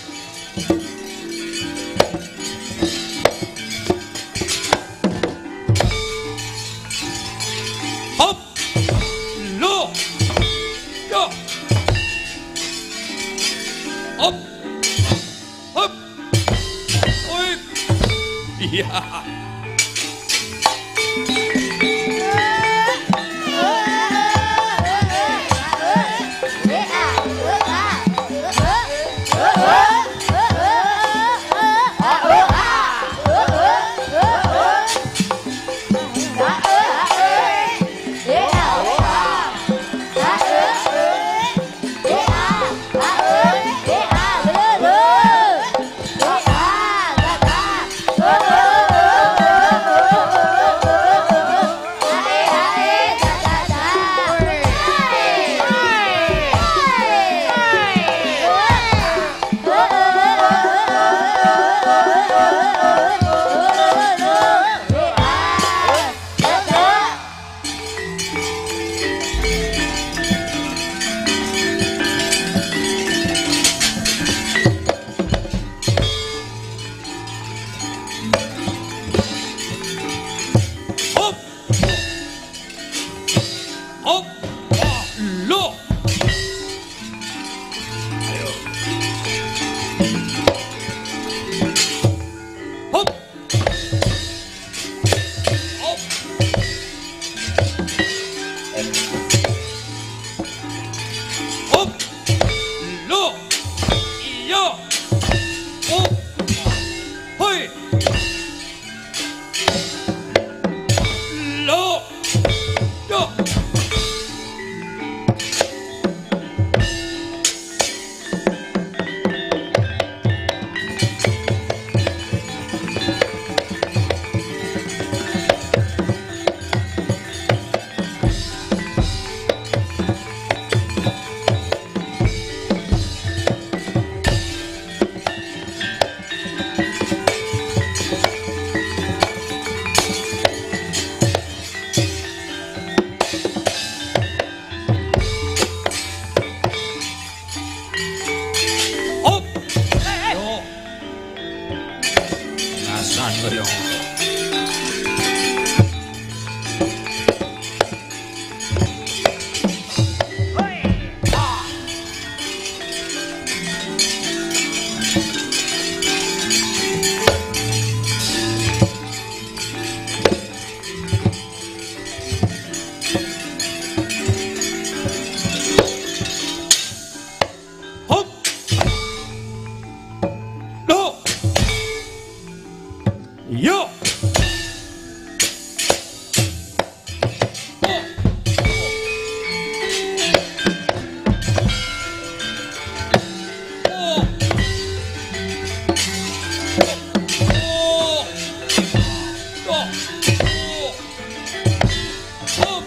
Hop. Lo. Yo. Hop. Hop. Oi. Iya. Hop. Hop. Ah, lo. Ayo. Hop. Hop. Hop. Lo. Iya. Hop. Hoi. Lo. Yo. Hop. Yo. Ngasan kowe. Hop. Lo. Yo. Oh. Oh. Oh. Oh. Hop.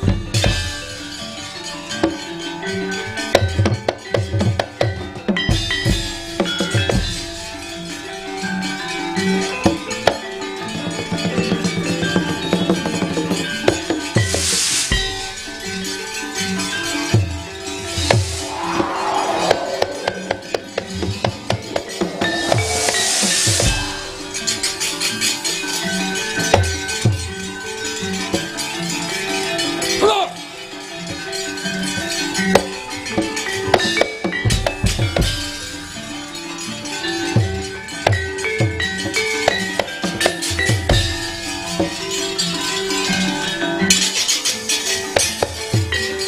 Lo.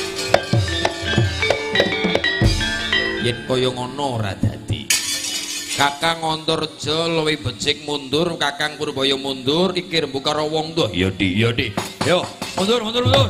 Yen kaya ngono ora dadi. Kakang Antarja luwih becik mundur, Kakang Purbaya mundur, iki rembu karo wong tuwa. Ya Dik, ya Dik. Yo, mundur, mundur, mundur.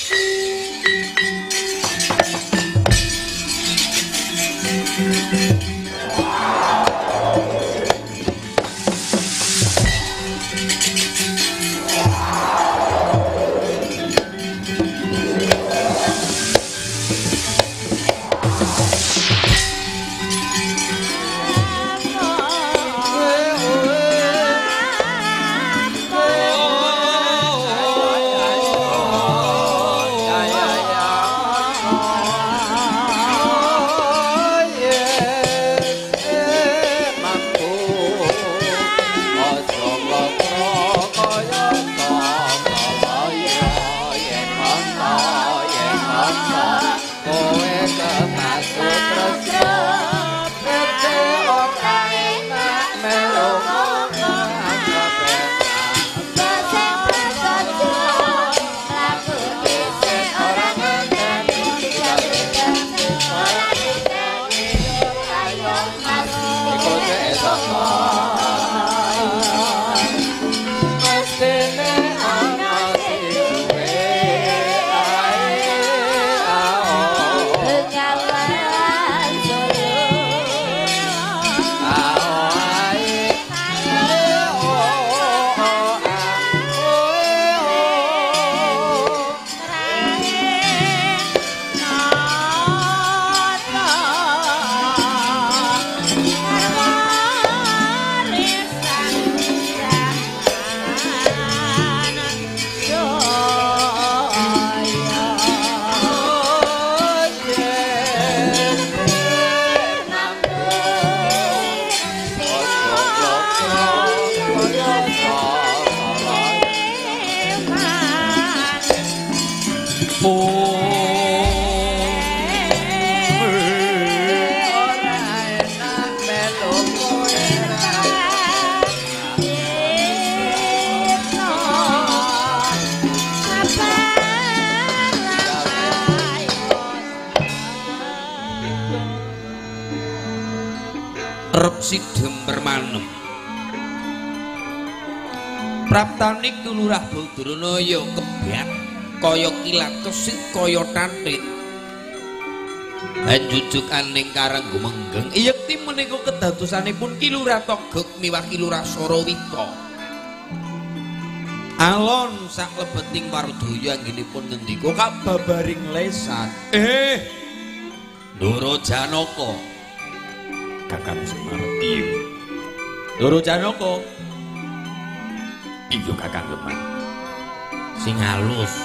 Sidhem permanem praptane Lurah Badranaya kebyat kaya kilat kesit kaya tanthik anjujukaning karang gumenggeng yekti menika kedadosanipun Ki Lurah Togog miwah Ki Lurah Sarawita alon sak lebeting Wardaya anggenipun ngendika kababaring lesan eh Ndara Janaka Kakang Semar iya Ndara Janaka iya Kakang Semar sing halus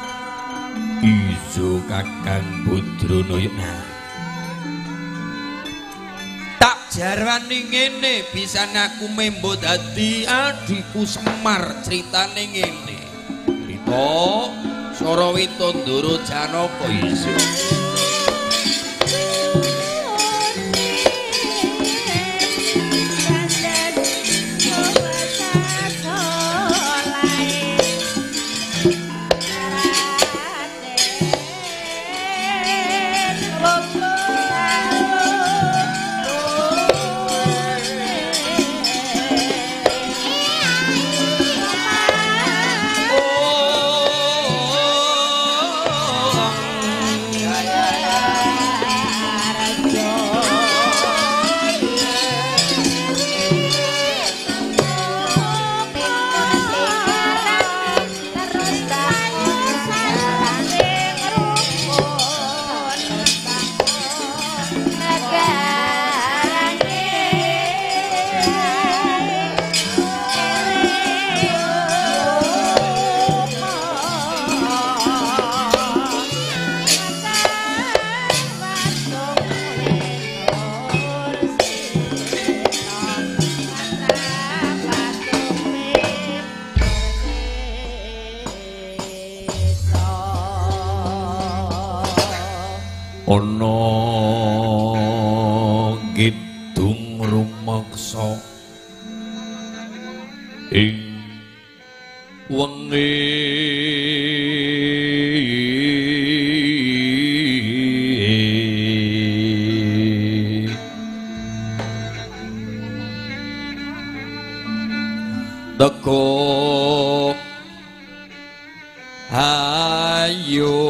iso Kakang Badranaya nah tak jarwani ngene bisa aku membo dadi adikku Semar critane ngene crita Sarawita Ndara Janaka iso ana kidung rumeksa ing wengi ayo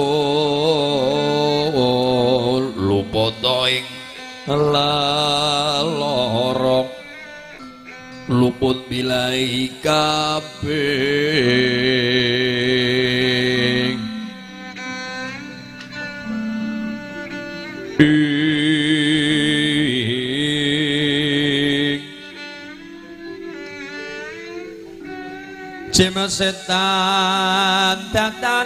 lupoto ing laloro luput bilai kabeh Cema setan datan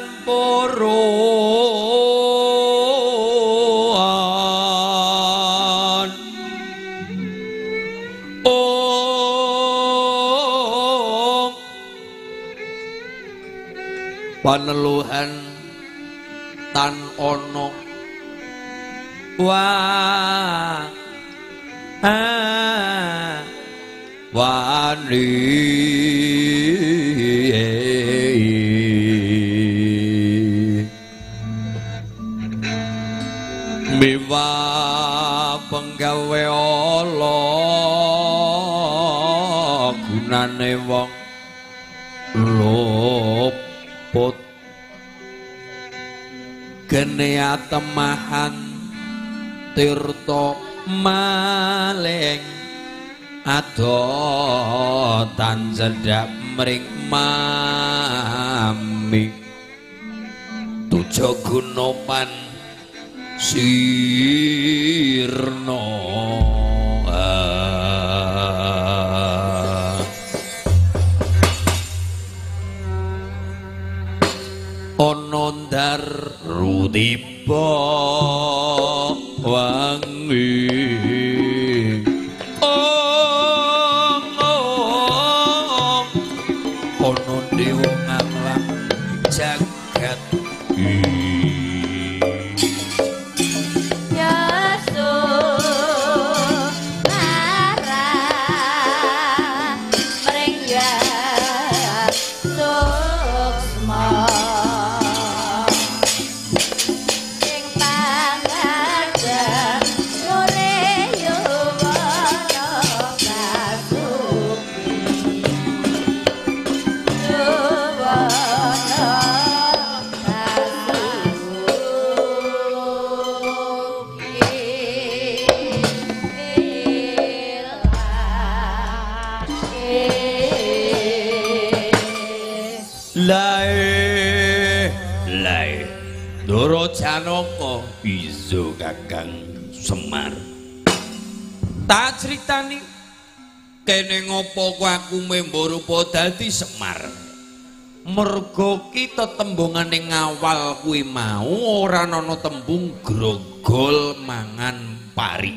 poroan oh paneluhan tan ono wah ah wani miwa penggawe ala gunane wong luput gene atemahan tirta maling adotan cedhak mring mami tuja gunopan sirna ana ndar rutiba wangi ana dewa nganglang jagat Lae lae Ndara Janaka iso Kakang Semar tak critani kene ngopo ku aku membo-rupa dadi Semar merga kita tembungane ngawal kuwi mau ora ana tembung grogol mangan pari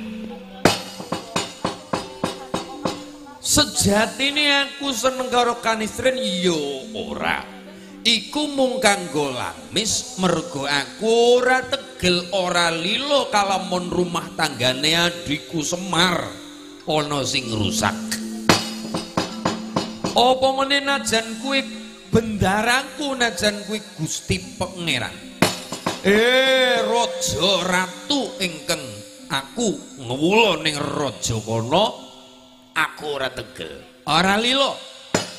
sejatine aku seneng karo kanistren ya ora iku mung kanggo lamis mergo aku ora tegel ora lilo kalamun rumah tanggane adikku Semar ana sing rusak apa meneh najan kuwi bendaraku najan kuwi Gusti Pangeran eh raja ratu ingkang aku ngewula ning raja kono aku ora tegel ora lilo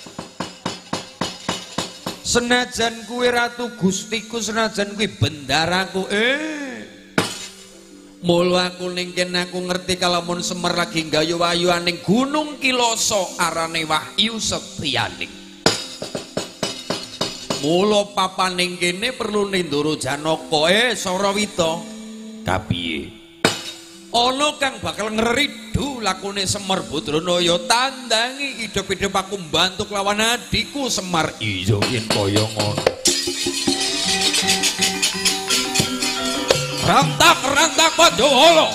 senajan kuwi ratu gustiku senajan kuwi bendaraku eh mulu aku ning kene aku ngerti kalamun Semar lagi nggayu-wayu ning Gunung Kiloso arane Wahyu Setyaning mulu papan ning kene perlu Ndara Janaka eh Sarawita kapiye ana kang bakal ngeridu lakune Semar Badranaya tandangi hidup-hidup aku mbantu lawan adikku Semar iya yen kaya ngono rantak-rantak Pandhawa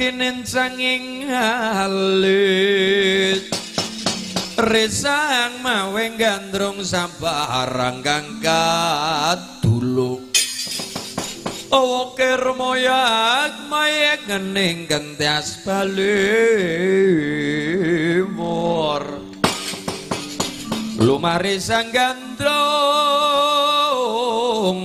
kenen sanging alit resang mawe gandrung sabarang kang kadulung awa kermoyak mayek ngening gentias balimur lumari sang gandrung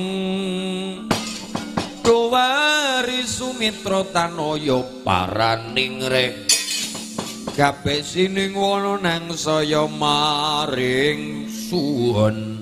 luwari sumitra tanoyo paraning rek kabeh sining wana nang saya maring suwun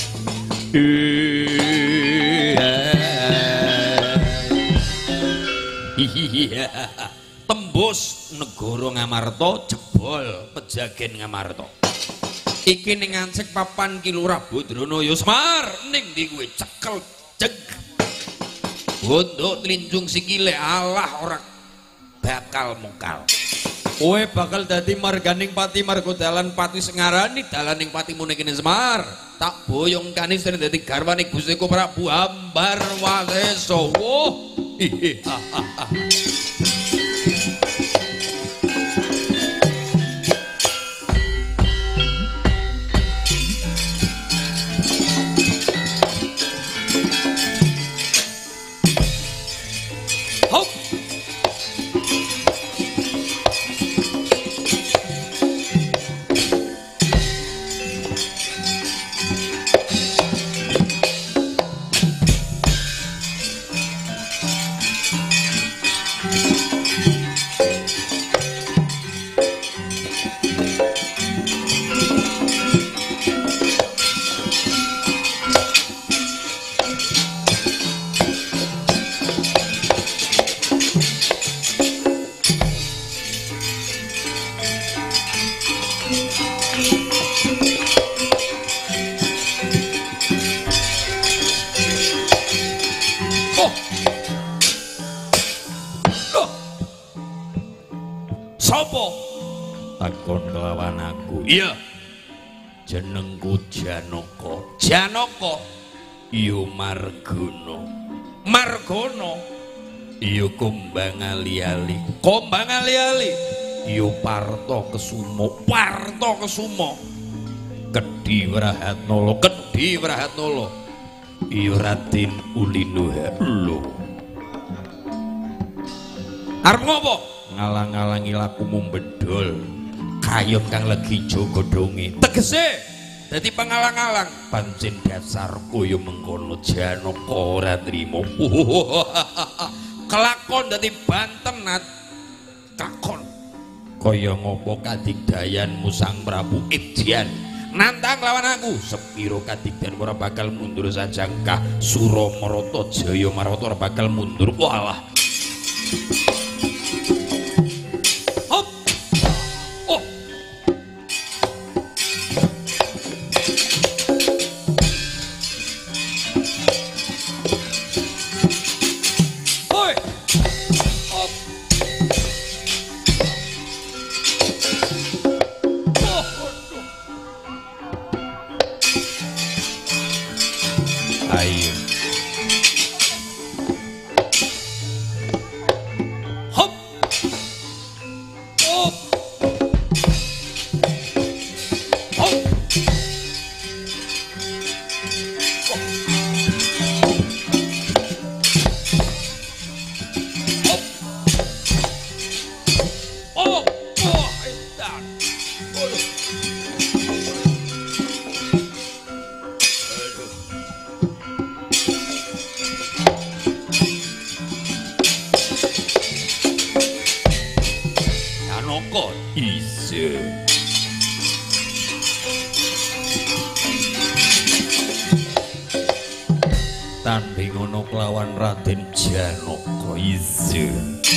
iya tembus negara Ngamarta jebol pejagen Ngamarta iki ning ngancik papan ki Lurah Badranaya Semar ning ndi kuwi cekel jeg bondo tlinjung sikile alah ora bakal mungkal kowe bakal dadi marganing pati marga dalan pati sengarani dalaning pati mune kene Semar tak boyong kanis dadi garwane Gusti Prabu Ambarwasesa woh hop takon kelawan aku iya jenengku Janaka Janaka iya Margana Margana iya Kumbang Ali-ali Kumbang Ali-ali iya Parto Kesumo Parto Kesumo Kedhi Wrahatnala Kedhi Wrahatnala iya Raden Ulinuha lho arep ngopo ngalang-alangi lakumu bedol kayom kang legi jogodonge tegese dadi pangalang-alang pancen dasarku yo mengkono Janaka ora trimo kelakon dadi bantenat kakon kaya ngopo kadigdayanmu Sang Prabu Idyan nantang lawan aku sepiro kadigdayan ora bakal mundur sajangkah Suramarata Jaya Marwata ora bakal mundur walah tandhingono kelawan Raden Janaka iso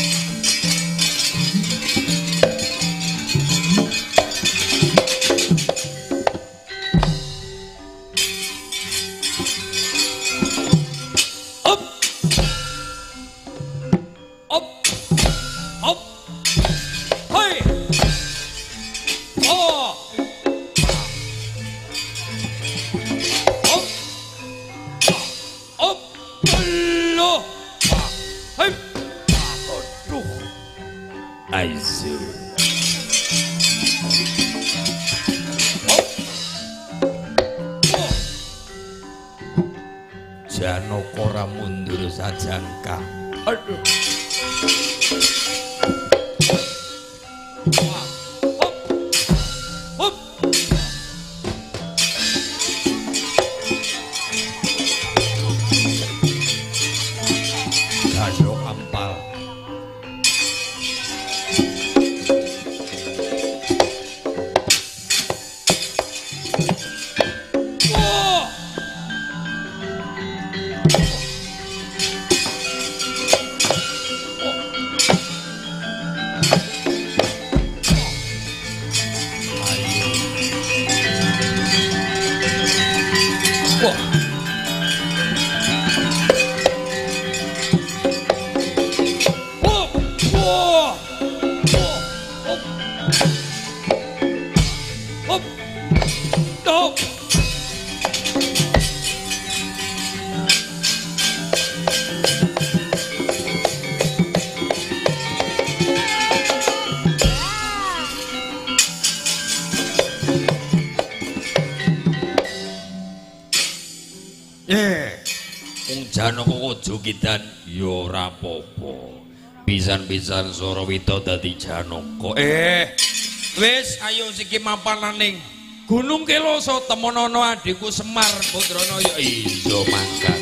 op op op hoi oh op op lo hei aizu. Janaka ora mundur sajangka. Aduh. Hop. Hop. Gayo ampal. Janaka Kajogidan ya ora apa-apa. Pisan-pisan Sarawita dadi Janaka. Eh, wis ayo siki mampananing Gunung Kelasa temonono adikku Semar Putrana ya Iya mangkat.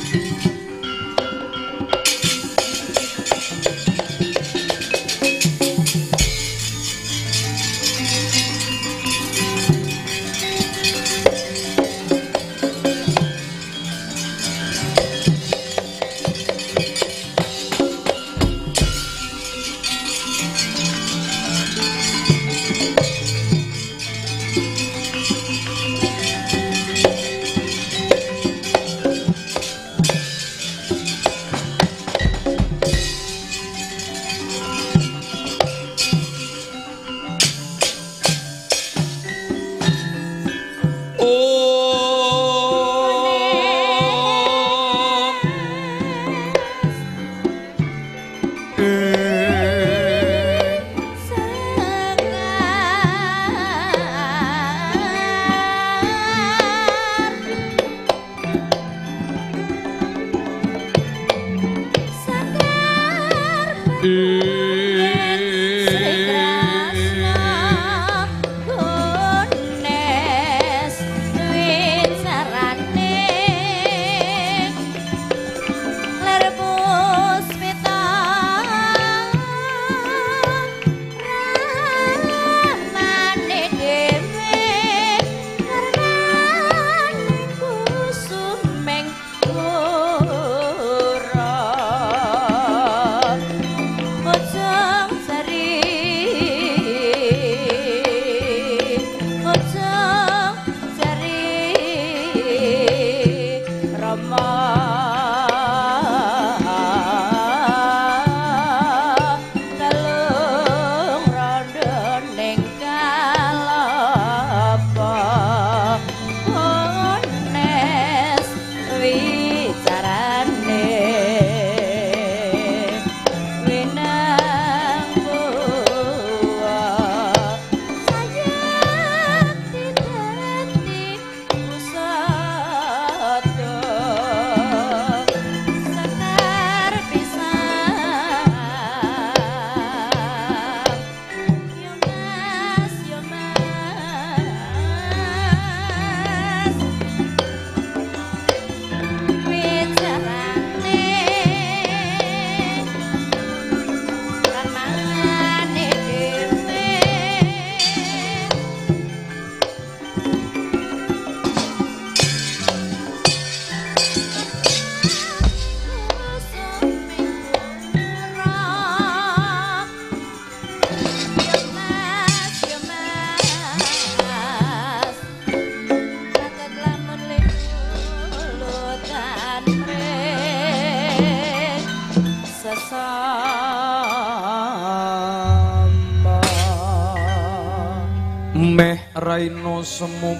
meh raina semu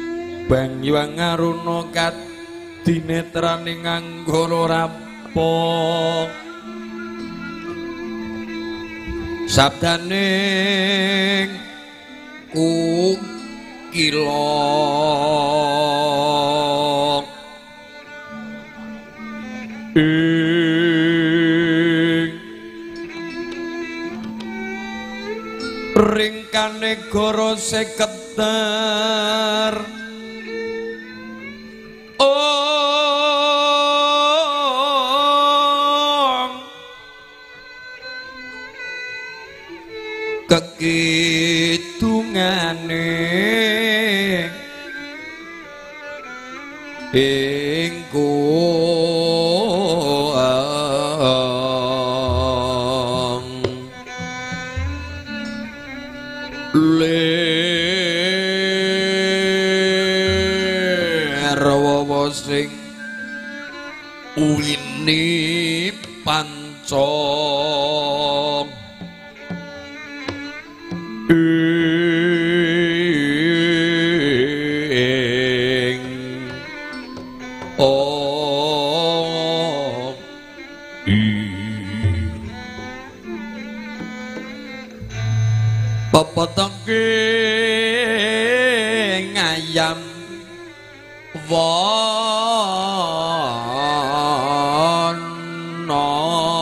Banyuang Aruna kadinetraning Anggara Rampung sabdaning ukila ing ringkane negara seketer kekidungane engko ler wawa sing uwini panca papatake ngayam wana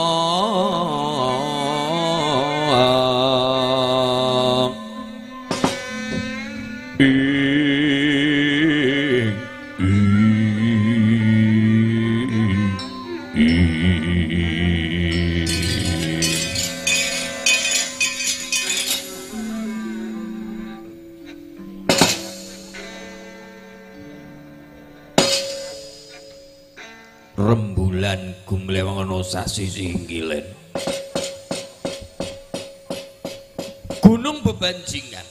rembulan gumlewang ana sasi singkilen gunung bebanjingan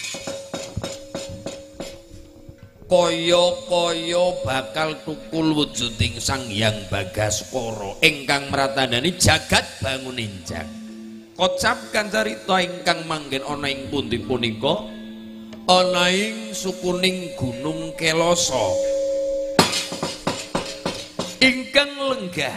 kaya-kaya bakal tukul wujuding Sang Hyang Bagaskara ingkang mratandani jagat banguninjang kocapkan carita ingkang manggen ana ing pundi punika ana ing sukuning Gunung Kelasa ingkang lenggah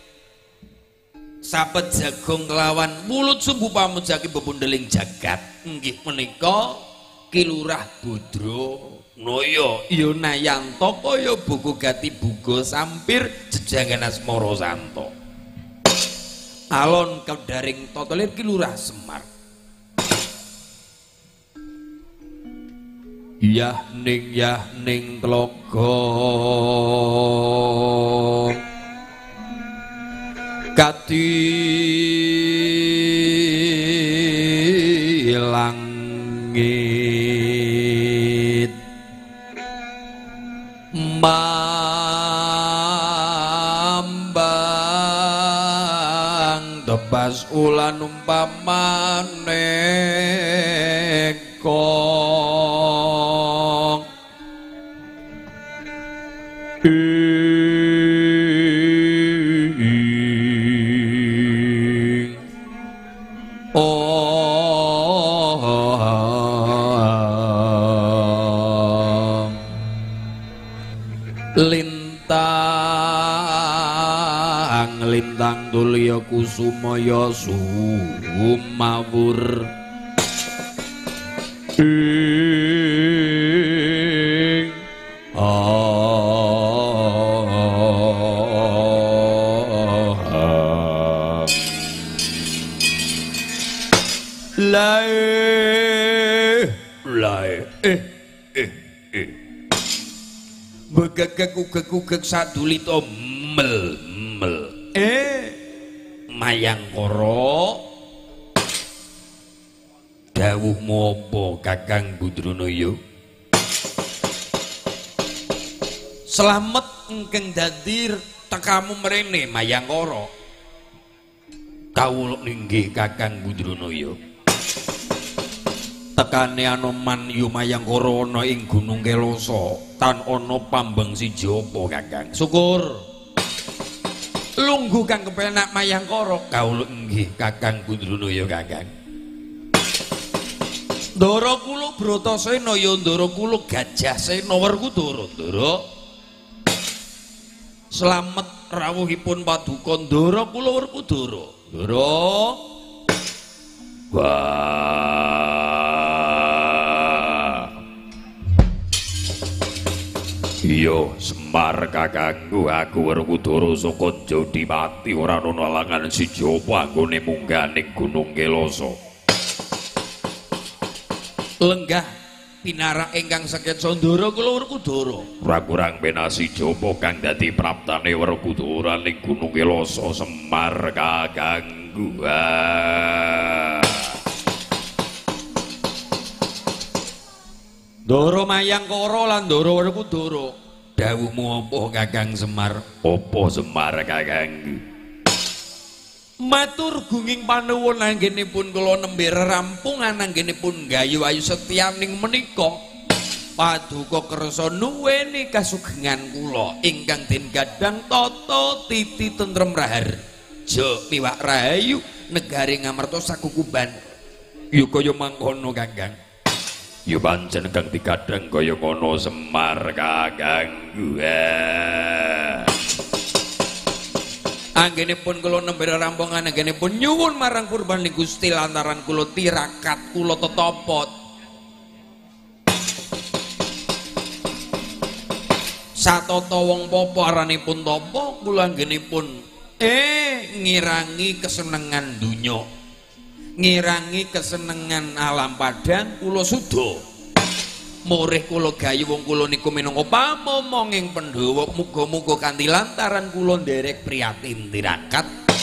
sapet jagung kelawan mulut sumbu pamujaki bebundeling jagat inggih menika Ki Lurah Badranaya Yonayanta kaya buku gati buga sampir jejangan asmara santa alon kedaring totolir Ki Lurah Semar yah ning yah ning tlaga kati langit mambang tebas ulan umpamane kong lintang lintang tulya kusumaya sumawur ing lae lae eh eh eh begegek-ugek-ugek sadulita mel mel eh Mayangkara dawuhmu apa Kakang Badranaya slamet engkang dadi tekamu mrene Mayangkara kawula ninggih Kakang Badranaya tekane Anoman yu Mayangkara ana ing Gunung Kelasa tan ana pambeng siji apa Kakang syukur lungguh kang kepenak Mayangkara kawula inggih Kakang Badranaya Kakang Ndara kula Bratasena ya ndara kula Gajahsena Werkudara ndara slamet rawuhipun paduka ndara kula Werkudara ndara Yo Semar kakangku aku Werkudara saka Jodimati ora ana alangan siji apa anggone munggah ning Gunung Kelasa. Lenggah pinarak ingkang sakit Sondara kula Werkudara. Ora kurang penasi Japa kang dadi praptane Werkudara ning Gunung Kelasa Semar kakangku. Ndara Mayangkara lan Ndara Werkudara. Dawuhmu apa Kakang Semar? Apa Semar kakangku? Matur gunging panuwun anggenipun kula nembe rampung anggenipun gayuh ayu setyaning menika. Paduka kersa nuweni kasugengan kula ingkang den gadhang tata titi tentrem raharja piwak rahayu negari ngamarta sakukuban. Ya kaya mangkono Kakang. Ya pancen kang digadhang kaya ngono Semar kakangku. Anggenipun kula nembe rampungan anggenipun nyuwun marang Purbaning Gusti lantaran kula tirakat kula tetapa satata wong papa aranipun tapa kula anggenipun eh ngirangi kesenengan donya ngirangi kesenengan alam padang kula suda murih kula gayu wong kula niku minangka pamomonging Pandhawa muga-muga kanthi lantaran kula nderek priyatin tirakat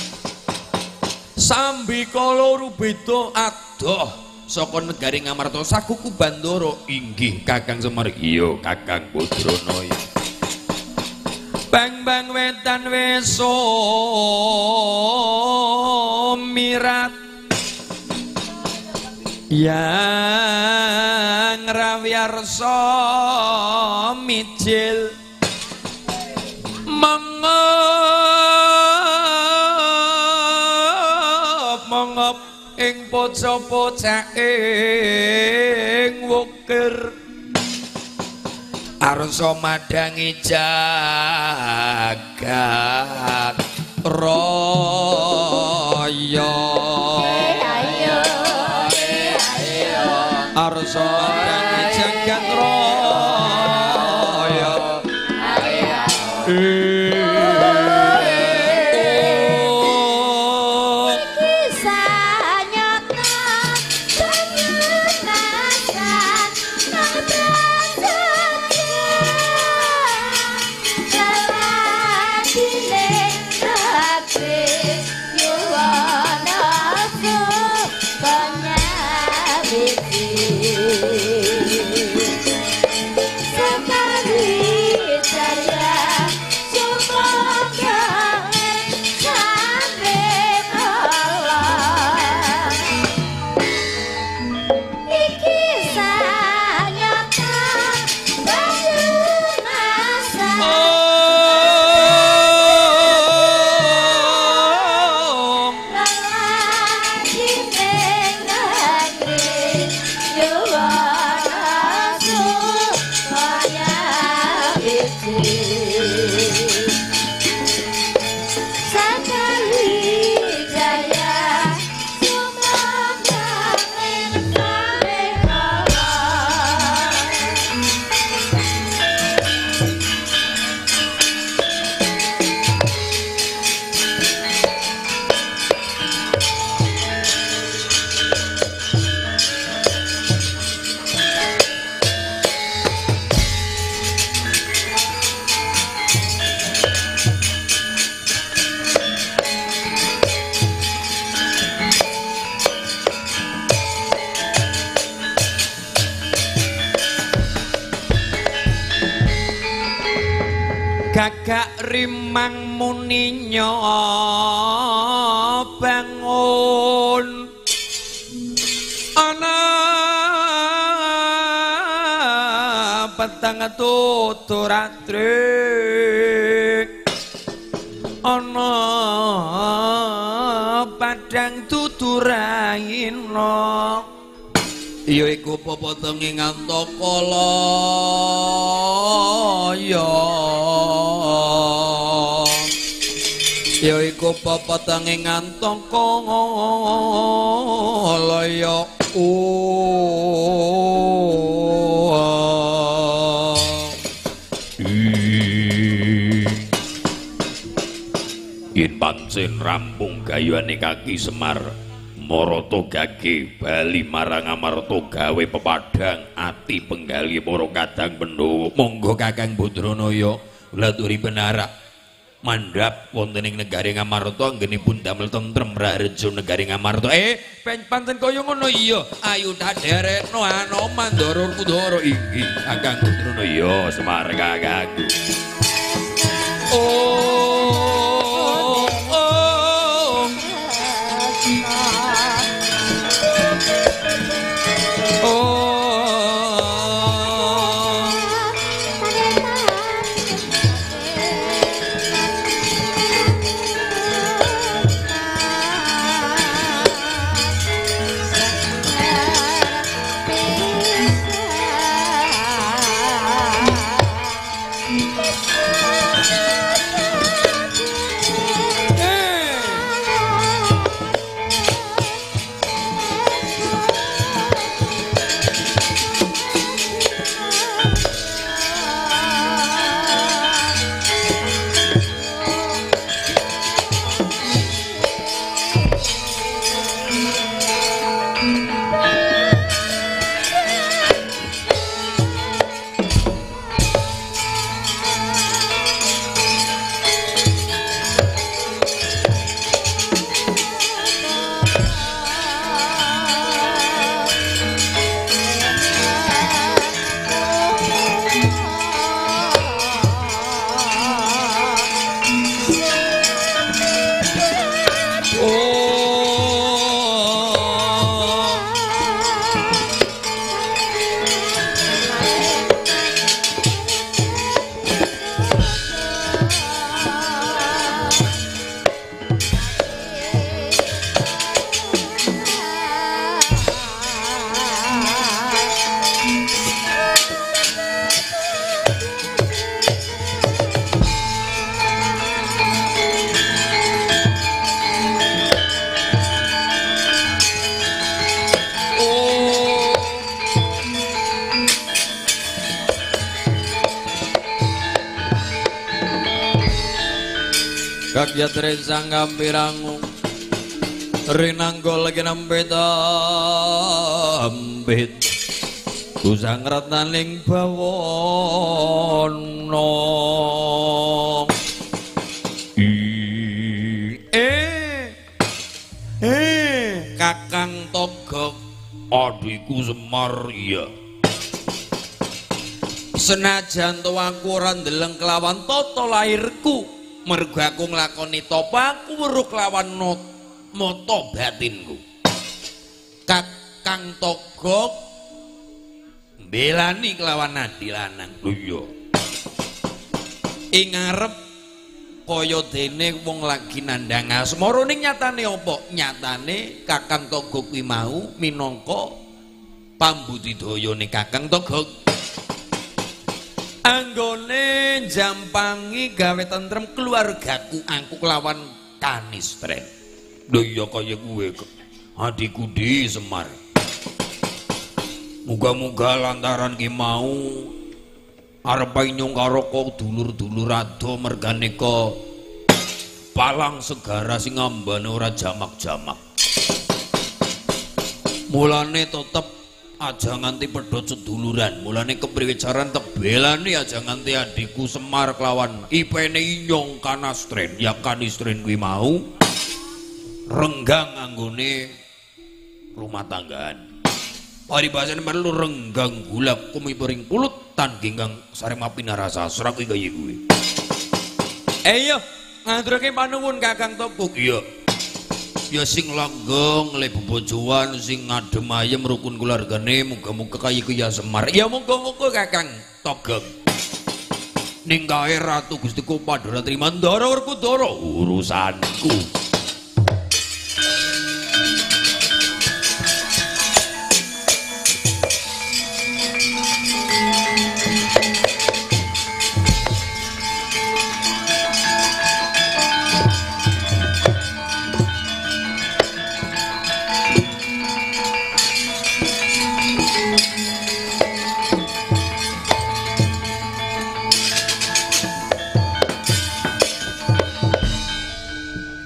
sambi kala rubeda adoh saka negari Ngamarta sakuku Bandara inggih Kakang Semar. Iya Kakang Badranaya. Bang bang wetan weso mirat yang rawiarsa mijil mengop mengop ing poco-pocak ing wukir arsa madangi jagat raya arsa madangi jagat raya gagak rimang muninyo bangun ana petang tuturatrik ana padang tuturaina ya iku popotenge ngantokala ya ya iku pepetange ngantaka laya oh yen pancen rampung gayane Kaki Semar Marata gage bali marang Amarta gawe pepadhang ati penggali para kadang Pandhawa. Monggo Kakang Badranaya laturi penarak mandhap wonten ing negari Ngamarta anggenipun damel tentrem raharja negari Ngamarta. Eh, pancen kaya ngono iya. Ayo tak derekno ana Mandara Kudara inggih Kakang Badranaya Semar kakangku. Oh Kakyatre sanggam pirangu rinanggol kinempit ambit kusang rataning bawana eh eh Kakang Togog adikku Semar iya senajan to aku ora ndeleng kelawan tata lairku mergo aku nglakoni tapa aku weruh kelawan mata batinku. Kakang Togog mbelani kelawan adi lanang. lho iya Ing ngarep kaya dene wong lagi nandhang asmara ning nyatane apa? Nyatane Kakang Togog kuwi mau minangka pambudidayane Kakang Togog. Anggone jampangi gawe tentrem keluargaku aku kelawan kanistren. lho iya kaya kuwe adikku di Semar. Muga-muga lantaran ki mau arep nyung karo dulur-dulur ado mergane ka palang segara sing ambane ora jamak-jamak. Mulane tetep aja nganti pedhot seduluran. Mulane kepriwe caran tebelane aja nganti adikku Semar kelawan ipene Inyong Kanastren ya Kanistren kuwi mau renggang anggone rumah tanggaan. Paribasane perlu renggang gulap kumipuring pulut tan ginggang sarema pinarasa sastra kuwi kaya kuwi. Eh yo ngaturake panuwun Kakang Togog. Iya. Ya sing langgeng le bebojoan sing ngadem ayem rukun keluargane muga-muga kaya kuya Semar. Ya muga-muga Kakang Togog. Ning kae Ratu Gustiku Pandharatri Mandara Werkudara urusanku.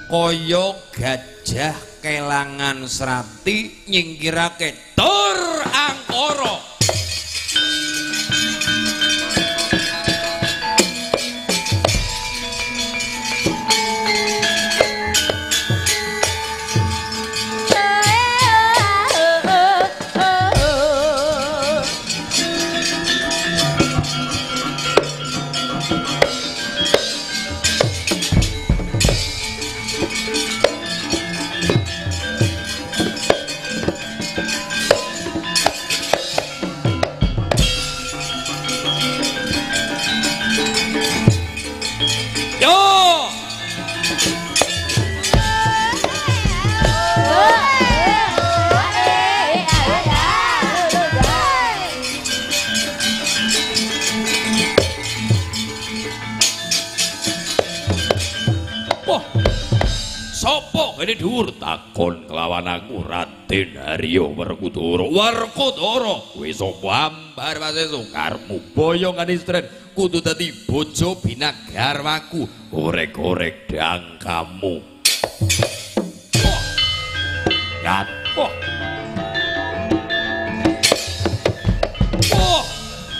kaya gajah kelangan serati nyingkirake tur angkara. Ini dhuwur takon kelawan aku Raden Haryo Werkudara. Werkudara kowe sapa ambar Mas Soekarmu boyong kanistren kudu dadi bojo binagarwaku gorek-gorek dang kamu. Ya oh. Oh.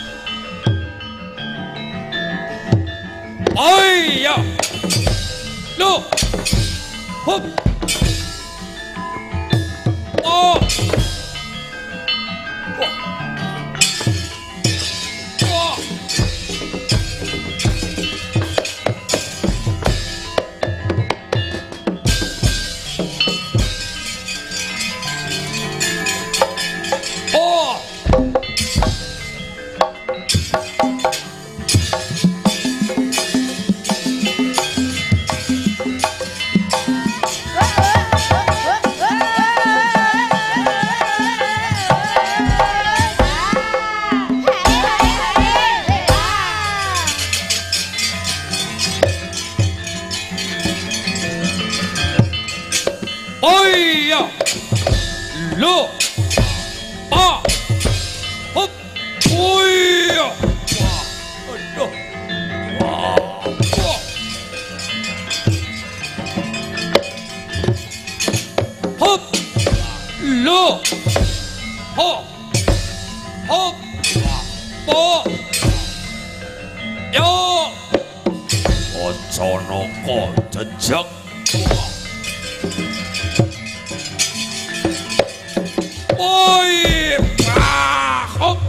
Oh iya. Loh. Hop. Oh. Oh. Oh. Oh. Lo, ah, hop, uya, wah, aduh, wah, wah, hop, lo, hop, hop, po, yo, ojo noko jejak. Oi, ah, hop.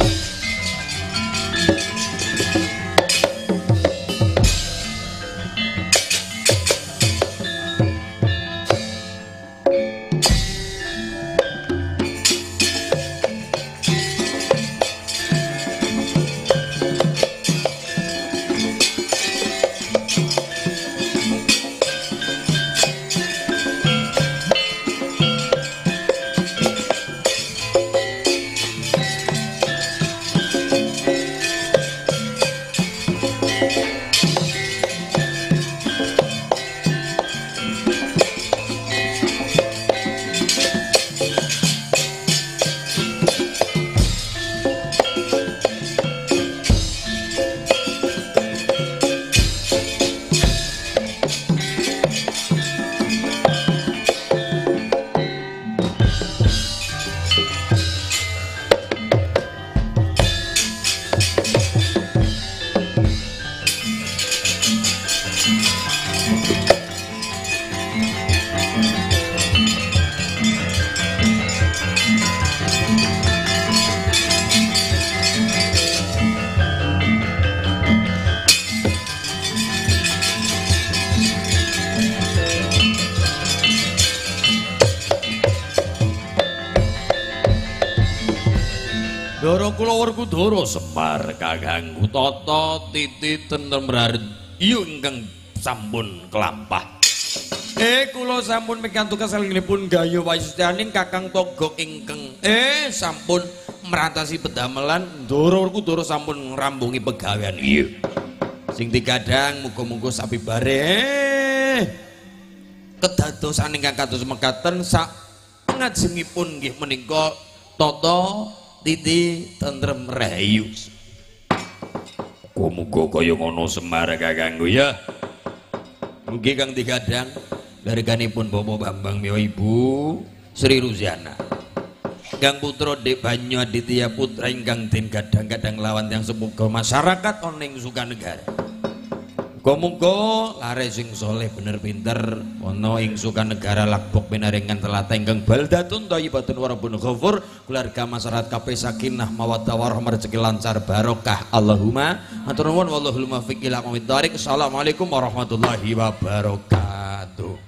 Dara kula Werkudara Semar kakangku tata titi tentrem rahayu ingkang sampun kelampah. Eh kula sampun pikantuk kesalengipun gaya wayustianing Kakang Togok ingkang eh sampun merantasi pedamelan Dara Werkudara sampun ngrampungi pegawean iya. Sing digadhang muga-muga sapibare kedadosan ingkang kados mekaten sak ngajengipun nggih menika tata titi tentrem rahayu. Muga-muga kaya ngono Semar kakangku ya. Mugi kang digadhang Larganipun Bapak Bambang Mio Ibu Sri Ruziana. Gang putra Dek Banyu Aditya putra ingkang den gadang-gadang lawan yang sepuh masyarakat oning Sukanegara. Muga-muga lare sing soleh bener pinter ana ing Sukanegara lakbok pinaringan telatah ingkang baldatun thayyibatun warabun ghafur keluarga masyarakat kabeh sakinah mawaddah warahmah rezeki lancar barokah Allahumma matur nuwun wallahul muwaffiq ila aqwamit thoriq. Assalamualaikum warahmatullahi wabarakatuh.